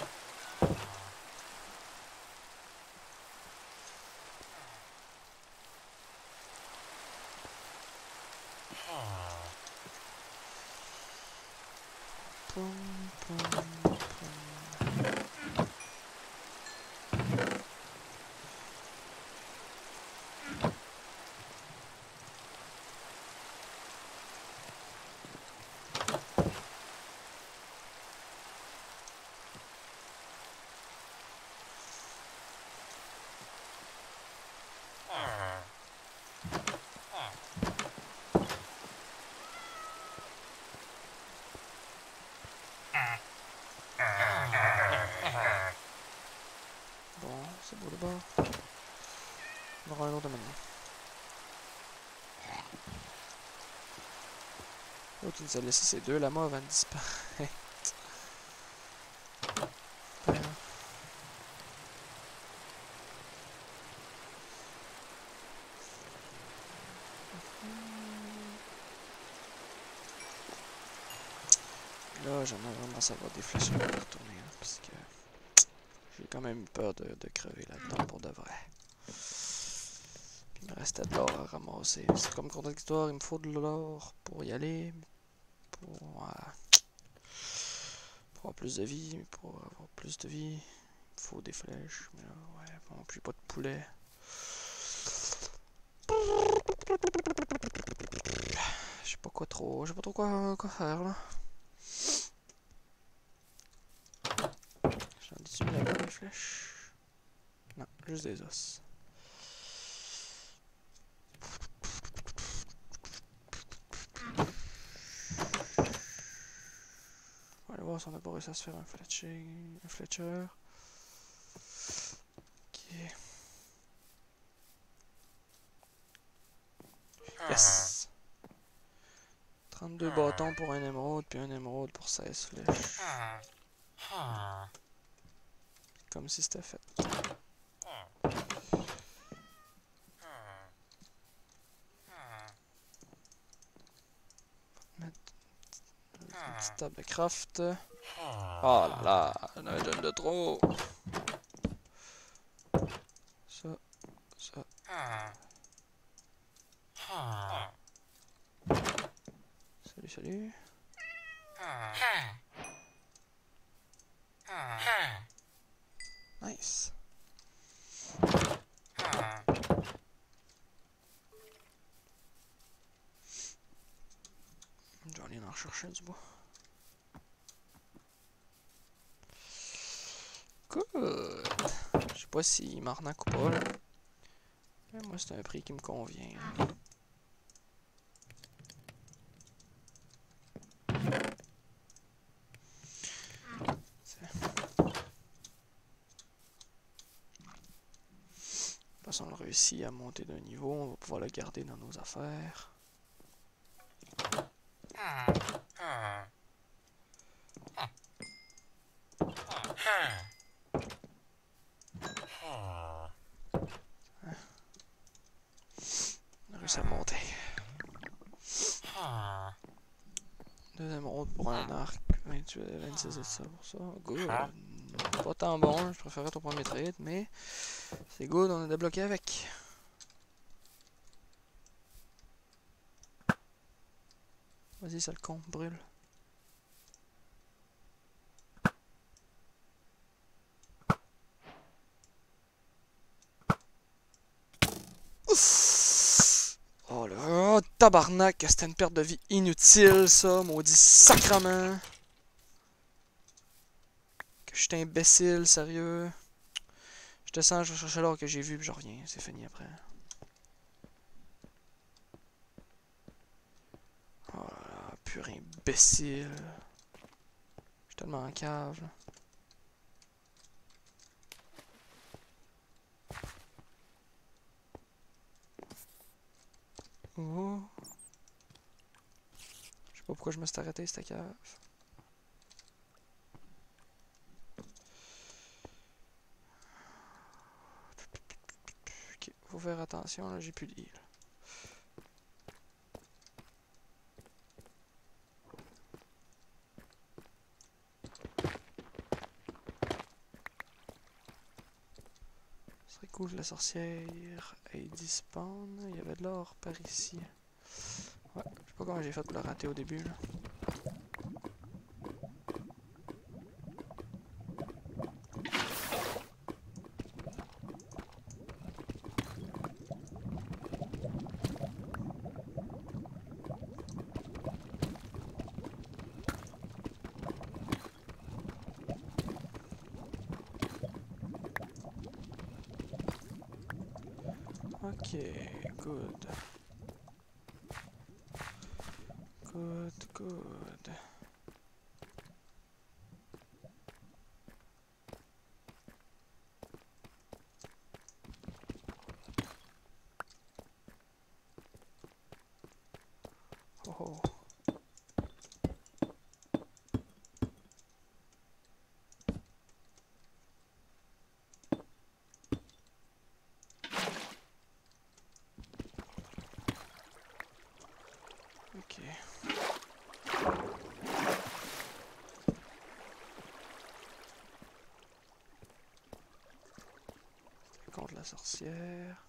Pom, pom, pom. Bon, c'est beau de bord. On aura un autre maintenant. L'autre, il nous a laissé ces deux là-bas avant de disparaître. Là, j'aimerais vraiment savoir des flèches pour retourner, hein, parce que j'ai quand même eu peur de crever là-dedans pour de vrai. Puis il me restait de l'or à ramasser. C'est comme contradictoire, il me faut de l'or pour y aller, pour avoir plus de vie, mais pour avoir plus de vie, il me faut des flèches. Mais là, ouais, bon, puis pas de poulet. Je sais pas quoi trop, je sais pas trop quoi faire là. J'en ai-tu mis là-bas des flèches? Non, juste des os. On va aller voir si on a pas réussi à se faire un fletcher. Ok. Yes! 32 bâtons pour un émeraude, puis un émeraude pour 16 flèches. Comme si c'était fait. Mettre une petite table de craft. Oh là là, j'en avais déjà de trop. Ça, ça. Salut, salut. Nice. Je vais aller en chercher du bois. Good. Je sais pas s'il m'arnaque ou pas là. Mais moi c'est un prix qui me convient. De toute façon, on a réussi à monter d'un niveau, on va pouvoir le garder dans nos affaires. On a réussi à monter. Deuxième route pour un arc, 28, 26 et ça pour ça. Good. Pas tant bon, je préférais ton premier trade, mais c'est good, on est débloqué avec. Vas-y, ça le con, brûle. Oh là, oh, tabarnak, c'était une perte de vie inutile ça, maudit sacrement. Que je suis imbécile, sérieux. Je descends, je vais chercher l'or que j'ai vu, puis je reviens, c'est fini après. Oh là là, pur imbécile. Je suis tellement en cave là. Oh. Je sais pas pourquoi je me suis arrêté cette cave. Ok, faut faire attention là, j'ai plus d'île. Ce serait cool que la sorcière ait dispawn. Il y avait de l'or par ici. Ouais, je sais pas comment j'ai fait pour le rater au début là. Ok, good. Good, good. Oh, oh. Ok. C'était contre la sorcière.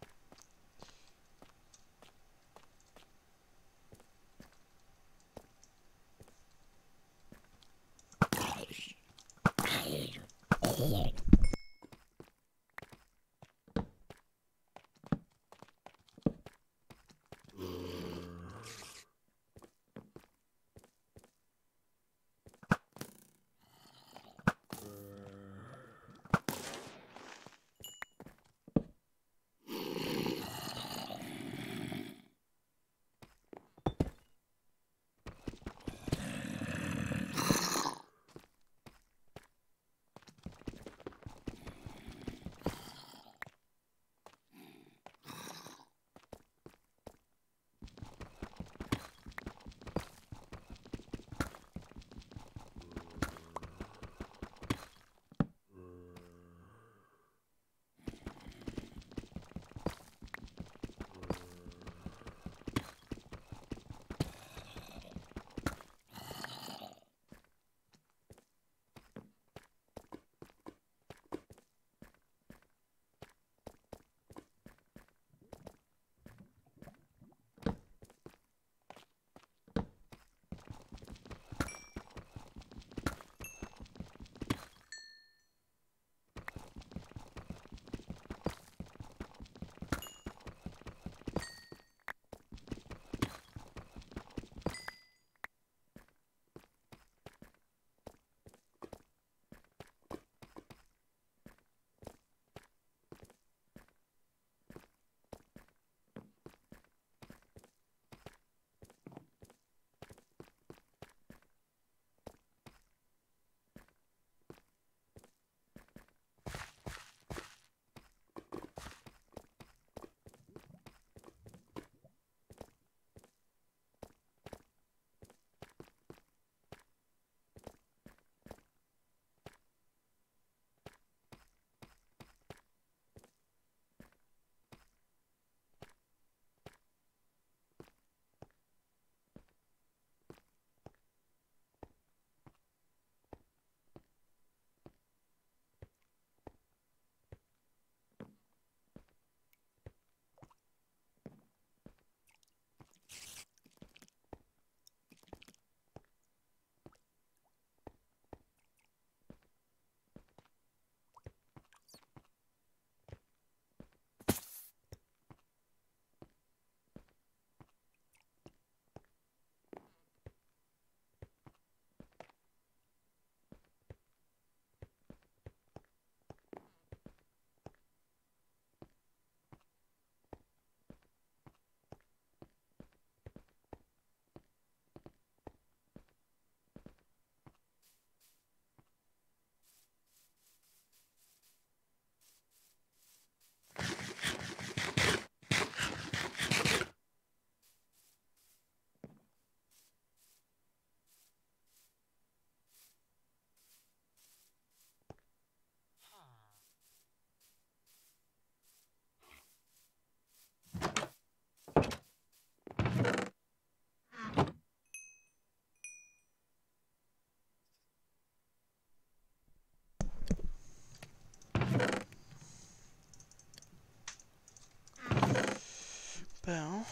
Bon.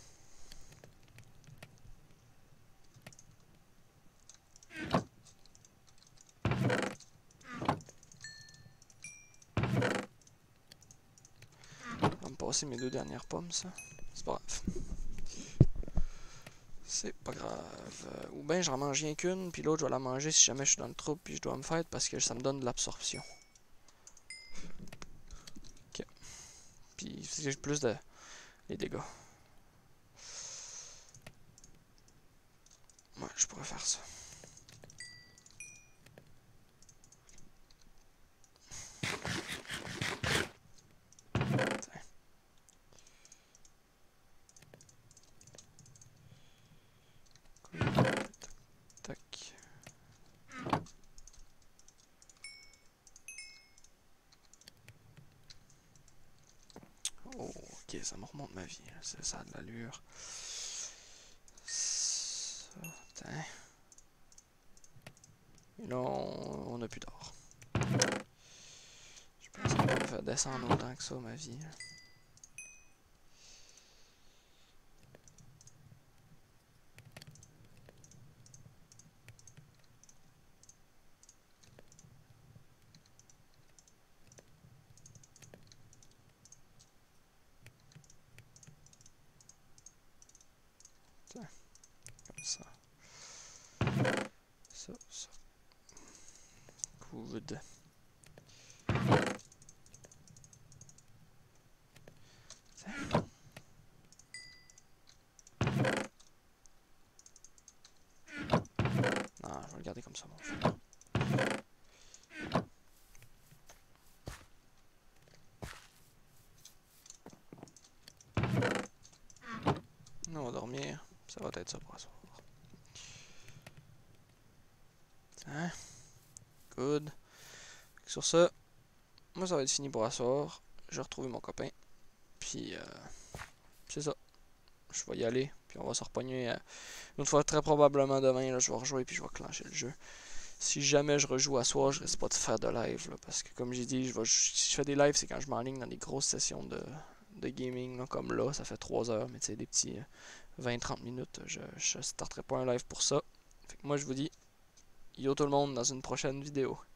On va me passer mes 2 dernières pommes, ça. C'est pas grave. C'est pas grave. Ou bien je mange rien qu'une, puis l'autre je vais la manger si jamais je suis dans le trouble, puis je dois me faire parce que ça me donne de l'absorption. Ok. Puis j'ai plus de les dégâts. Ouais, je pourrais faire ça. Tac. Oh, ok, ça me remonte ma vie. Ça a de l'allure. Ça, tain. Et là, on a plus d'or. Je pense qu'on va faire descendre autant que ça, ma vie. Tiens, comme ça. Ça. Good. Non, je vais le garder comme ça, mon frère. On va dormir. Ça va être ça pour ce soir. Hein? Good. Sur ça, moi ça va être fini pour ce soir. Je vais retrouver mon copain. Puis, c'est ça. Je vais y aller. Puis on va se repogner une fois très probablement demain. Là, je vais rejouer puis je vais clencher le jeu. Si jamais je rejoue à soir, je risque pas de faire de live. Là, parce que comme j'ai dit, si je fais des lives, c'est quand je m'enligne dans des grosses sessions de gaming. Là, comme là, ça fait 3 heures. Mais tu sais, des petits 20-30 minutes. Je starterai pas un live pour ça. Fait que moi je vous dis, yo tout le monde dans une prochaine vidéo.